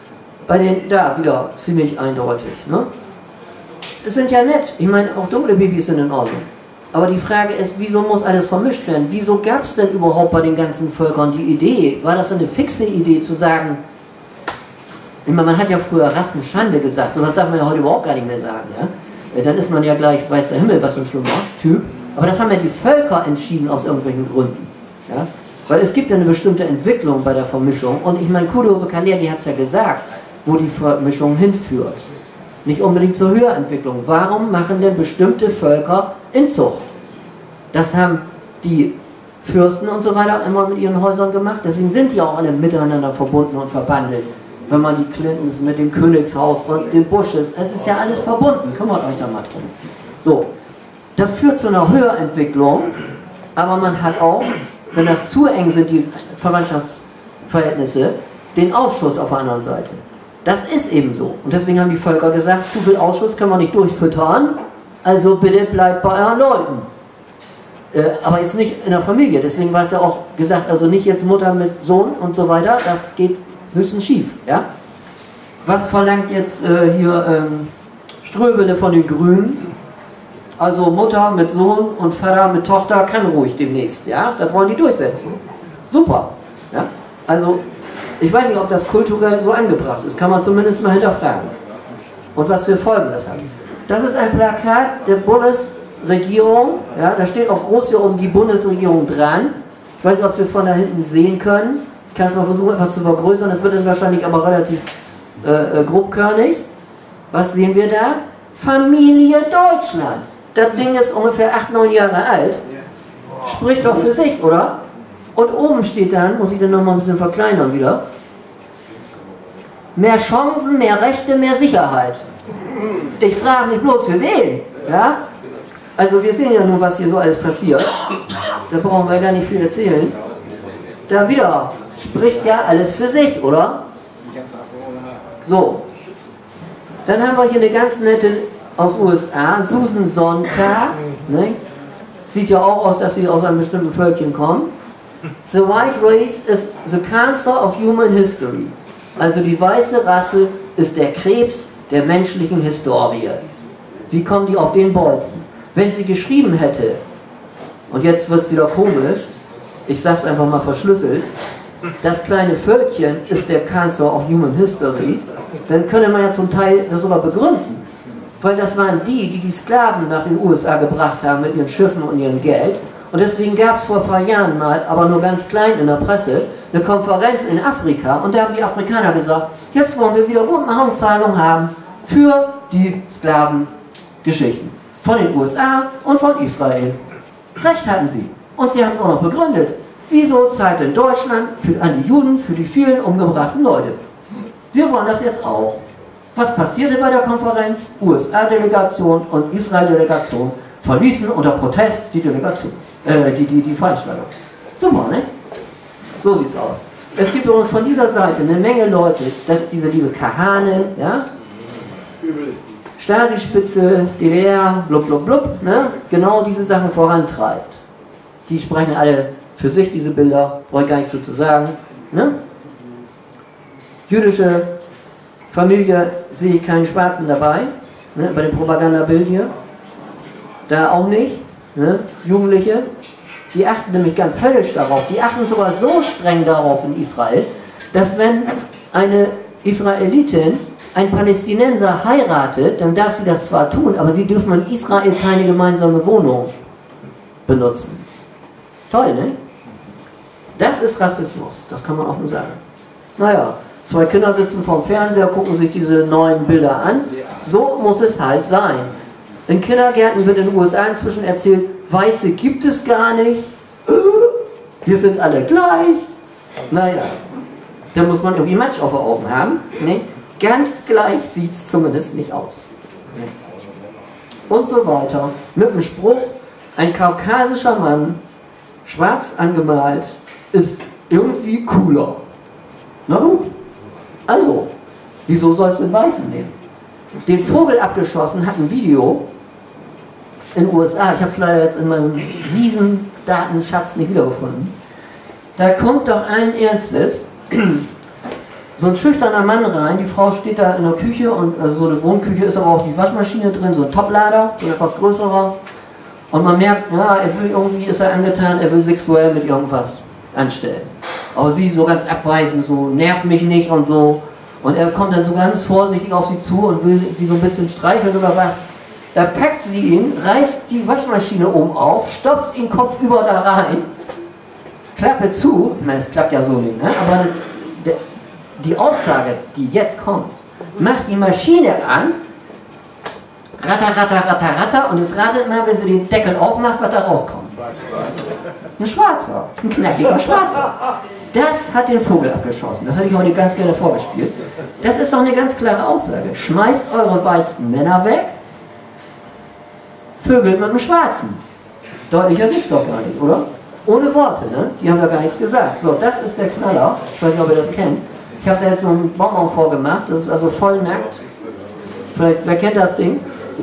Bei den, da wieder ziemlich eindeutig. Ne? Es sind ja nett, ich meine, auch dunkle Babys sind in Ordnung. Aber die Frage ist, wieso muss alles vermischt werden? Wieso gab es denn überhaupt bei den ganzen Völkern die Idee? War das eine fixe Idee zu sagen, ich meine, man hat ja früher Rassenschande gesagt, sowas darf man ja heute überhaupt gar nicht mehr sagen. Ja? Dann ist man ja gleich, weiß der Himmel, was für ein schlimmer Typ. Aber das haben ja die Völker entschieden aus irgendwelchen Gründen. Ja? Weil es gibt ja eine bestimmte Entwicklung bei der Vermischung. Und ich meine, Kudove Kalergi hat es ja gesagt, wo die Vermischung hinführt. Nicht unbedingt zur Höherentwicklung. Warum machen denn bestimmte Völker Inzucht? Das haben die Fürsten und so weiter immer mit ihren Häusern gemacht. Deswegen sind die auch alle miteinander verbunden und verbandelt. Wenn man die Clintons mit dem Königshaus und den Bushes, es ist ja alles verbunden. Kümmert euch da mal drum. So, das führt zu einer Höherentwicklung, aber man hat auch, wenn das zu eng sind, die Verwandtschaftsverhältnisse, den Ausschuss auf der anderen Seite. Das ist eben so. Und deswegen haben die Völker gesagt, zu viel Ausschuss können wir nicht durchfüttern, also bitte bleibt bei euren Leuten. Äh, aber jetzt nicht in der Familie. Deswegen war es ja auch gesagt, also nicht jetzt Mutter mit Sohn und so weiter, das geht höchstens schief. Ja? Was verlangt jetzt äh, hier ähm, Ströbele von den Grünen? Also Mutter mit Sohn und Vater mit Tochter kann ruhig demnächst. Ja? Das wollen die durchsetzen. Super. Ja? Also ich weiß nicht, ob das kulturell so angebracht ist, kann man zumindest mal hinterfragen. Und was für Folgen das hat. Das ist ein Plakat der Bundesregierung, ja, da steht auch groß hier oben die Bundesregierung dran. Ich weiß nicht, ob Sie es von da hinten sehen können. Ich kann es mal versuchen, etwas zu vergrößern, das wird dann wahrscheinlich aber relativ äh, äh, grobkörnig. Was sehen wir da? Familie Deutschland. Das Ding ist ungefähr acht, neun Jahre alt. Spricht doch für sich, oder? Und oben steht dann, muss ich den nochmal ein bisschen verkleinern wieder, mehr Chancen, mehr Rechte, mehr Sicherheit. Ich frage mich bloß für wen, ja? Also wir sehen ja nun, was hier so alles passiert. Da brauchen wir gar nicht viel erzählen. Da wieder, spricht ja alles für sich, oder? So. Dann haben wir hier eine ganz nette aus U S A, Susan Sontag. Ne? Sieht ja auch aus, dass sie aus einem bestimmten Völkchen kommt. The white race is the cancer of human history. Also die weiße Rasse ist der Krebs der menschlichen Historie. Wie kommen die auf den Bolzen? Wenn sie geschrieben hätte, und jetzt wird es wieder komisch, ich sag's einfach mal verschlüsselt, das kleine Völkchen ist der Cancer of human history, dann könnte man ja zum Teil das sogar begründen. Weil das waren die, die die Sklaven nach den U S A gebracht haben mit ihren Schiffen und ihrem Geld. Und deswegen gab es vor ein paar Jahren mal, aber nur ganz klein in der Presse, eine Konferenz in Afrika. Und da haben die Afrikaner gesagt, jetzt wollen wir wieder Gutmachungszahlungen haben für die Sklavengeschichten. Von den U S A und von Israel. Recht hatten sie. Und sie haben es auch noch begründet. Wieso zahlt denn Deutschland für, an die Juden für die vielen umgebrachten Leute? Wir wollen das jetzt auch. Was passierte bei der Konferenz? U S A-Delegation und Israel-Delegation verließen unter Protest die Delegation. Äh, die, die, die Veranstaltung. Super, ne? So sieht's aus. Es gibt übrigens von dieser Seite eine Menge Leute, dass diese liebe Kahane, ja? Stasi-Spitze, D D R, blub blub blub, ne? Genau diese Sachen vorantreibt. Die sprechen alle für sich, diese Bilder, brauche ich gar nicht so zu sagen. Ne? Jüdische Familie sehe ich keinen Schwarzen dabei, ne? Bei dem Propagandabild hier. Da auch nicht. Ne? Jugendliche, die achten nämlich ganz höllisch darauf, die achten sogar so streng darauf in Israel, dass wenn eine Israelitin einen Palästinenser heiratet, dann darf sie das zwar tun, aber sie dürfen in Israel keine gemeinsame Wohnung benutzen. Toll, ne? Das ist Rassismus, das kann man offen sagen. Naja, zwei Kinder sitzen vorm Fernseher, gucken sich diese neuen Bilder an, so muss es halt sein. In Kindergärten wird in den U S A inzwischen erzählt, Weiße gibt es gar nicht, wir sind alle gleich. Naja, da muss man irgendwie Matsch auf den Augen haben. Ne? Ganz gleich sieht es zumindest nicht aus. Und so weiter. Mit dem Spruch, ein kaukasischer Mann, schwarz angemalt, ist irgendwie cooler. Na gut, also, wieso soll es den Weißen nehmen? Den Vogel abgeschossen hat ein Video in den U S A, ich habe es leider jetzt in meinem Riesendatenschatz nicht wiedergefunden. Da kommt doch allen Ernstes so ein schüchterner Mann rein, die Frau steht da in der Küche, und also so eine Wohnküche ist aber auch die Waschmaschine drin, so ein Toplader, so ein etwas größerer. Und man merkt, ja, er will irgendwie, ist er angetan, er will sexuell mit irgendwas anstellen. Aber sie so ganz abweisend, so, nerv mich nicht und so. Und er kommt dann so ganz vorsichtig auf sie zu und will sie so ein bisschen streicheln oder was. Da packt sie ihn, reißt die Waschmaschine oben auf, stopft ihn kopfüber da rein, Klappe zu, ich meine, es klappt ja so nicht, ne? Aber die Aussage, die jetzt kommt, macht die Maschine an, ratter, ratter, ratter, ratter, und jetzt ratet mal, wenn sie den Deckel aufmacht, was da rauskommt. Ein Schwarzer, ein knackiger Schwarzer. Das hat den Vogel abgeschossen. Das hätte ich heute ganz gerne vorgespielt. Das ist doch eine ganz klare Aussage. Schmeißt eure weißen Männer weg, vögelt mit dem Schwarzen. Deutlicher geht's doch gar nicht, oder? Ohne Worte, ne? Die haben ja gar nichts gesagt. So, das ist der Knaller. Ich weiß nicht, ob ihr das kennt. Ich habe da jetzt so einen Bonbon vorgemacht. Das ist also voll nackt. Vielleicht, wer kennt das Ding?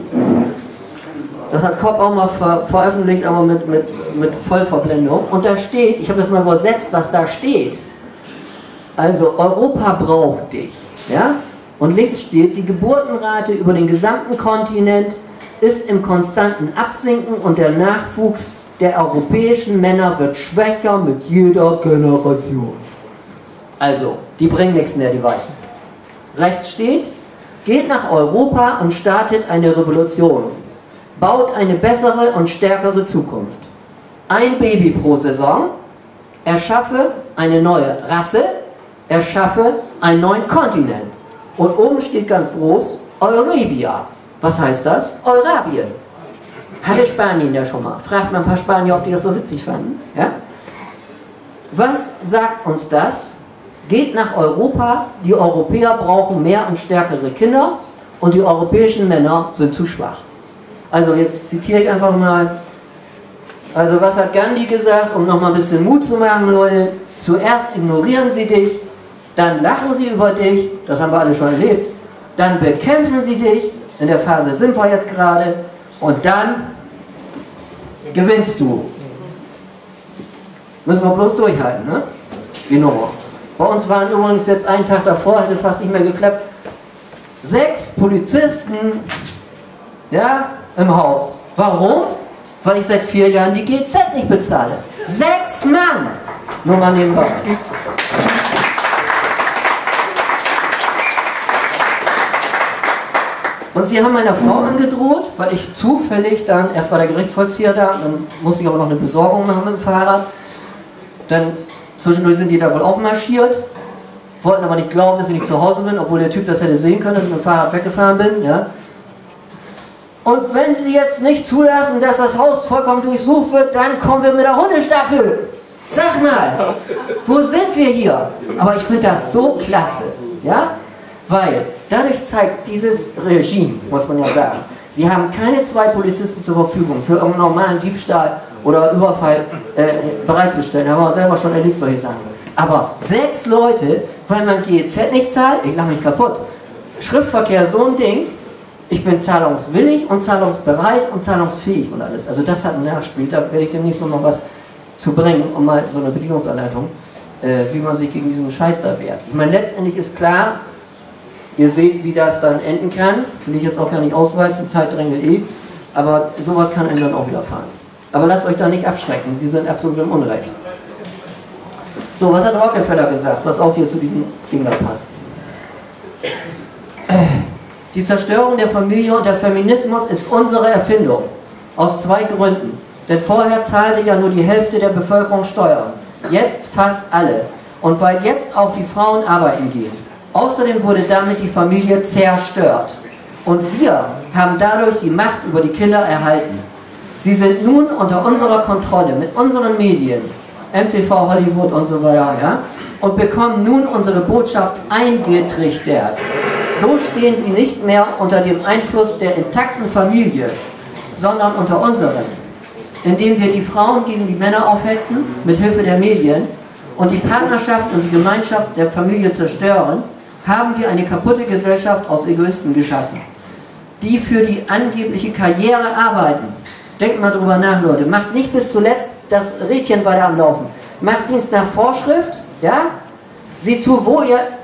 Das hat Kopp auch mal ver veröffentlicht, aber mit, mit, mit Vollverblendung. Und da steht, ich habe das mal übersetzt, was da steht. Also, Europa braucht dich. Ja? Und links steht, die Geburtenrate über den gesamten Kontinent ist im konstanten Absinken und der Nachwuchs der europäischen Männer wird schwächer mit jeder Generation. Also, die bringen nichts mehr, die Weißen. Rechts steht, geht nach Europa und startet eine Revolution. Baut eine bessere und stärkere Zukunft. Ein Baby pro Saison, erschaffe eine neue Rasse, erschaffe einen neuen Kontinent. Und oben steht ganz groß, Eurabia. Was heißt das? Eurabien. Hatte Spanien ja schon mal. Fragt mal ein paar Spanier, ob die das so witzig fanden. Ja? Was sagt uns das? Geht nach Europa, die Europäer brauchen mehr und stärkere Kinder und die europäischen Männer sind zu schwach. Also jetzt zitiere ich einfach mal. Also was hat Gandhi gesagt, um nochmal ein bisschen Mut zu machen, Leute? Zuerst ignorieren sie dich, dann lachen sie über dich, das haben wir alle schon erlebt, dann bekämpfen sie dich, in der Phase sind wir jetzt gerade, und dann gewinnst du. Müssen wir bloß durchhalten, ne? Die Nummer. Bei uns waren übrigens jetzt einen Tag davor, hätte fast nicht mehr geklappt, sechs Polizisten, ja, im Haus. Warum? Weil ich seit vier Jahren die G Z nicht bezahle. Sechs Mann! Nur mal nebenbei. Und sie haben meiner Frau angedroht, weil ich zufällig dann, erst war der Gerichtsvollzieher da, dann musste ich aber noch eine Besorgung machen mit dem Fahrrad. Dann zwischendurch sind die da wohl aufmarschiert, wollten aber nicht glauben, dass ich nicht zu Hause bin, obwohl der Typ das hätte sehen können, dass ich mit dem Fahrrad weggefahren bin. Ja. Und wenn sie jetzt nicht zulassen, dass das Haus vollkommen durchsucht wird, dann kommen wir mit der Hundestaffel. Sag mal, wo sind wir hier? Aber ich finde das so klasse, ja? Weil dadurch zeigt dieses Regime, muss man ja sagen, sie haben keine zwei Polizisten zur Verfügung für irgendeinen normalen Diebstahl oder Überfall äh, bereitzustellen. Haben wir selber schon erlebt, solche Sachen. Aber sechs Leute, weil man G E Z nicht zahlt, ich lache mich kaputt. Schriftverkehr, so ein Ding. Ich bin zahlungswillig und zahlungsbereit und zahlungsfähig und alles. Also das hat ein Nachspiel, da werde ich demnächst noch was zu bringen, um mal so eine Bedienungsanleitung, äh, wie man sich gegen diesen Scheiß da wehrt. Ich meine, letztendlich ist klar, ihr seht, wie das dann enden kann. Will ich jetzt auch gar nicht ausweizen, Zeit drängelt eh. Aber sowas kann einen dann auch widerfahren. Aber lasst euch da nicht abschrecken, sie sind absolut im Unrecht. So, was hat Rockefeller gesagt, was auch hier zu diesem Ding da passt? Die Zerstörung der Familie und der Feminismus ist unsere Erfindung. Aus zwei Gründen. Denn vorher zahlte ja nur die Hälfte der Bevölkerung Steuern. Jetzt fast alle. Und weil jetzt auch die Frauen arbeiten gehen. Außerdem wurde damit die Familie zerstört. Und wir haben dadurch die Macht über die Kinder erhalten. Sie sind nun unter unserer Kontrolle mit unseren Medien, M T V, Hollywood und so weiter, ja, und bekommen nun unsere Botschaft eingetrichtert. So stehen sie nicht mehr unter dem Einfluss der intakten Familie, sondern unter unseren. Indem wir die Frauen gegen die Männer aufhetzen, mit Hilfe der Medien, und die Partnerschaft und die Gemeinschaft der Familie zerstören, haben wir eine kaputte Gesellschaft aus Egoisten geschaffen, die für die angebliche Karriere arbeiten. Denkt mal drüber nach, Leute. Macht nicht bis zuletzt das Rädchen weiter am Laufen. Macht Dienst nach Vorschrift, ja? Seht zu, wo ihr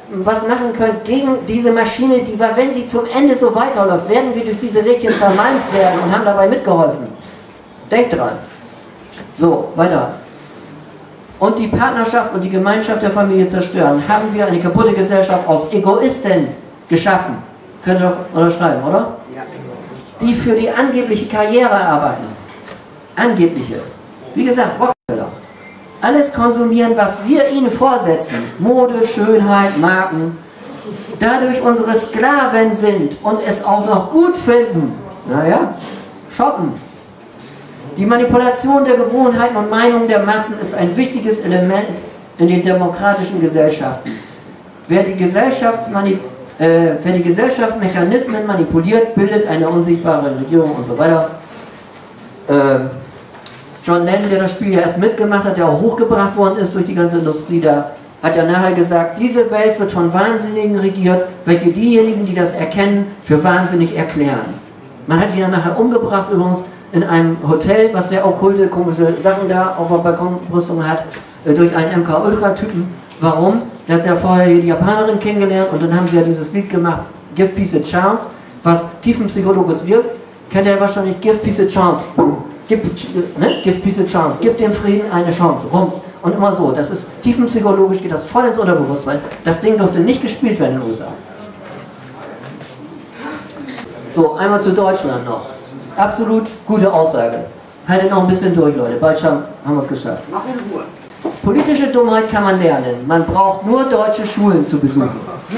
was machen könnt gegen diese Maschine, die, wenn sie zum Ende so weiterläuft, werden wir durch diese Rädchen zermalmt werden und haben dabei mitgeholfen. Denkt dran. So, weiter. Und die Partnerschaft und die Gemeinschaft der Familie zerstören, haben wir eine kaputte Gesellschaft aus Egoisten geschaffen. Könnt ihr doch unterschreiben, oder? Ja. Die für die angebliche Karriere arbeiten. Angebliche. Wie gesagt, Rockefeller. Alles konsumieren, was wir ihnen vorsetzen. Mode, Schönheit, Marken. Dadurch unsere Sklaven sind und es auch noch gut finden. Naja, shoppen. Die Manipulation der Gewohnheiten und Meinungen der Massen ist ein wichtiges Element in den demokratischen Gesellschaften. Wer die Gesellschaft, äh, wer die Gesellschaft Mechanismen manipuliert, bildet eine unsichtbare Regierung und so weiter. Äh, John Lennon, der das Spiel ja erst mitgemacht hat, der auch hochgebracht worden ist durch die ganze Industrie, da hat ja nachher gesagt, diese Welt wird von Wahnsinnigen regiert, welche diejenigen, die das erkennen, für wahnsinnig erklären. Man hat ihn ja nachher umgebracht, übrigens in einem Hotel, was sehr okkulte, komische Sachen da auf der Balkonbrüstung hat, äh, durch einen M K-Ultra-Typen. Warum? Der hat ja vorher hier die Japanerin kennengelernt und dann haben sie ja dieses Lied gemacht, Give Peace a Chance, was tiefenpsychologisch wirkt. Kennt ihr wahrscheinlich, Give Peace a Chance. Gib, ne? Give Peace a Chance, gib dem Frieden eine Chance, rums. Und immer so, das ist tiefenpsychologisch, geht das voll ins Unterbewusstsein. Das Ding durfte nicht gespielt werden in den U S A. So, einmal zu Deutschland noch. Absolut gute Aussage. Haltet noch ein bisschen durch, Leute, bald schon haben wir es geschafft. Mach in Ruhe. Politische Dummheit kann man lernen. Man braucht nur deutsche Schulen zu besuchen.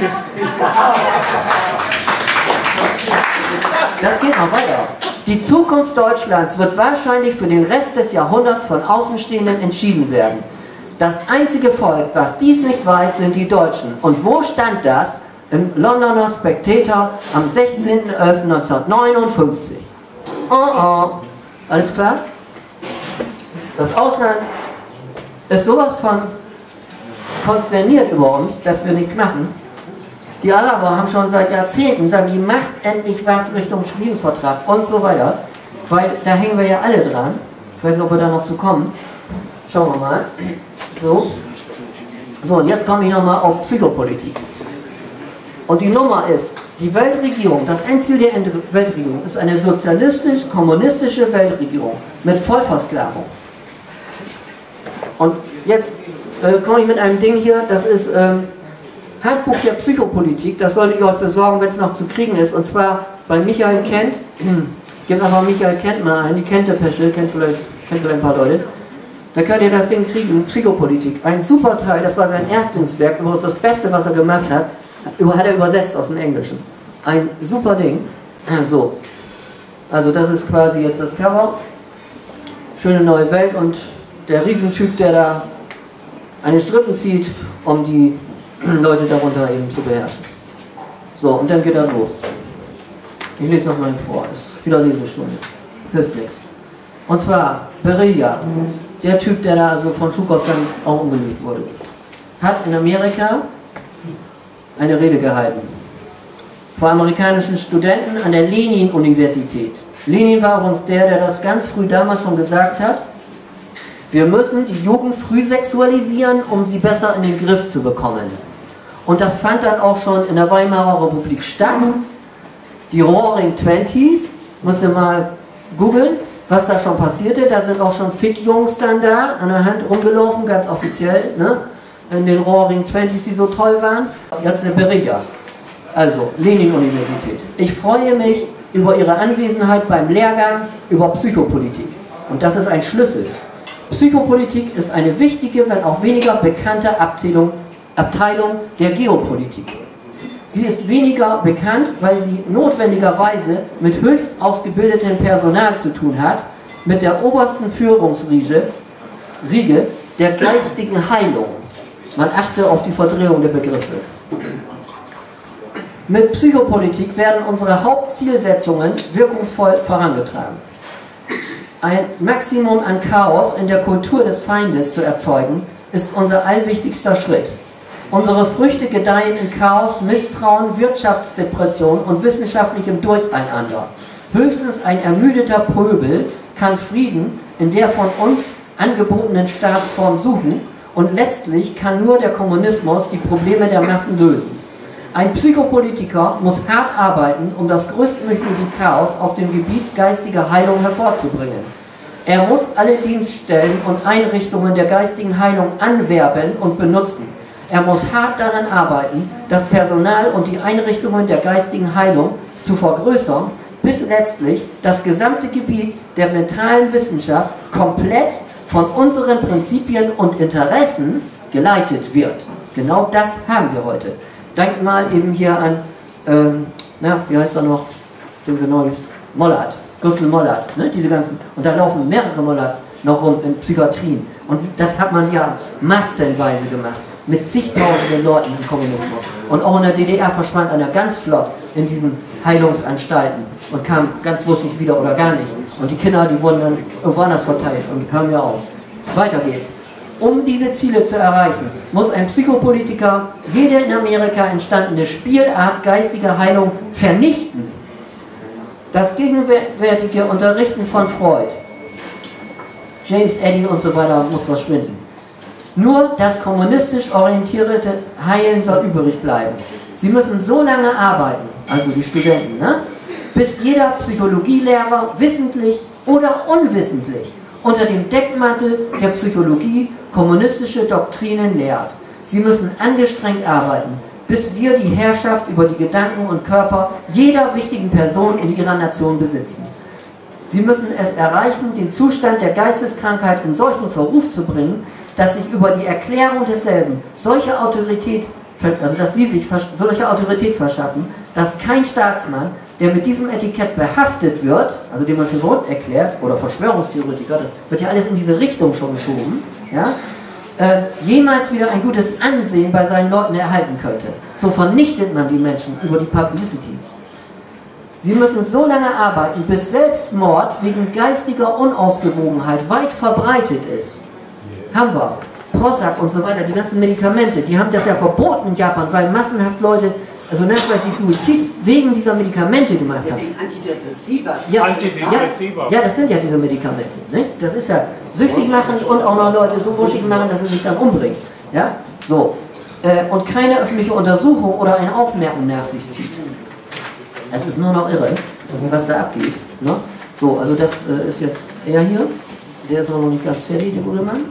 Das geht noch weiter. Die Zukunft Deutschlands wird wahrscheinlich für den Rest des Jahrhunderts von Außenstehenden entschieden werden. Das einzige Volk, das dies nicht weiß, sind die Deutschen. Und wo stand das? Im Londoner Spectator am sechzehnten elften neunzehnhundertneunundfünfzig. Oh oh. Alles klar? Das Ausland ist sowas von konsterniert über uns, dass wir nichts machen. Die Araber haben schon seit Jahrzehnten sagen, die macht endlich was Richtung Friedensvertrag und so weiter. Weil da hängen wir ja alle dran. Ich weiß nicht, ob wir da noch zu kommen. Schauen wir mal. So. So, und jetzt komme ich nochmal auf Psychopolitik. Und die Nummer ist, die Weltregierung, das Endziel der Weltregierung ist eine sozialistisch-kommunistische Weltregierung mit Vollversklavung. Und jetzt äh, komme ich mit einem Ding hier, das ist ähm, Handbuch der Psychopolitik, das solltet ihr euch besorgen, wenn es noch zu kriegen ist, und zwar bei Michael Kent. Gebt einfach Michael Kent mal ein, die kennt der Pesche, kennt vielleicht, kennt vielleicht ein paar Leute. Da könnt ihr das Ding kriegen, Psychopolitik. Ein super Teil, das war sein Erstlingswerk, übrigens das Beste, was er gemacht hat, hat er übersetzt aus dem Englischen. Ein super Ding. So. Also das ist quasi jetzt das Cover. Schöne neue Welt und der Riesentyp, der da an den Strippen zieht, um die Leute darunter eben zu beherrschen. So, und dann geht er los. Ich lese noch mal vor, ist wieder Lesestunde. Hilft nichts. Und zwar Beria, der Typ, der da also von Schukow dann auch umgelegt wurde, hat in Amerika eine Rede gehalten. Vor amerikanischen Studenten an der Lenin-Universität. Lenin war uns der, der das ganz früh damals schon gesagt hat, wir müssen die Jugend früh sexualisieren, um sie besser in den Griff zu bekommen. Und das fand dann auch schon in der Weimarer Republik statt. Die Roaring Twenties, müsst ihr mal googeln, was da schon passierte. Da sind auch schon Fick-Jungs dann da an der Hand rumgelaufen, ganz offiziell, ne? In den Roaring Twenties, die so toll waren. Jetzt eine Beria, also Lenin-Universität. Ich freue mich über Ihre Anwesenheit beim Lehrgang über Psychopolitik. Und das ist ein Schlüssel. Psychopolitik ist eine wichtige, wenn auch weniger bekannte Abteilung, Abteilung der Geopolitik. Sie ist weniger bekannt, weil sie notwendigerweise mit höchst ausgebildetem Personal zu tun hat, mit der obersten Führungsriege Riege der geistigen Heilung. Man achte auf die Verdrehung der Begriffe. Mit Psychopolitik werden unsere Hauptzielsetzungen wirkungsvoll vorangetragen. Ein Maximum an Chaos in der Kultur des Feindes zu erzeugen, ist unser allwichtigster Schritt. Unsere Früchte gedeihen in Chaos, Misstrauen, Wirtschaftsdepression und wissenschaftlichem Durcheinander. Höchstens ein ermüdeter Pöbel kann Frieden in der von uns angebotenen Staatsform suchen Und letztlich kann nur der Kommunismus die Probleme der Massen lösen. Ein Psychopolitiker muss hart arbeiten, um das größtmögliche Chaos auf dem Gebiet geistiger Heilung hervorzubringen. Er muss alle Dienststellen und Einrichtungen der geistigen Heilung anwerben und benutzen. Er muss hart daran arbeiten, das Personal und die Einrichtungen der geistigen Heilung zu vergrößern, bis letztlich das gesamte Gebiet der mentalen Wissenschaft komplett von unseren Prinzipien und Interessen geleitet wird. Genau das haben wir heute. Denkt mal eben hier an, ähm, na, wie heißt er noch, den sie neulich, Mollard, Gustl Mollard, ne, diese ganzen, und da laufen mehrere Mollards noch rum in Psychiatrien. Und das hat man ja massenweise gemacht, mit zigtausenden Leuten im Kommunismus. Und auch in der D D R verschwand einer ganz flott in diesen Heilungsanstalten und kam ganz wuschig wieder oder gar nicht. Und die Kinder, die wurden dann irgendwo anders verteilt und hören wir auf. Weiter geht's. Um diese Ziele zu erreichen, muss ein Psychopolitiker jede in Amerika entstandene Spielart geistiger Heilung vernichten. Das gegenwärtige Unterrichten von Freud, James Eddy und so weiter muss verschwinden. Nur das kommunistisch orientierte Heilen soll übrig bleiben. Sie müssen so lange arbeiten, also die Studenten, ne, bis jeder Psychologielehrer wissentlich oder unwissentlich unter dem Deckmantel der Psychologie kommunistische Doktrinen lehrt. Sie müssen angestrengt arbeiten, bis wir die Herrschaft über die Gedanken und Körper jeder wichtigen Person in ihrer Nation besitzen. Sie müssen es erreichen, den Zustand der Geisteskrankheit in solchen Verruf zu bringen, dass sich über die Erklärung desselben solche Autorität, also dass sie sich solche Autorität verschaffen, dass kein Staatsmann, der mit diesem Etikett behaftet wird, also den man für verrückt erklärt, oder Verschwörungstheoretiker, das wird ja alles in diese Richtung schon geschoben, ja, äh, jemals wieder ein gutes Ansehen bei seinen Leuten erhalten könnte. So vernichtet man die Menschen über die Publicity. Sie müssen so lange arbeiten, bis Selbstmord wegen geistiger Unausgewogenheit weit verbreitet ist. Haben wir. Prozac und so weiter, die ganzen Medikamente, die haben das ja verboten in Japan, weil massenhaft Leute, also nachweislich Suizid wegen dieser Medikamente gemacht haben. Wegen Antidepressiva. Ja, Antidepressiva. Ja, ja, das sind ja diese Medikamente. Nicht? Das ist ja süchtig machend und auch noch Leute so wuschig machen, dass sie sich dann umbringen. Ja? So. Äh, und keine öffentliche Untersuchung oder eine Aufmerkung nach sich zieht. Es ist nur noch irre, was da abgeht. Ne? So, also das äh, ist jetzt er hier. Der ist aber noch nicht ganz fertig, der gute Mann.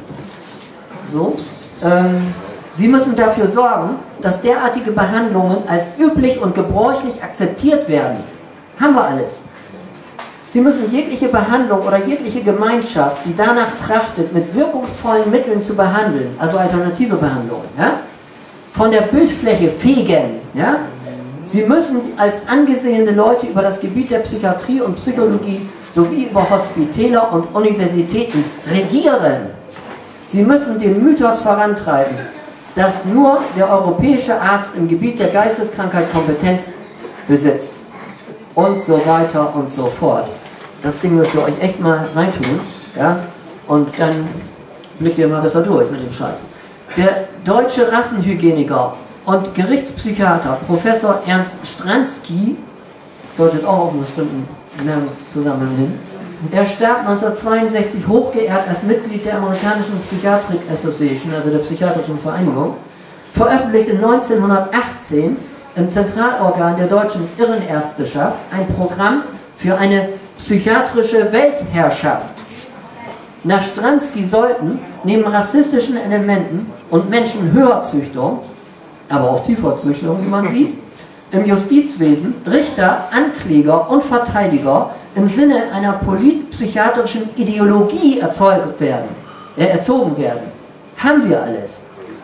So. Ähm, Sie müssen dafür sorgen, dass derartige Behandlungen als üblich und gebräuchlich akzeptiert werden. Haben wir alles. Sie müssen jegliche Behandlung oder jegliche Gemeinschaft, die danach trachtet, mit wirkungsvollen Mitteln zu behandeln, also alternative Behandlungen, ja, von der Bildfläche fegen. Ja. Sie müssen als angesehene Leute über das Gebiet der Psychiatrie und Psychologie sowie über Hospitäler und Universitäten regieren. Sie müssen den Mythos vorantreiben, dass nur der europäische Arzt im Gebiet der Geisteskrankheit Kompetenz besitzt. Und so weiter und so fort. Das Ding müsst ihr euch echt mal reintun. Ja? Und dann blickt ihr mal besser durch mit dem Scheiß. Der deutsche Rassenhygieniker und Gerichtspsychiater Professor Ernst Stransky, deutet auch auf einen bestimmten Ernährungszusammenhang hin, er starb neunzehnhundertzweiundsechzig hochgeehrt als Mitglied der amerikanischen Psychiatric Association, also der psychiatrischen Vereinigung, veröffentlichte neunzehnhundertachtzehn im Zentralorgan der deutschen Irrenärzteschaft ein Programm für eine psychiatrische Weltherrschaft. Nach Stransky sollten neben rassistischen Elementen und Menschenhöherzüchtung, aber auch Tieferzüchtung, wie man sieht, im Justizwesen Richter, Ankläger und Verteidiger im Sinne einer politpsychiatrischen Ideologie erzeugt werden, äh, erzogen werden. Haben wir alles.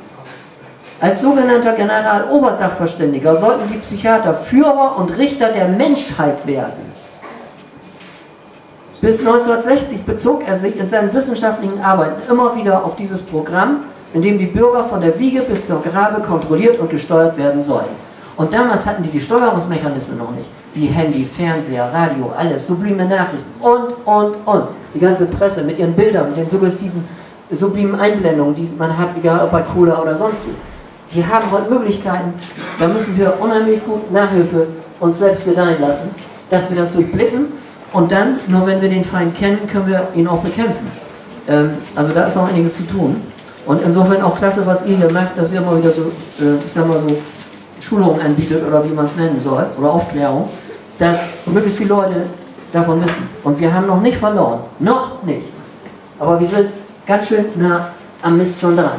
Als sogenannter Generalobersachverständiger sollten die Psychiater Führer und Richter der Menschheit werden. Bis neunzehnhundertsechzig bezog er sich in seinen wissenschaftlichen Arbeiten immer wieder auf dieses Programm, in dem die Bürger von der Wiege bis zur Grabe kontrolliert und gesteuert werden sollen. Und damals hatten die die Steuerungsmechanismen noch nicht, wie Handy, Fernseher, Radio, alles, sublime Nachrichten und, und, und. Die ganze Presse mit ihren Bildern, mit den suggestiven, sublimen Einblendungen, die man hat, egal ob bei Cola oder sonst wo. Die haben heute Möglichkeiten, da müssen wir unheimlich gut Nachhilfe uns selbst gedeihen lassen, dass wir das durchblicken und dann, nur wenn wir den Feind kennen, können wir ihn auch bekämpfen. Ähm, also da ist noch einiges zu tun. Und insofern auch klasse, was ihr hier macht, dass ihr immer wieder so, äh, ich sag mal so, Schulungen anbietet oder wie man es nennen soll, oder Aufklärung, dass möglichst viele Leute davon wissen. Und wir haben noch nicht verloren. Noch nicht. Aber wir sind ganz schön nah am Mist schon dran.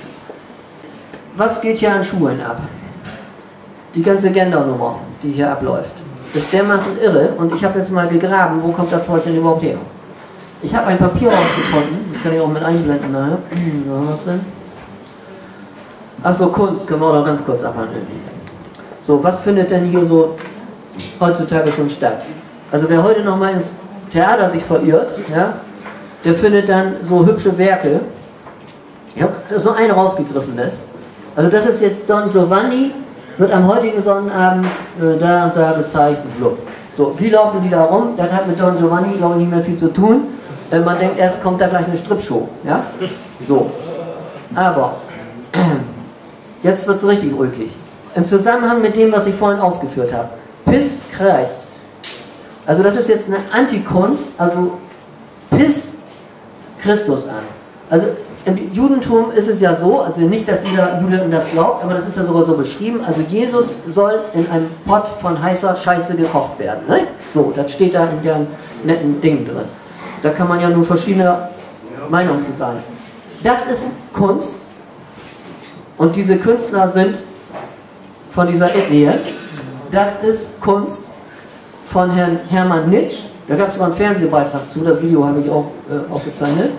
Was geht hier an Schulen ab? Die ganze Gendernummer, die hier abläuft, ist dermaßen irre. Und ich habe jetzt mal gegraben, wo kommt das Zeug denn überhaupt her? Ich habe ein Papier rausgefunden, das kann ich auch mit einblenden nachher. Wo ist denn? Achso, Kunst, können wir auch noch ganz kurz abhandeln. So, was findet denn hier so heutzutage schon statt? Also wer heute noch mal ins Theater sich verirrt, ja, der findet dann so hübsche Werke. Ich habe so einen rausgegriffenes. Also das ist jetzt Don Giovanni, wird am heutigen Sonnenabend äh, da und da gezeigt. So, wie laufen die da rum? Das hat mit Don Giovanni, glaube ich, nicht mehr viel zu tun. Äh, man denkt, erst kommt da gleich eine Stripshow. Ja? So. Aber jetzt wird es richtig ulkig. Im Zusammenhang mit dem, was ich vorhin ausgeführt habe. Piss Christ. Also das ist jetzt eine Antikunst, also Piss Christus an. Also im Judentum ist es ja so, also nicht, dass jeder Jude an das glaubt, aber das ist ja sogar so beschrieben, also Jesus soll in einem Pott von heißer Scheiße gekocht werden. Ne? So, das steht da in dem netten Ding drin. Da kann man ja nun verschiedene Meinungen zu sein. Das ist Kunst und diese Künstler sind von dieser Ethnie. Das ist Kunst von Herrn Hermann Nitsch. Da gab es sogar einen Fernsehbeitrag zu, das Video habe ich auch äh, aufgezeichnet.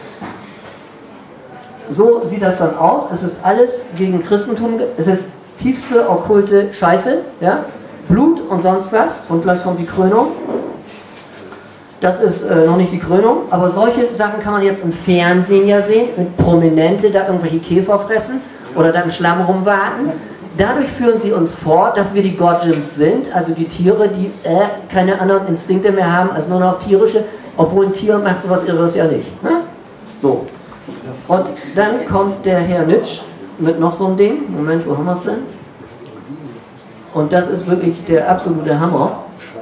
So sieht das dann aus. Es ist alles gegen Christentum. Es ist tiefste okkulte Scheiße. Ja? Blut und sonst was. Und gleich kommt die Krönung. Das ist äh, noch nicht die Krönung. Aber solche Sachen kann man jetzt im Fernsehen ja sehen. Mit Prominente da irgendwelche Käfer fressen. Oder da im Schlamm rumwarten. Dadurch führen sie uns vor, dass wir die Godjims sind. Also die Tiere, die äh, keine anderen Instinkte mehr haben als nur noch tierische. Obwohl ein Tier macht sowas Irres ja nicht. Ne? So. Und dann kommt der Herr Nitsch mit noch so einem Ding. Moment, wo haben wir es denn? Und das ist wirklich der absolute Hammer.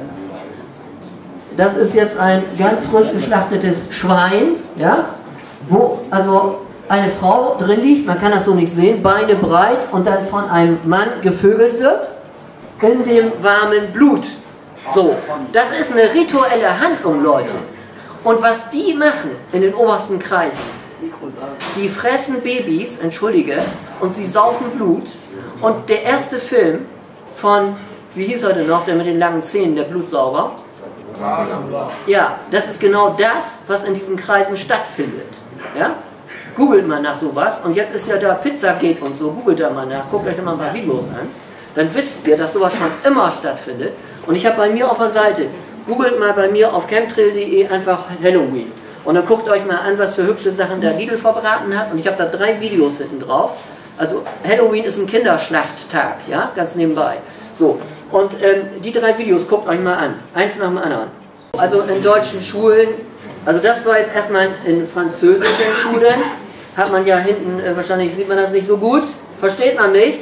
Das ist jetzt ein ganz frisch geschlachtetes Schwein, ja, wo also eine Frau drin liegt, man kann das so nicht sehen, Beine breit und dann von einem Mann gevögelt wird in dem warmen Blut. So, das ist eine rituelle Handlung, Leute. Und was die machen in den obersten Kreisen, die fressen Babys, entschuldige, und sie saufen Blut. Und der erste Film von, wie hieß heute noch, der mit den langen Zähnen, der Blutsauger? Ja, das ist genau das, was in diesen Kreisen stattfindet. Ja? Googelt mal nach sowas. Und jetzt ist ja da Pizzagate und so, googelt da mal nach, guckt euch immer ein paar Videos an. Dann wisst ihr, dass sowas schon immer stattfindet. Und ich habe bei mir auf der Seite, googelt mal bei mir auf chemtrail punkt de einfach Halloween. Und dann guckt euch mal an, was für hübsche Sachen der Lidl verbraten hat. Und ich habe da drei Videos hinten drauf. Also Halloween ist ein Kinderschlachttag, ja, ganz nebenbei. So, und ähm, die drei Videos guckt euch mal an, eins nach dem anderen. Also in deutschen Schulen, also das war jetzt erstmal in französischen Schulen, hat man ja hinten, äh, wahrscheinlich sieht man das nicht so gut, versteht man nicht?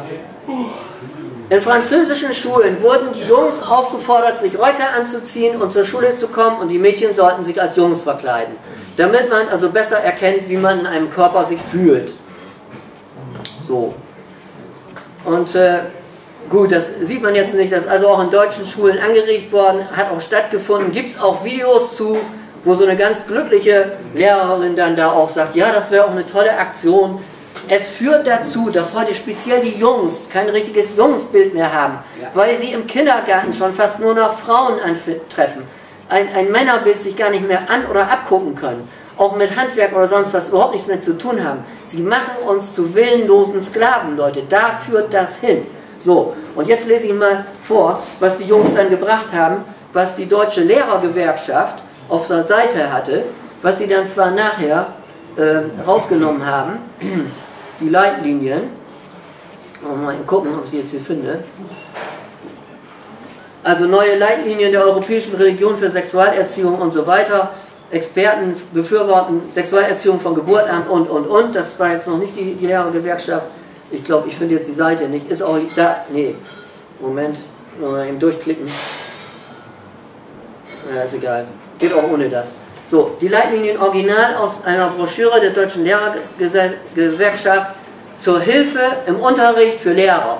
In französischen Schulen wurden die Jungs aufgefordert, sich Röcke anzuziehen und zur Schule zu kommen und die Mädchen sollten sich als Jungs verkleiden. Damit man also besser erkennt, wie man in einem Körper sich fühlt. So. Und äh, gut, das sieht man jetzt nicht, das ist also auch in deutschen Schulen angeregt worden, hat auch stattgefunden, gibt es auch Videos zu, wo so eine ganz glückliche Lehrerin dann da auch sagt, ja, das wäre auch eine tolle Aktion. Es führt dazu, dass heute speziell die Jungs kein richtiges Jungsbild mehr haben, weil sie im Kindergarten schon fast nur noch Frauen antreffen. Ein, ein Männerbild sich gar nicht mehr an- oder abgucken können. Auch mit Handwerk oder sonst was überhaupt nichts mehr zu tun haben. Sie machen uns zu willenlosen Sklaven, Leute. Da führt das hin. So, und jetzt lese ich mal vor, was die Jungs dann gebracht haben, was die Deutsche Lehrergewerkschaft auf der Seite hatte, was sie dann zwar nachher äh, rausgenommen haben, die Leitlinien, mal gucken, ob ich die jetzt hier finde. Also neue Leitlinien der Europäischen Religion für Sexualerziehung und so weiter. Experten befürworten Sexualerziehung von Geburt an und, und, und. Das war jetzt noch nicht die, die Lehrergewerkschaft. Ich glaube, ich finde jetzt die Seite nicht. Ist auch da, nee, Moment, mal eben durchklicken. Ja, ist egal. Geht auch ohne das. So, die Leitlinien original aus einer Broschüre der Deutschen Lehrergewerkschaft zur Hilfe im Unterricht für Lehrer.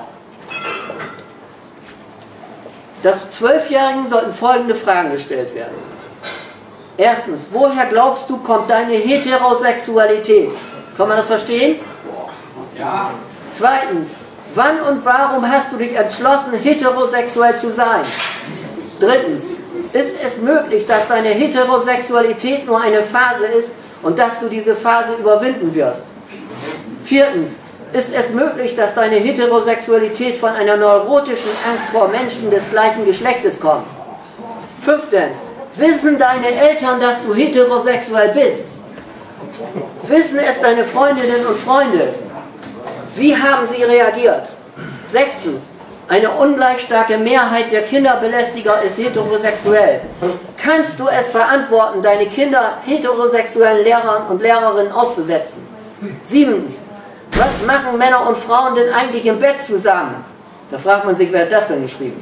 Das Zwölfjährigen sollten folgende Fragen gestellt werden. Erstens, woher glaubst du, kommt deine Heterosexualität? Kann man das verstehen? Ja. Zweitens, wann und warum hast du dich entschlossen, heterosexuell zu sein? Drittens, ist es möglich, dass deine Heterosexualität nur eine Phase ist und dass du diese Phase überwinden wirst? Viertens, ist es möglich, dass deine Heterosexualität von einer neurotischen Angst vor Menschen des gleichen Geschlechtes kommt? Fünftens, wissen deine Eltern, dass du heterosexuell bist? Wissen es deine Freundinnen und Freunde? Wie haben sie reagiert? Sechstens, eine ungleich starke Mehrheit der Kinderbelästiger ist heterosexuell. Kannst du es verantworten, deine Kinder heterosexuellen Lehrern und Lehrerinnen auszusetzen? Siebtens, was machen Männer und Frauen denn eigentlich im Bett zusammen? Da fragt man sich, wer hat das denn geschrieben?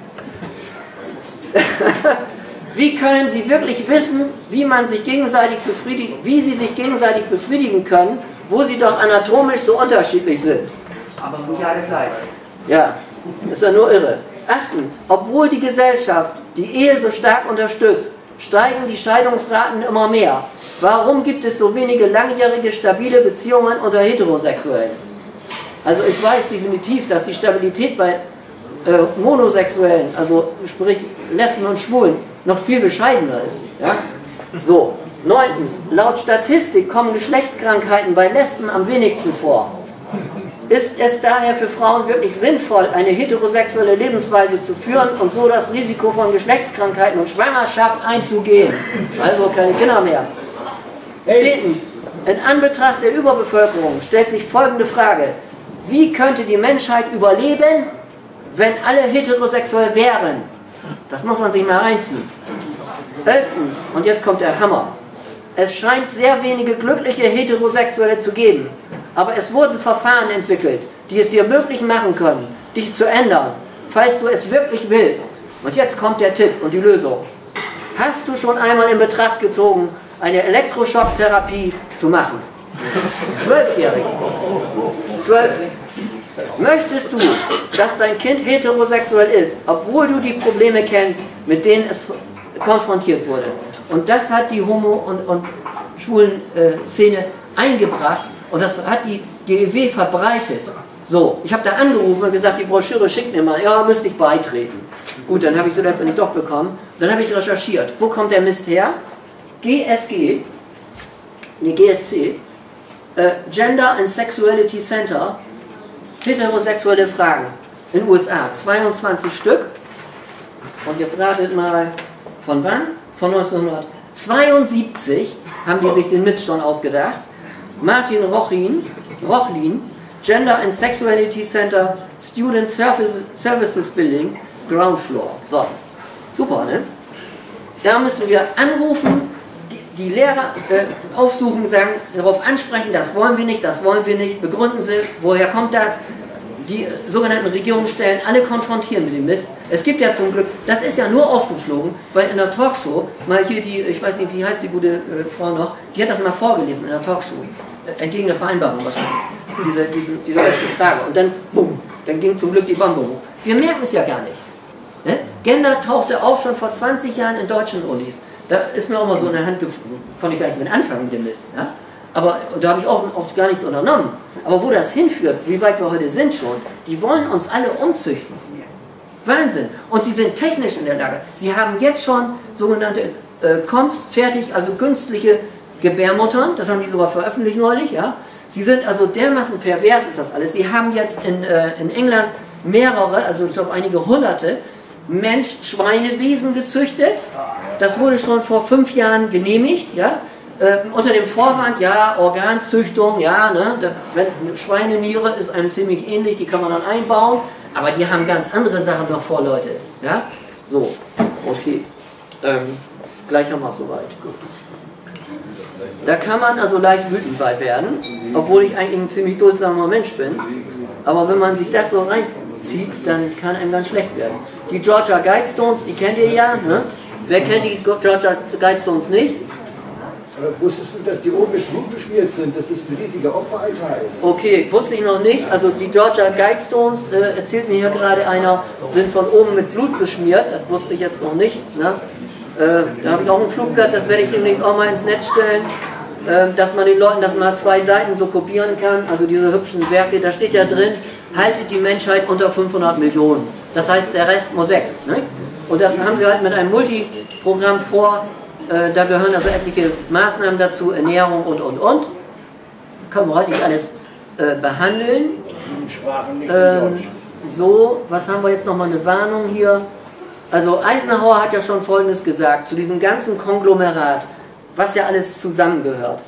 Wie können sie wirklich wissen, wie man sich gegenseitig befriedigt, wie sie sich gegenseitig befriedigen können, wo sie doch anatomisch so unterschiedlich sind? Aber sind ja alle gleich. Ja, ist ja nur irre. Achtens, obwohl die Gesellschaft die Ehe so stark unterstützt, steigen die Scheidungsraten immer mehr. Warum gibt es so wenige langjährige, stabile Beziehungen unter Heterosexuellen? Also ich weiß definitiv, dass die Stabilität bei äh, Monosexuellen, also sprich Lesben und Schwulen, noch viel bescheidener ist. Ja? So, neuntens, laut Statistik kommen Geschlechtskrankheiten bei Lesben am wenigsten vor. Ist es daher für Frauen wirklich sinnvoll, eine heterosexuelle Lebensweise zu führen und so das Risiko von Geschlechtskrankheiten und Schwangerschaft einzugehen? Also keine Kinder mehr. Zehntens, in Anbetracht der Überbevölkerung stellt sich folgende Frage: Wie könnte die Menschheit überleben, wenn alle heterosexuell wären? Das muss man sich mal reinziehen. Elftens, und jetzt kommt der Hammer: Es scheint sehr wenige glückliche Heterosexuelle zu geben, aber es wurden Verfahren entwickelt, die es dir möglich machen können, dich zu ändern, falls du es wirklich willst. Und jetzt kommt der Tipp und die Lösung. Hast du schon einmal in Betracht gezogen, eine Elektroschocktherapie zu machen? Zwölfjährige. Zwölf. Möchtest du, dass dein Kind heterosexuell ist, obwohl du die Probleme kennst, mit denen es konfrontiert wurde? Und das hat die Homo- und, und schwulen äh, Szene eingebracht und das hat die G E W verbreitet. So, ich habe da angerufen und gesagt, die Broschüre schickt mir mal, ja, müsste ich beitreten. Gut, dann habe ich sie letztendlich doch bekommen. Dann habe ich recherchiert. Wo kommt der Mist her? G S G, nee, G S C, äh, Gender and Sexuality Center, heterosexuelle Fragen in den U S A, zweiundzwanzig Stück. Und jetzt ratet mal, von wann? Von neunzehnhundertzweiundsiebzig haben die sich den Mist schon ausgedacht. Martin Rochlin, Rochlin, Gender and Sexuality Center, Student Services Building, Ground Floor. So, super, ne? Da müssen wir anrufen, die, die Lehrer äh, aufsuchen, sagen, darauf ansprechen, das wollen wir nicht, das wollen wir nicht, begründen sie, woher kommt das? Die äh, sogenannten Regierungsstellen alle konfrontieren mit dem Mist. Es gibt ja zum Glück, das ist ja nur aufgeflogen, weil in der Talkshow, mal hier die, ich weiß nicht, wie heißt die gute äh, Frau noch, die hat das mal vorgelesen in der Talkshow, äh, entgegen der Vereinbarung wahrscheinlich, diese, diesen, diese rechte Frage. Und dann, bumm, dann ging zum Glück die Bombe hoch. Wir merken es ja gar nicht. Ne? Gender tauchte auf schon vor zwanzig Jahren in deutschen Unis. Da ist mir auch mal so in der Hand geflogen, konnte ich gar nicht mit anfangen mit dem Mist. Ja? Aber da habe ich auch, auch gar nichts unternommen. Aber wo das hinführt, wie weit wir heute sind schon, die wollen uns alle umzüchten. Wahnsinn. Und sie sind technisch in der Lage. Sie haben jetzt schon sogenannte äh, C O M Ps fertig, also künstliche Gebärmuttern, das haben die sogar veröffentlicht neulich. Ja? Sie sind also dermaßen pervers ist das alles. Sie haben jetzt in, äh, in England mehrere, also ich glaube einige hunderte, Mensch-Schweinewesen gezüchtet. Das wurde schon vor fünf Jahren genehmigt, ja? Äh, unter dem Vorwand, ja, Organzüchtung, ja, ne? Da, wenn eine Schweineniere ist einem ziemlich ähnlich, die kann man dann einbauen, aber die haben ganz andere Sachen noch vor, Leute. Ja? So, okay. Ähm, gleich haben wir es soweit. Da kann man also leicht wütend bei werden, obwohl ich eigentlich ein ziemlich duldsamer Mensch bin. Aber wenn man sich das so reinzieht, dann kann einem ganz schlecht werden. Die Georgia Guidestones, die kennt ihr ja, ne? Wer kennt die Georgia Guidestones nicht? Äh, wusstest du, dass die oben mit Blut beschmiert sind, dass das ein riesiger Opferaltar ist? Okay, wusste ich noch nicht. Also die Georgia Guidestones, äh, erzählt mir hier gerade einer, sind von oben mit Blut beschmiert. Das wusste ich jetzt noch nicht. Ne? Äh, da habe ich auch ein Flugblatt, das werde ich demnächst auch mal ins Netz stellen, äh, dass man den Leuten das mal zwei Seiten so kopieren kann. Also diese hübschen Werke, da steht ja drin, haltet die Menschheit unter fünfhundert Millionen. Das heißt, der Rest muss weg. Ne? Und das haben sie halt mit einem Multiprogramm vor. Äh, da gehören also etliche Maßnahmen dazu, Ernährung und, und, und. Können wir heute nicht alles äh, behandeln. Ähm, so, was haben wir jetzt nochmal eine Warnung hier? Also Eisenhower hat ja schon Folgendes gesagt, zu diesem ganzen Konglomerat, was ja alles zusammengehört.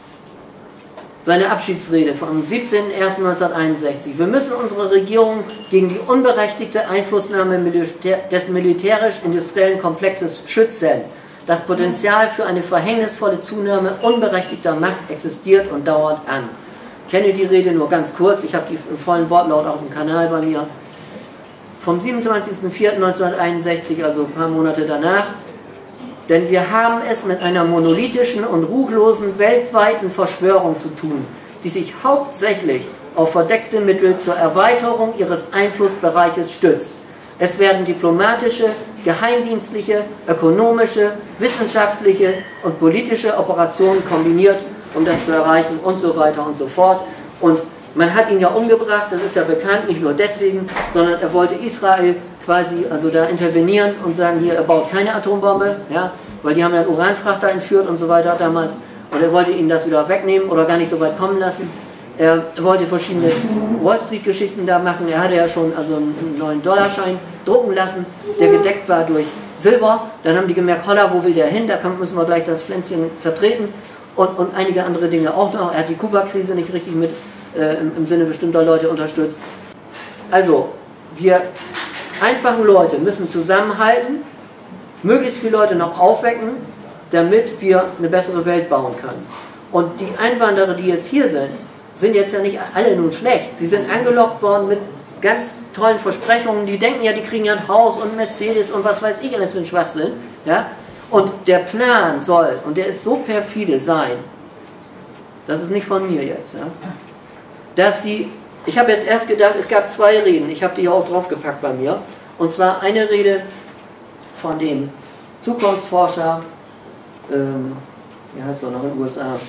Seine Abschiedsrede vom siebzehnten ersten neunzehnhunderteinundsechzig. Wir müssen unsere Regierung gegen die unberechtigte Einflussnahme des militärisch-industriellen Komplexes schützen. Das Potenzial für eine verhängnisvolle Zunahme unberechtigter Macht existiert und dauert an. Ich kenne die Rede nur ganz kurz, ich habe die im vollen Wortlaut auf dem Kanal bei mir. Vom siebenundzwanzigsten vierten neunzehnhunderteinundsechzig, also ein paar Monate danach. Denn wir haben es mit einer monolithischen und ruchlosen weltweiten Verschwörung zu tun, die sich hauptsächlich auf verdeckte Mittel zur Erweiterung ihres Einflussbereiches stützt. Es werden diplomatische, geheimdienstliche, ökonomische, wissenschaftliche und politische Operationen kombiniert, um das zu erreichen und so weiter und so fort. Und man hat ihn ja umgebracht, das ist ja bekannt, nicht nur deswegen, sondern er wollte Israel quasi also da intervenieren und sagen, hier, er baut keine Atombombe, ja, weil die haben ja einen Uranfrachter entführt und so weiter damals. Und er wollte ihnen das wieder wegnehmen oder gar nicht so weit kommen lassen. Er wollte verschiedene Wall-Street-Geschichten da machen. Er hatte ja schon also einen neuen Dollarschein drucken lassen, der gedeckt war durch Silber. Dann haben die gemerkt, holla, wo will der hin? Da müssen wir gleich das Pflänzchen zertreten. Und, und einige andere Dinge auch noch. Er hat die Kuba-Krise nicht richtig mit äh, im, im Sinne bestimmter Leute unterstützt. Also, wir einfachen Leute müssen zusammenhalten, möglichst viele Leute noch aufwecken, damit wir eine bessere Welt bauen können. Und die Einwanderer, die jetzt hier sind, sind jetzt ja nicht alle nun schlecht. Sie sind angelockt worden mit ganz tollen Versprechungen. Die denken ja, die kriegen ja ein Haus und Mercedes und was weiß ich alles für ein Schwachsinn. Ja? Und der Plan soll, und der ist so perfide sein, das ist nicht von mir jetzt, ja? Dass sie, ich habe jetzt erst gedacht, es gab zwei Reden, ich habe die auch draufgepackt bei mir. Und zwar eine Rede von dem Zukunftsforscher, ähm, wie heißt er noch in den U S A?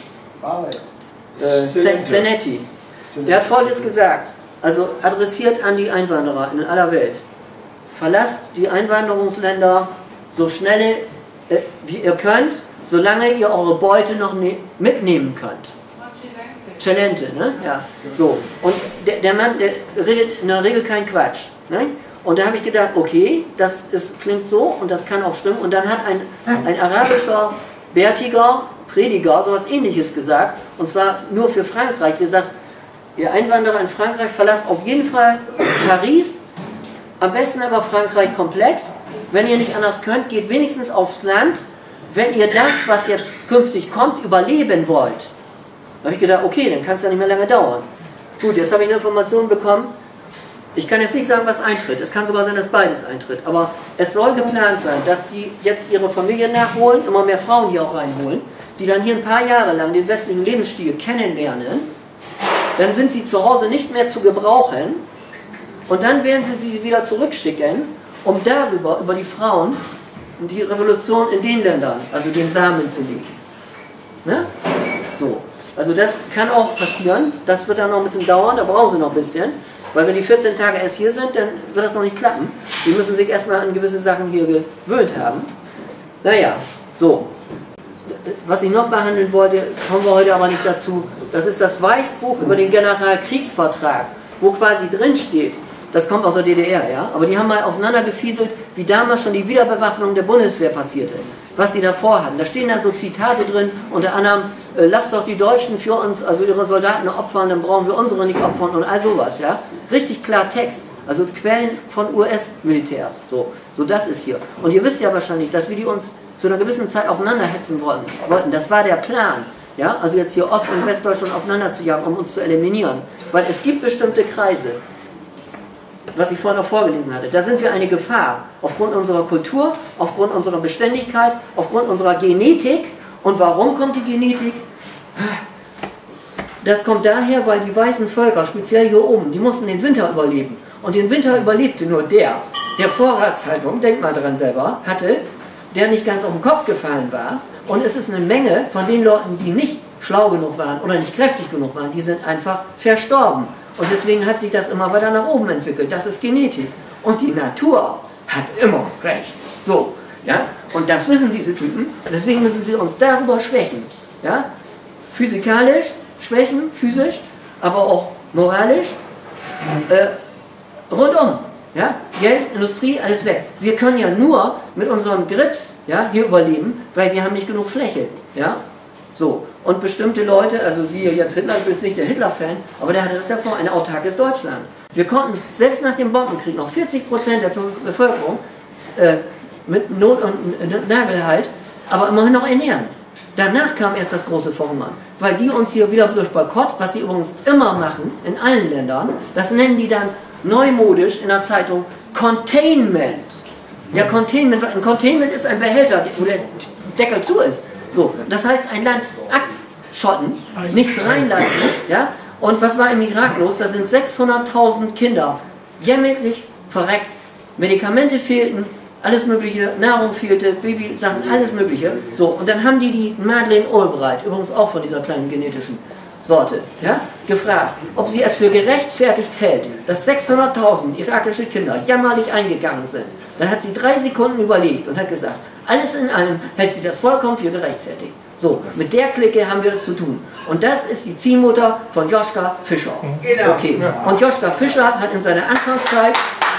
Äh, Zanetti. Der hat Folgendes gesagt, also adressiert an die Einwanderer in aller Welt: Verlasst die Einwanderungsländer so schnell äh, wie ihr könnt, solange ihr eure Beute noch ne mitnehmen könnt. Celente, ne? Ja. So. Und der, der Mann, der redet in der Regel kein Quatsch. Ne? Und da habe ich gedacht, okay, das ist, klingt so und das kann auch stimmen. Und dann hat ein, ein arabischer, bärtiger Prediger sowas Ähnliches gesagt, und zwar nur für Frankreich. Er sagt, ihr Einwanderer in Frankreich, verlasst auf jeden Fall Paris, am besten aber Frankreich komplett. Wenn ihr nicht anders könnt, geht wenigstens aufs Land, wenn ihr das, was jetzt künftig kommt, überleben wollt. Da habe ich gedacht, okay, dann kann es ja nicht mehr lange dauern. Gut, jetzt habe ich eine Information bekommen. Ich kann jetzt nicht sagen, was eintritt. Es kann sogar sein, dass beides eintritt. Aber es soll geplant sein, dass die jetzt ihre Familie nachholen, immer mehr Frauen hier auch reinholen, die dann hier ein paar Jahre lang den westlichen Lebensstil kennenlernen. Dann sind sie zu Hause nicht mehr zu gebrauchen. Und dann werden sie sie wieder zurückschicken, um darüber, über die Frauen, die Revolution in den Ländern, also den Samen zu legen. Ne? So. Also das kann auch passieren. Das wird dann noch ein bisschen dauern, da brauchen sie noch ein bisschen. Weil wenn die vierzehn Tage erst hier sind, dann wird das noch nicht klappen. Die müssen sich erstmal an gewisse Sachen hier gewöhnt haben. Naja, so. Was ich noch behandeln wollte, kommen wir heute aber nicht dazu. Das ist das Weißbuch über den Generalkriegsvertrag, wo quasi drin steht, das kommt aus der D D R, ja, aber die haben mal auseinandergefieselt, wie damals schon die Wiederbewaffnung der Bundeswehr passierte, was sie davor hatten. Da stehen da so Zitate drin, unter anderem, äh, lasst doch die Deutschen für uns, also ihre Soldaten opfern, dann brauchen wir unsere nicht opfern und all sowas, ja. Richtig klar Text, also Quellen von U S-Militärs, so, so das ist hier. Und ihr wisst ja wahrscheinlich, dass wir die uns zu einer gewissen Zeit aufeinanderhetzen wollten. Das war der Plan. Ja? Also jetzt hier Ost- und Westdeutschland aufeinander zu jagen, um uns zu eliminieren. Weil es gibt bestimmte Kreise, was ich vorhin noch vorgelesen hatte. Da sind wir eine Gefahr. Aufgrund unserer Kultur, aufgrund unserer Beständigkeit, aufgrund unserer Genetik Und warum kommt die Genetik? Das kommt daher, weil die weißen Völker, speziell hier oben, die mussten den Winter überleben. Und den Winter überlebte nur der, der Vorratshaltung, denk mal dran selber, hatte, der nicht ganz auf den Kopf gefallen war. Und es ist eine Menge von den Leuten, die nicht schlau genug waren oder nicht kräftig genug waren, die sind einfach verstorben. Und deswegen hat sich das immer weiter nach oben entwickelt. Das ist Genetik. Und die Natur hat immer recht. So, ja? Und das wissen diese Typen. Deswegen müssen sie uns darüber schwächen. Ja? Physikalisch schwächen, physisch, aber auch moralisch. Äh, rundum. Ja? Geld, Industrie, alles weg. Wir können ja nur mit unserem Grips, ja, hier überleben, weil wir haben nicht genug Fläche. Ja? So. Und bestimmte Leute, also siehe jetzt Hitler, du bist nicht der Hitler-Fan, aber der hatte das ja vor, ein autarkes Deutschland. Wir konnten selbst nach dem Bombenkrieg noch vierzig Prozent der Bevölkerung äh, mit Not und Nagelhalt, aber immerhin noch ernähren. Danach kam erst das große Verhungern, weil die uns hier wieder durch Boykott, was sie übrigens immer machen, in allen Ländern, das nennen die dann neumodisch in der Zeitung Containment. Ja, Containment, ein Containment ist ein Behälter, wo der Deckel zu ist. So, das heißt, ein Land abschotten, nichts reinlassen, ja? Und was war im Irak los? Da sind sechshunderttausend Kinder jämmerlich verreckt, Medikamente fehlten, alles mögliche, Nahrung fehlte, Babysachen, alles mögliche. So, und dann haben die die Madeleine Albright, übrigens auch von dieser kleinen genetischen Sorte, ja, gefragt, ob sie es für gerechtfertigt hält, dass sechshunderttausend irakische Kinder jämmerlich eingegangen sind. Dann hat sie drei Sekunden überlegt und hat gesagt, alles in allem hält sie das vollkommen für gerechtfertigt. So, mit der Clique haben wir es zu tun. Und das ist die Ziehmutter von Joschka Fischer. Genau. Okay. Und Joschka Fischer hat in seiner Anfangszeit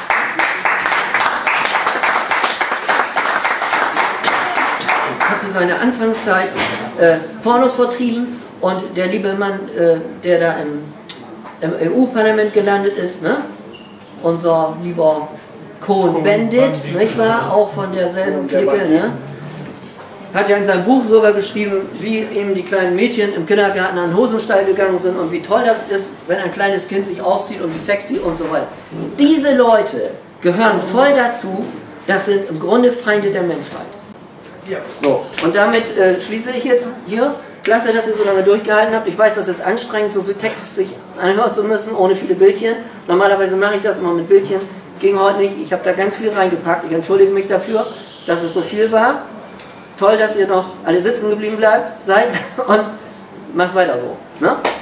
hat zu seiner Anfangszeit äh, Pornos vertrieben und der liebe Mann, äh, der da im, im E U-Parlament gelandet ist, ne? Unser lieber Cohn-Bendit, nicht wahr? Auch von derselben Clique, ne? Hat ja in seinem Buch sogar geschrieben, wie ihm die kleinen Mädchen im Kindergarten an den Hosenstall gegangen sind und wie toll das ist, wenn ein kleines Kind sich auszieht und wie sexy und so weiter. Diese Leute gehören voll dazu, das sind im Grunde Feinde der Menschheit. So, und damit äh, schließe ich jetzt hier. Klasse, dass ihr so lange durchgehalten habt. Ich weiß, das ist anstrengend, so viel Text sich anhören zu müssen, ohne viele Bildchen. Normalerweise mache ich das immer mit Bildchen. Ging heute nicht. Ich habe da ganz viel reingepackt. Ich entschuldige mich dafür, dass es so viel war. Toll, dass ihr noch alle sitzen geblieben bleibt, seid und macht weiter so. Ne?